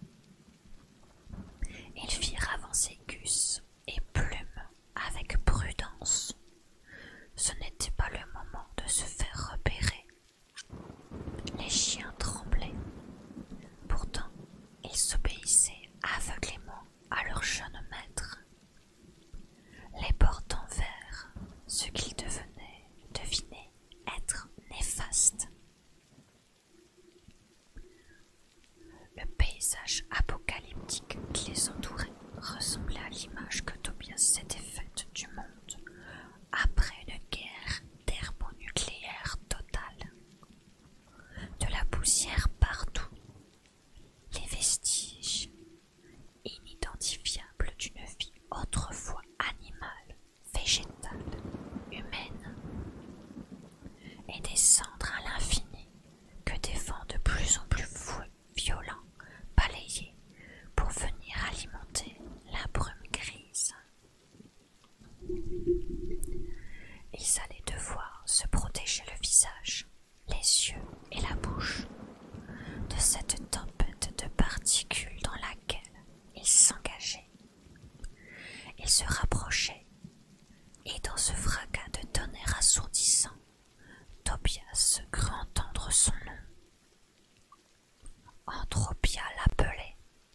Ils firent avancer Gus et Plume avec prudence. Ce n'était pas le moment de se faire repérer. Les chiens tremblaient. Pourtant, ils s'obéissaient aveuglément à leur jeune maître, les portant vers ce qu'ils devenaient deviner être néfaste. Le paysage apocalyptique qui les entourait ressemblait à l'image que Tobias s'était faite du monde après une guerre thermonucléaire totale. De la poussière partout, les vestiges inidentifiables d'une vie autrefois animale, végétale, humaine, et des cendres à l'infini que des vents de plus en plus fous, violents balayaient pour venir alimenter la brume grise. Ils allaient devoir se protéger le visage, les yeux et la bouche de cette tempête de particules dans laquelle ils s'engageaient. Ils se rapprochaient, et dans ce fracas de tonnerre assourdissant, Tobias crut entendre son nom. Anthropia l'appelait.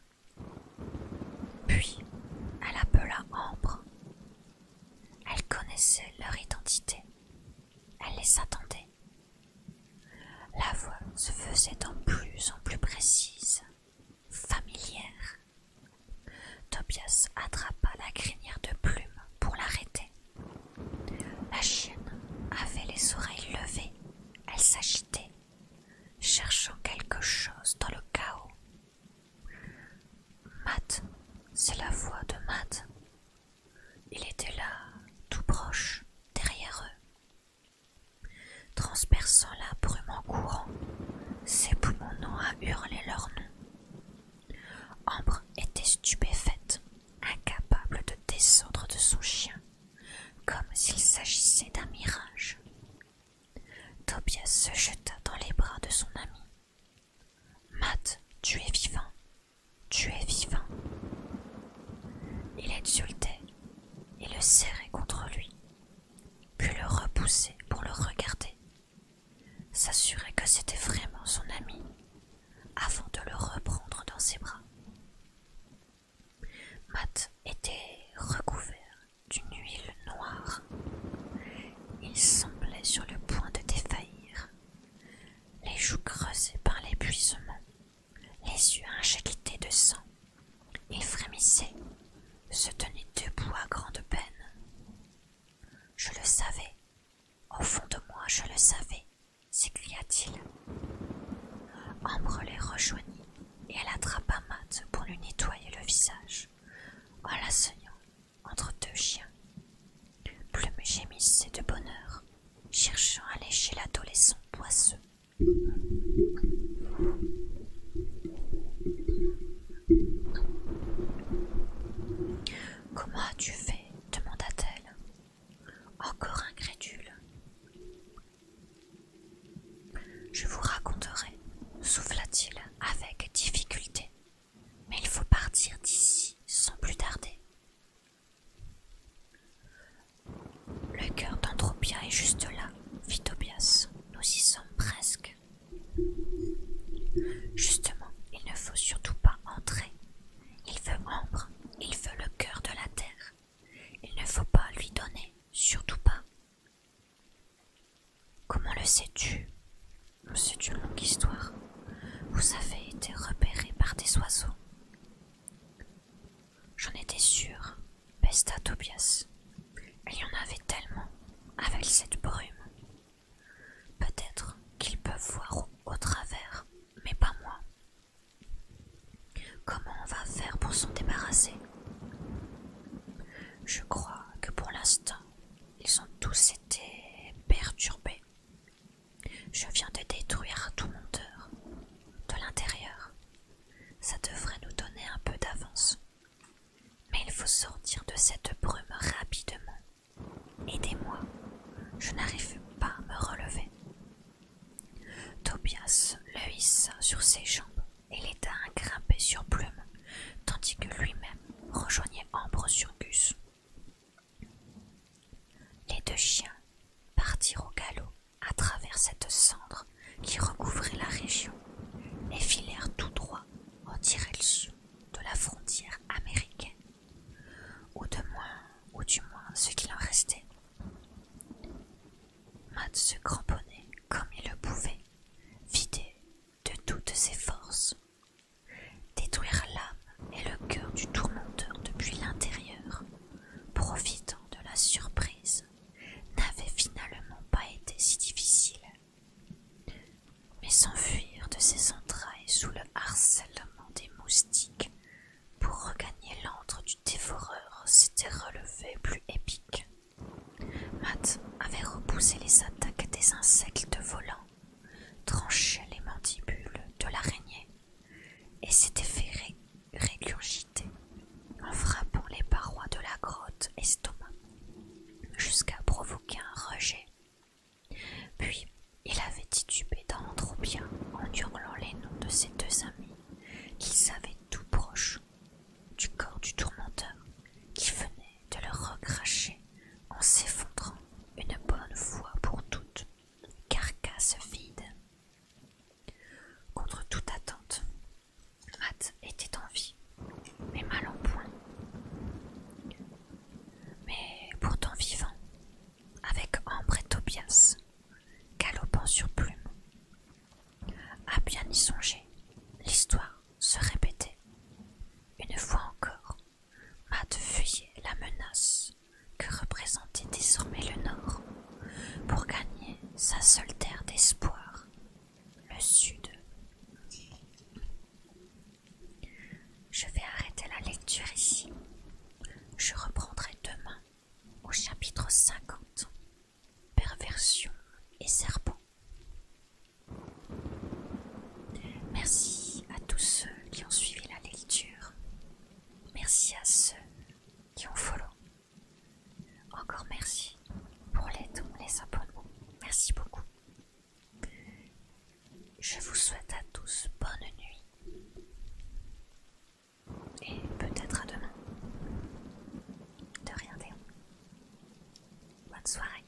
Puis elle appela Ambre. Elle connaissait leur identité. Elle les attendait. La voix se faisait de plus en plus précise, familière. Tobias attrapa la crinière de Plume pour l'arrêter. La chienne avait les oreilles s'agitait, cherchant quelque chose dans le chaos. Matt, c'est la voix de Matt. Il était là, tout proche, derrière eux. Transperçant la brume en courant, s'époumonnant à hurler leur nom. Ambre était stupéfaite, incapable de descendre de son chien, comme s'il s'agissait d'un mirage. Tobias se jeta dans les bras de son ami. « Matt, tu es vivant, tu es vivant. » Il exultait, il le serrait contre lui, puis le repoussait pour le regarder, s'assurer que c'était vraiment son ami, avant de le reprendre dans ses bras. Matt était recouvert d'une huile noire. Il semblait sur le point de défaillir, les joues creusées par l'épuisement, les yeux injectés de sang. Il frémissait, se tenait debout à grande peine. Je le savais, au fond de moi je le savais, s'écria-t-il. Ambre les rejoignit et elle attrapa Matt pour lui nettoyer le visage, en l'asseyant entre deux chiens. Plume gémissait de bonheur, cherchant à lécher l'adolescent poisseux. « Comment as-tu fait ?» demanda-t-elle, encore incrédule. « Je vous raconterai, souffla-t-il avec difficulté, mais il faut partir d'ici sans plus tarder. Le cœur d'Andropia est juste là, fit Tobias, nous y sommes presque. Justement, il ne faut surtout pas entrer. Il veut Ambre, il veut le cœur de la terre. Il ne faut pas lui donner, surtout pas. Comment le sais-tu? C'est une longue histoire. Vous avez été repéré par des oiseaux. J'en étais sûre, pesta Tobias. Il y en avait tellement, avec cette brume. Peut-être qu'ils peuvent voir au, au travers, mais pas moi. Comment on va faire pour s'en débarrasser? Je crois que pour l'instant, ils ont tous été perturbés. Je viens de détruire tout monteur, de l'intérieur. Ça devrait nous donner un peu d'avance. Mais il faut sortir de cette brume rapidement. Aidez-moi, je n'arrive pas à me relever. Tobias le hissa sur ses jambes et l'aida à grimper sur Plume, tandis que lui-même rejoignait Ambre sur Gus. Les deux chiens partirent au galop à travers cette cendre qui recouvrait la région et filèrent tout droit en direction de la frontière américaine, ou de moins, ou du moins ce qu'il en restait. Matt se cramponnait comme il le pouvait, vidé de toutes ses forces. Détruire l'âme et le cœur du tourmenteur depuis l'intérieur, profitant de la surprise, n'avait finalement pas été si difficile. Mais s'enfuir de ses entrailles sous le harcèlement des moustiques pour regagner l'antre du dévoreur s'était relevé plus épique. Matt avait repoussé les attaques des insectes volants, tranché les mandibules de l'araignée et s'était fait ré régurgiter en frappant les parois de la grotte estomac jusqu'à provoquer un rejet. Puis il avait titubé dans Andropia en hurlant les noms de ses deux amis qu'il savait tout proche du corps du tourmenteur qui venait de le recracher en s'effondrant une bonne fois pour toutes, carcasse vide. Contre toute attente, Matt était en vie, mais mal en point. Mais pourtant vivant, avec Ambre et Tobias, galopant sur Plume. À bien y songer, l'histoire se répétait. Une fois encore, Matt fuyait la menace que représentait désormais le Nord, pour gagner sa seule terre d'espoir. Je vous souhaite à tous bonne nuit. Et peut-être à demain. De rien, Théo. Bonne soirée.